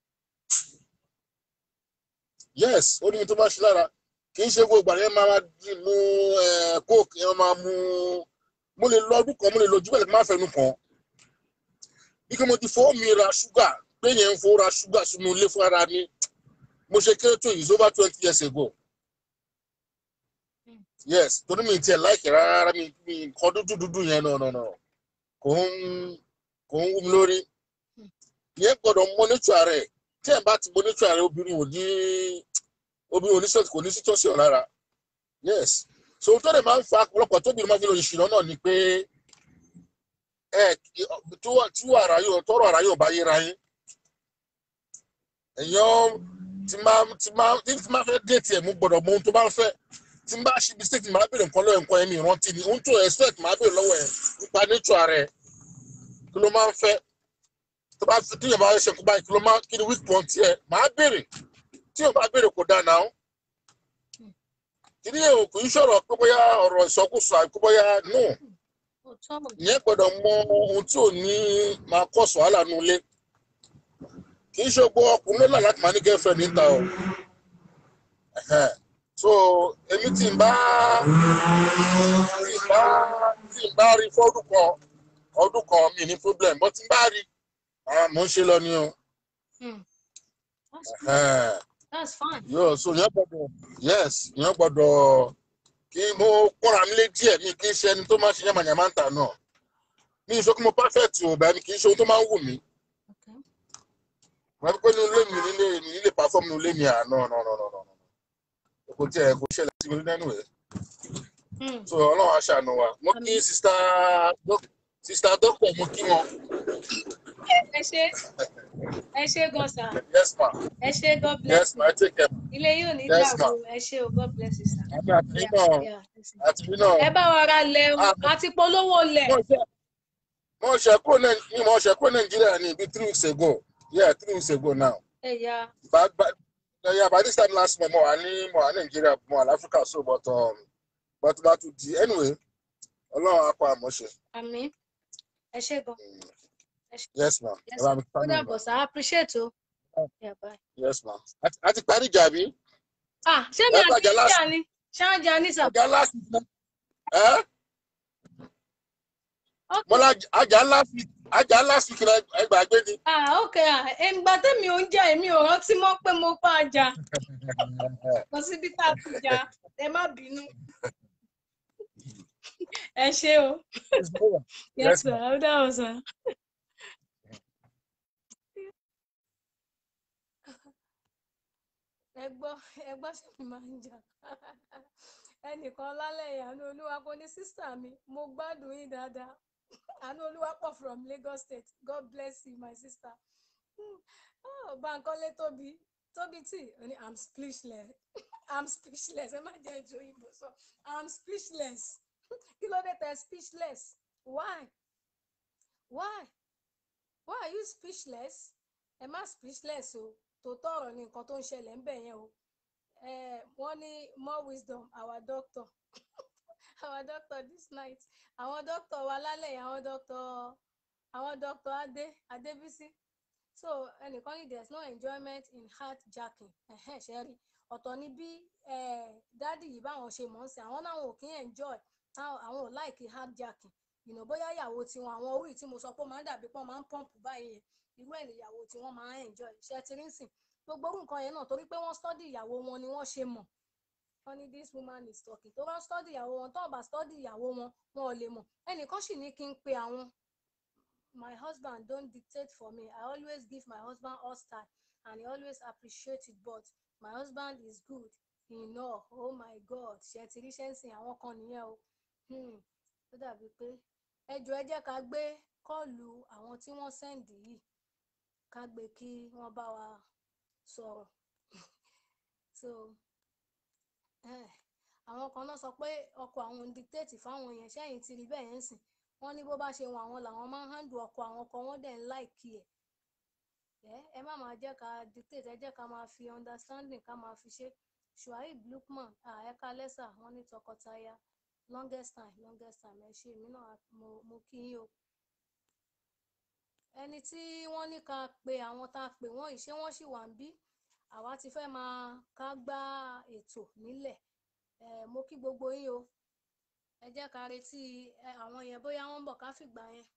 Yes, ó ní mo tó bá ṣe lára. Kì í ṣe gbogbo àyẹ̀ máa mú coke, ẹ̀ máa mú. Mo lè lọ ọdún kan, mo lè lọ jùbẹ̀lẹ̀ máa fẹnu kan. Bí kí mo ti fọwọ́ mi ra ṣúgà, pé yẹn ń fowó ra ṣúgà sínú ilé fún ara mi. Mo ṣe kéré tó yìí over 20 years ago. Yes, torí mi tiẹ̀ láìkì rárá mi nǹkan dúdú yẹn no. Kò ń wú mi lórí. Ìyẹn gbọ́dọ̀ monitor rẹ̀. Tí ẹ̀ bá ti monitor rẹ̀ obìnrin ò ní sọ́ọ̀tì kò ní sí tọ́sí ọ̀ lára. Yes. So tó lè máa ń fa ọ̀pọ̀lọpọ̀ tóbi máa fi lọ ìṣìnà náà ni pé tọrọ ara yóò bá yẹra yín. Èèyàn tí máa fẹ́ déètì ẹ̀ mú gbọ́dọ̀ mọ ohun tó bá ń fẹ́. Tí n bá ṣe mistake máa bèrè nǹkan lọ́wọ́ nǹkan ẹ̀mí ìrántí ni ohun tó expect máa bèrè lọ́wọ́ ẹ̀ nípa nature rẹ̀ kí ló máa ń fẹ́. Tó bá fi tíyẹ̀ bá ṣe kó báyìí kí ni weak point ẹ̀ máa bèrè. Tí o bá bèrè kò dáa náà. Kí ni èèyàn kò ń sọ̀rọ̀ pé bóyá ọ̀rọ̀ ìsọkúsọ àìkú bóyá no. Ìyẹn gbọ́dọ̀ mọ ohun tí ò ní máa kọ́ sọ wàhálà nínú ilé. Kì í ṣe gbọ́ ọkùnrin náà láti máa ní girlfriend níta o. So èmi tí n bá rí fún ọdún kan mi ní problem, but tí n bá rí mo ń ṣe lọ ni o. That's fine. So ìyẹn gbọ́dọ̀ kí mo kọ́ra mi lé díẹ̀ mi kì í ṣe ẹni tó máa ṣe yàmàyàmá ń tà náà. Mi ì sọ pé mo perfect o bá mi kì í ṣe ohun tó máa ń wù mí. Wọ́n pẹ́ ní ilé mi nílé perform ní ilé mi no. Kò tiẹ̀ kò ṣẹlẹ̀ sí mi nínú ẹ̀. So Ọlọ́run á ṣàánú wa. Mo kí sista doctor mo kí wọn. Ẹ ṣé gan sir. Yes ma. Ẹ ṣé God bless. Yes ma, I take care. Ilé yóò ní dàrú. Ẹ ṣé o, God bless you sir. Àti náà. Ẹ bá wa ra lẹ̀ àti polówó lẹ̀. Mo ṣe kúrò Nàìjíríà ní ibi 3 weeks ago. Yeah, 3 weeks ago now. Yeah. By this time last month, mo wà Nigeria, mo wà Africa, so but to the anyway, Ọlọ́run á pa àmọ́ṣe. Àmín. Ẹ ṣé gan. Yes ma'am. Yes, I appreciate you. Yeah, bye. Yes ma'am. Àti parí ìjà bí? Ṣé mi àti ìjà ni? Ṣáájà ní sà. Ọjà last Bọ́lá ajá last week ẹgbàgbé ni. Okay. Ìgbà tẹ́mi ò ń jà èmi ò rántí mọ́ pé mo bá a jà. Kò síbi tá a ti jà, ẹ má bínú. Ẹ ṣé o. Yes, sir. Ó dáhùn, sir. Ẹgbọ́ sì mi máa ń jà. Ẹnìkan lálẹ́ ìyànú olúwa kò ní sísà mi, mo gbádùn yín dáadáa. Àánú olúwa pọ̀ from Lagos State. God bless you, my sister. Bankole Tóbi tí I'm speechless. I'm speechless. Ẹ má jẹ́ ìjọ ìbò sọ. I'm speechless. Kí ló dé tẹ speechless? Why? Why are you speechless? Ẹ má speechless o. Tòótọ́ ọ̀rọ̀ ni nǹkan tó ń ṣẹlẹ̀ ń bẹ̀ yẹn o. Wọ́n ní more wisdom our doctor. Our doctor this night. Àwọn doctor wa lálẹ́ àwọn doctor Adebisi. So ẹnìkan ní there's no enjoyment in heartjacking. Ṣe rí ọ̀tọ̀ ni bí dádì yìí báwọn ṣe mọ̀ ń sìn àwọn náà ò kí ń enjoy àwọn ò like heartjacking. Bóyá ìyàwó tiwọn àwọn orí tí mo sọ pé ó máa ń dàbí pé wọ́n máa ń pọ́ǹpù báyìí yẹn irú ẹ̀ níyàwó tí wọ́n máa ń enjoy ṣe ti rí ń sìn gbogbo orú nǹkan yẹn náà torí pé wọ́n study ìyàwó wọn ni wọ́n ṣe mọ̀ wọ́n ní this woman is talking tó bá study ìyàwó wọn tó bá study ìyàwó wọn wọn ò lè mọ̀ ẹnìkan sì ní kí n pe àwọn my husband don't dictate for me I always give my husband all style and he always appreciate it but my husband is good in all oh my God ṣe ti rí ṣẹ́ǹsìn àwọn kan nìyẹn o ó dàbí pé ẹ jẹ́ ká gbé kọ́ọ̀lù àwọn tí wọ́n sẹ́ǹdì yìí ká gbé kí wọ́n bá wa sọ̀rọ̀ so àwọn kan náà sọ pé ọkọ àwọn ń dictate fáwọn yẹn ṣẹ́yìn ti rí bẹ́ẹ̀ yẹn sìn wọ́n ní bó bá ṣe wọn àwọn làwọn máa ń handle ọkọ àwọn ọkọ wọn dẹ̀ ń láìkí ẹ má máa jẹ́ ká dictate ẹ jẹ́ ká máa fi understanding ká máa fi ṣe Shuaib Lukman ẹ̀ka lẹ́sà wọ́n ní tọkọtaya longest time ẹ ṣe èmi náà mo kí yín o ẹni tí wọ́n ní ká pe àwọn tá a pè wọ́n yìí ṣé wọ́n sì wà ń bí àwa ti fẹ́ máa ká gbá ètò nílẹ̀ mo kí gbogbo yín o ẹ jẹ́ ká retí àwọn yẹn bóyá wọ́n ń bọ̀ ká fìgbà yẹn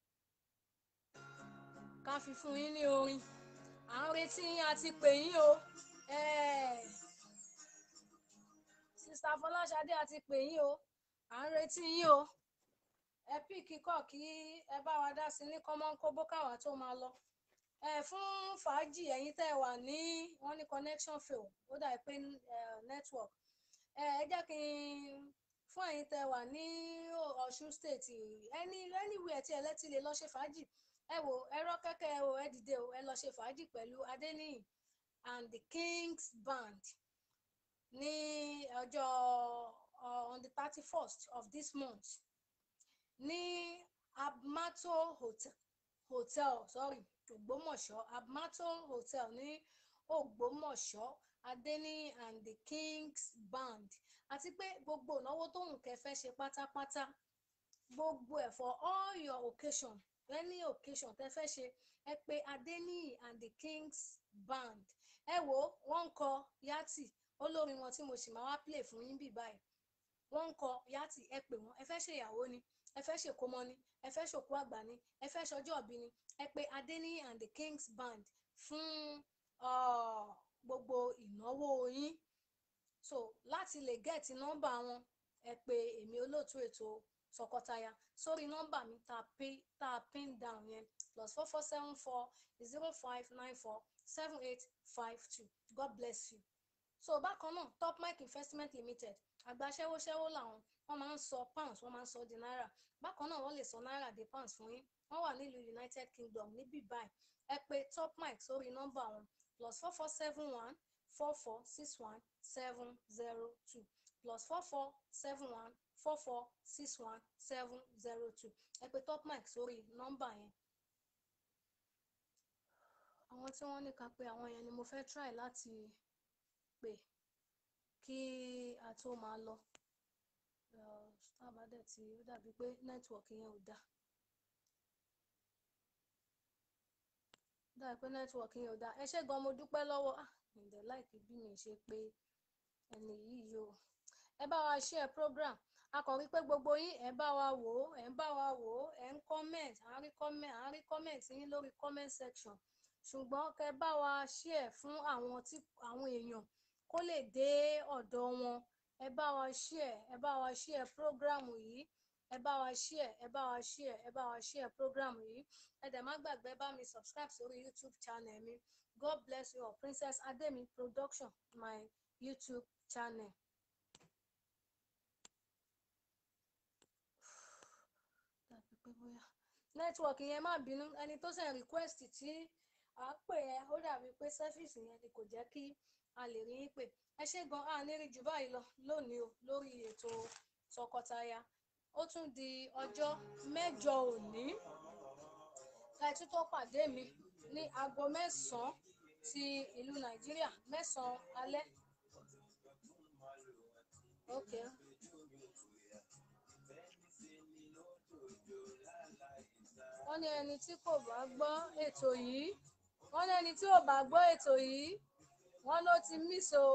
ká fi fún yín ní orin à ń retí yín a ti pè yín o sista Fọláṣadé a ti pè yín o à ń retí yín o ẹ pí kíkọ kí ẹ bá wa dá sí ní kọ́mọ́nkóbó káwa tó máa lọ fún fàájì ẹ̀yin tẹ́ wà ní wọ́n ní connection fail ó dà pé network ẹ jẹ́ kí n fún ẹ̀yin tẹ́ wà ní Ọ̀ṣun state anywhere tí ẹ lẹ́tí lè lọ ṣe fàájì ẹ wò ẹ̀rọ kẹ́kẹ́ ẹ dìde o ẹ lọ ṣe fàájì pẹ̀lú Ademi and the Kings Band ní ọjọ́ on the 31st of this month ní Abmato hotel Ògbómọ̀ṣọ́ Abmato hotel ní Ògbómọ̀ṣọ́ Adeni and the Kings Band àti pé gbogbo ìnáwó tó ń kẹfẹ́ ṣe pátápátá gbogbo ẹ̀ for all your occasion any occasion tẹ́ fẹ́ ṣe ẹ pè Adeni and the Kings Band ẹ wò wọ́n ń kọ yàtì olórin wọn tí mo sì máa wá play fún yín bí báyìí wọ́n ń kọ yàtì ẹ pè wọ́n ẹ fẹ́ ṣe ìyàwó ni ẹ fẹ́ ṣèkómọ ni ẹ fẹ́ ṣòkú àgbà ni ẹ fẹ́ ṣọjọ́ ìbí ni ẹ pè Adeni and the Kings Band fún gbogbo ìnáwó yín so láti lè gẹ́ẹ̀tì nọ́mbà wọn ẹ pè èmi olóòtú ètò tọkọtaya sórí nọ́mbà mi tá a pin down yẹn +447405947852 God bless you so bákan náà Top Mic Investment Limited àgbàṣẹ́wóṣẹ́wó làwọn wọ́n máa ń sọ pounds wọ́n máa ń sọ di náírà bákan náà wọ́n lè sọ náírà di pounds fún yín wọ́n wà nílùú United Kingdom níbí báyìí ẹ pè Top Mic sórí nọ́mbà wọn +4471446170 +4471446170 ẹ pè Top Mic sórí nọ́mbà yẹn àwọn tí wọ́n ní ká pé àwọn yẹn ni mo fẹ́ try láti pè kí a tó máa lọ tábàdẹ̀ tí ó dàbí pé nẹ́tíwọ̀kì yẹn ò dáa ẹ ṣé gan mo dúpẹ́ lọ́wọ́ ǹdẹ̀ láìpẹ́ bí mi ṣe pé ẹni yìí yóò ẹ bá wa share program a kàn rí pé gbogbo yín ẹ̀ ń bá wa wò ó ẹ̀ ń bá wa wò ó ẹ̀ ń comment à ń rí comment yín lórí comment section ṣùgbọ́n kẹ́ bá wa share fún àwọn èèyàn kó lè dé ọ̀dọ̀ wọn ẹ bá wa share program yìí ẹ bá wa share program yìí ẹ dẹ̀ má gbàgbé bá mi subscribe sórí YouTube channel mi God bless you all. Princess Ademi production my YouTube channel. Network yẹn má bínú ẹni tó send request tí à ń pè ẹ ó dàbí pé service yẹn ni kò jẹ́ kí a lè rí yín pè ẹ ṣé gan a ní rí jù báyìí lọ lónìí o lórí ètò tọkọtaya ó tún di ọjọ́ mẹ́jọ òní ẹtú tó pàdé mi ní aago 9 ti ìlú Nàìjíríà 9 alẹ́ okay. Wọ́n ní ẹni tí kò bá gbọ́ ètò yìí wọ́n ló ti miss o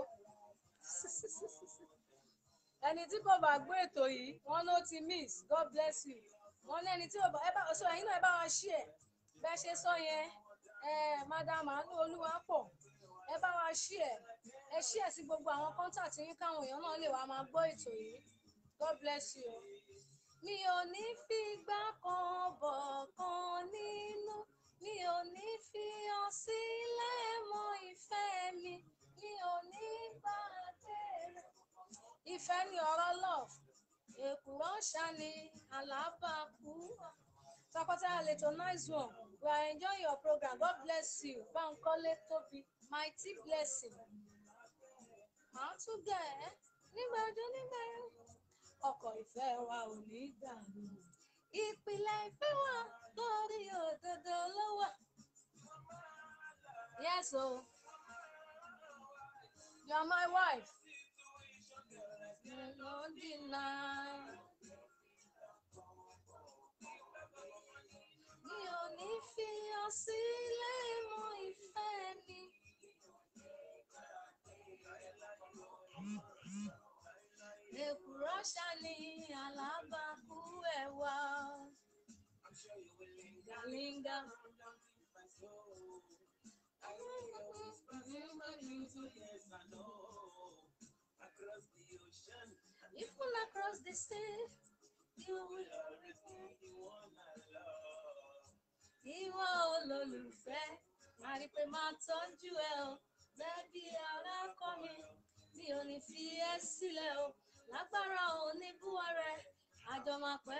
ẹni tí kò bá gbọ́ ètò yìí wọ́n ló ti miss God bless you wọ́n ní ẹni tí ò bá sọ ẹ̀yin náà ẹ bá wa share bẹ́ẹ̀ ṣe sọ yẹn madam anu Olúwapọ̀ ẹ bá wa share sí gbogbo àwọn contact yín káwọn èèyàn náà lè wá máa gbọ́ ètò yìí God bless you. Mi ò ní fi gbá kan bọ̀ kan nínú mi ò ní fi hàn sílẹ̀ mọ́ ìfẹ́ mi ò ní gbàgbé rẹ̀. Ìfẹ́ ni ọ̀rọ̀ love èkùrọ́ ṣáni alábàákú tọkọtaya lẹ́tọ̀ nice one we are enjoying your program God bless you Bánkọ́lé Tóbi mighty blessing màá tún gẹ̀ ẹ́ nígbà ọkọ̀ ìfẹ́ wa ò ní dàrú ìpìlẹ̀ ìfẹ́ wa lórí òdodo ló wà. Yes o you are my wife. No deny. Mi ò ní fi ọ sílẹ̀ mọ́ ìfẹ́ mi. Èkùrọ́ ṣáni alábàákú ẹ̀wà. Galinga. Even across the sea, you will always be the one I love. Ìwọ olólùfẹ́, máa rí pé máa tọ́jú ẹ o, bẹ́ẹ̀bí ara kọ́ mi ò ní fi ẹ́ sílẹ̀ o, lágbára ò ní búwa rẹ̀, àjọ máa pẹ́.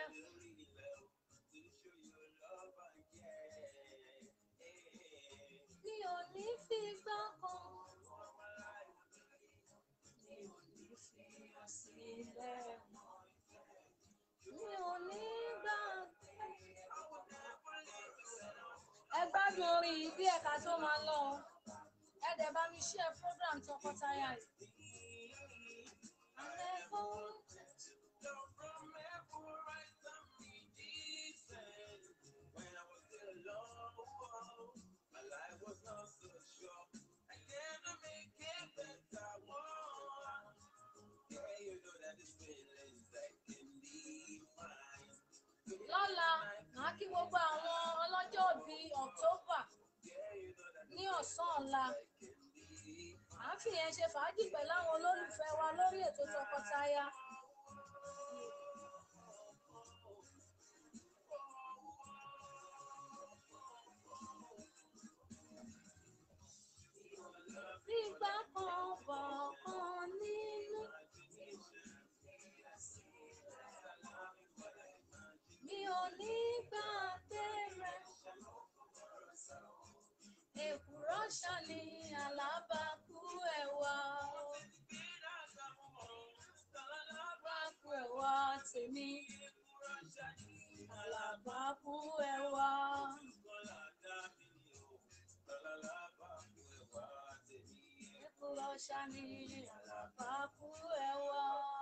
Mi ò ní fi gbá kan. Mi ò ní gbà. Ẹ gbádùn orin yìí bí ẹ̀ka tó máa lọ. Ẹ dẹ̀ bá mi share program tọkọtaya yìí. Lọ́la màá kí gbogbo àwọn ọlọ́jọ́ bíi October ní ọ̀sán ọ̀la à ń fìyẹn ṣe fàájì pẹ̀lú àwọn olólùfẹ́ wa lórí ètò tọkọtaya. Nígbà kan bọ̀ kan nínú. Mi ò ní gbà tẹ́rẹ̀. Èkùrọ́ ṣáni alábàákú ẹ̀wà. Alábàákú ẹ̀wà tèmi. Alábàákú ẹ̀wà. Èkùrọ́ ṣáni alábàákú ẹ̀wà.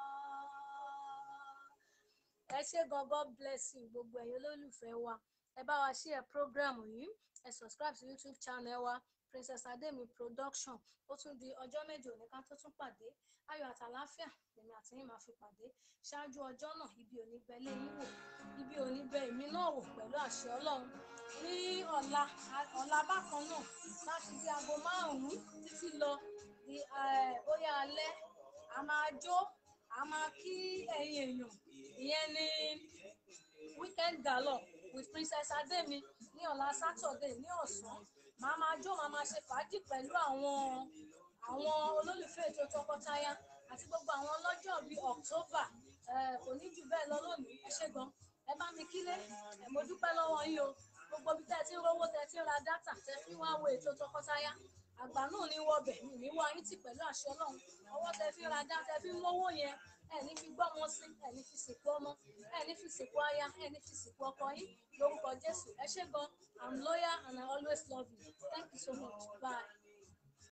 Ẹ ṣé gan God bless you gbogbo ẹ̀yin olólùfẹ́ wa ẹ bá wa share program yìí ẹ subscribe sí YouTube channel wa Princess Ademi production. Ó tún di ọjọ́ méje òní ká tó tún pàdé. Ayọ̀ àtàláfíà lèmi àti yín máa fi pàdé. Ṣáájú ọjọ́ náà ibi ò ní bẹ lé yín wò, ibi ò ní bẹ èmi náà wò pẹ̀lú àṣẹ Ọlọ́run. Ní ọ̀la bákan náà láti bí aago 5 títí lọ di bóyá alẹ́ a máa jó, a máa kí ẹ̀yin èèyàn. Ìyẹn ni weekend gala with Princess Ademi ní ọ̀la Saturday ní ọ̀sán. Màá máa jó, màá máa ṣe fàájì pẹ̀lú àwọn olólùfẹ́ ètò tọkọtaya àti gbogbo àwọn ọlọ́jọ́ bíi October. Kò ní jù bẹ́ẹ̀ lọ lónìí. Ẹ ṣé gan. Ẹ bá mi kílé. Mo dúpẹ́ lọ́wọ́ yín o. Gbogbo ibi tẹ́ ti ń rówó, tẹ́ ti ń ra dátà, tẹ́ fi wá wo ètò tọkọtaya. Àgbà náà ní wọbẹ̀ ní wá yín tì pẹ̀lú àṣẹ Ọlọ́run. Ọwọ́ tẹ́ fi ra dátà, tẹ́ fi mówó yẹn. Ẹ ní fi gbọ́mọ sí, ẹ ní fi sìnkú ọmọ, ẹ ní fi sìnkú aya, ẹ ní fi sìnkú ọkọ yín lórúkọ Jésù. Ẹ ṣé gan. I'm loyal and I always love you. Thank you so much. Bye.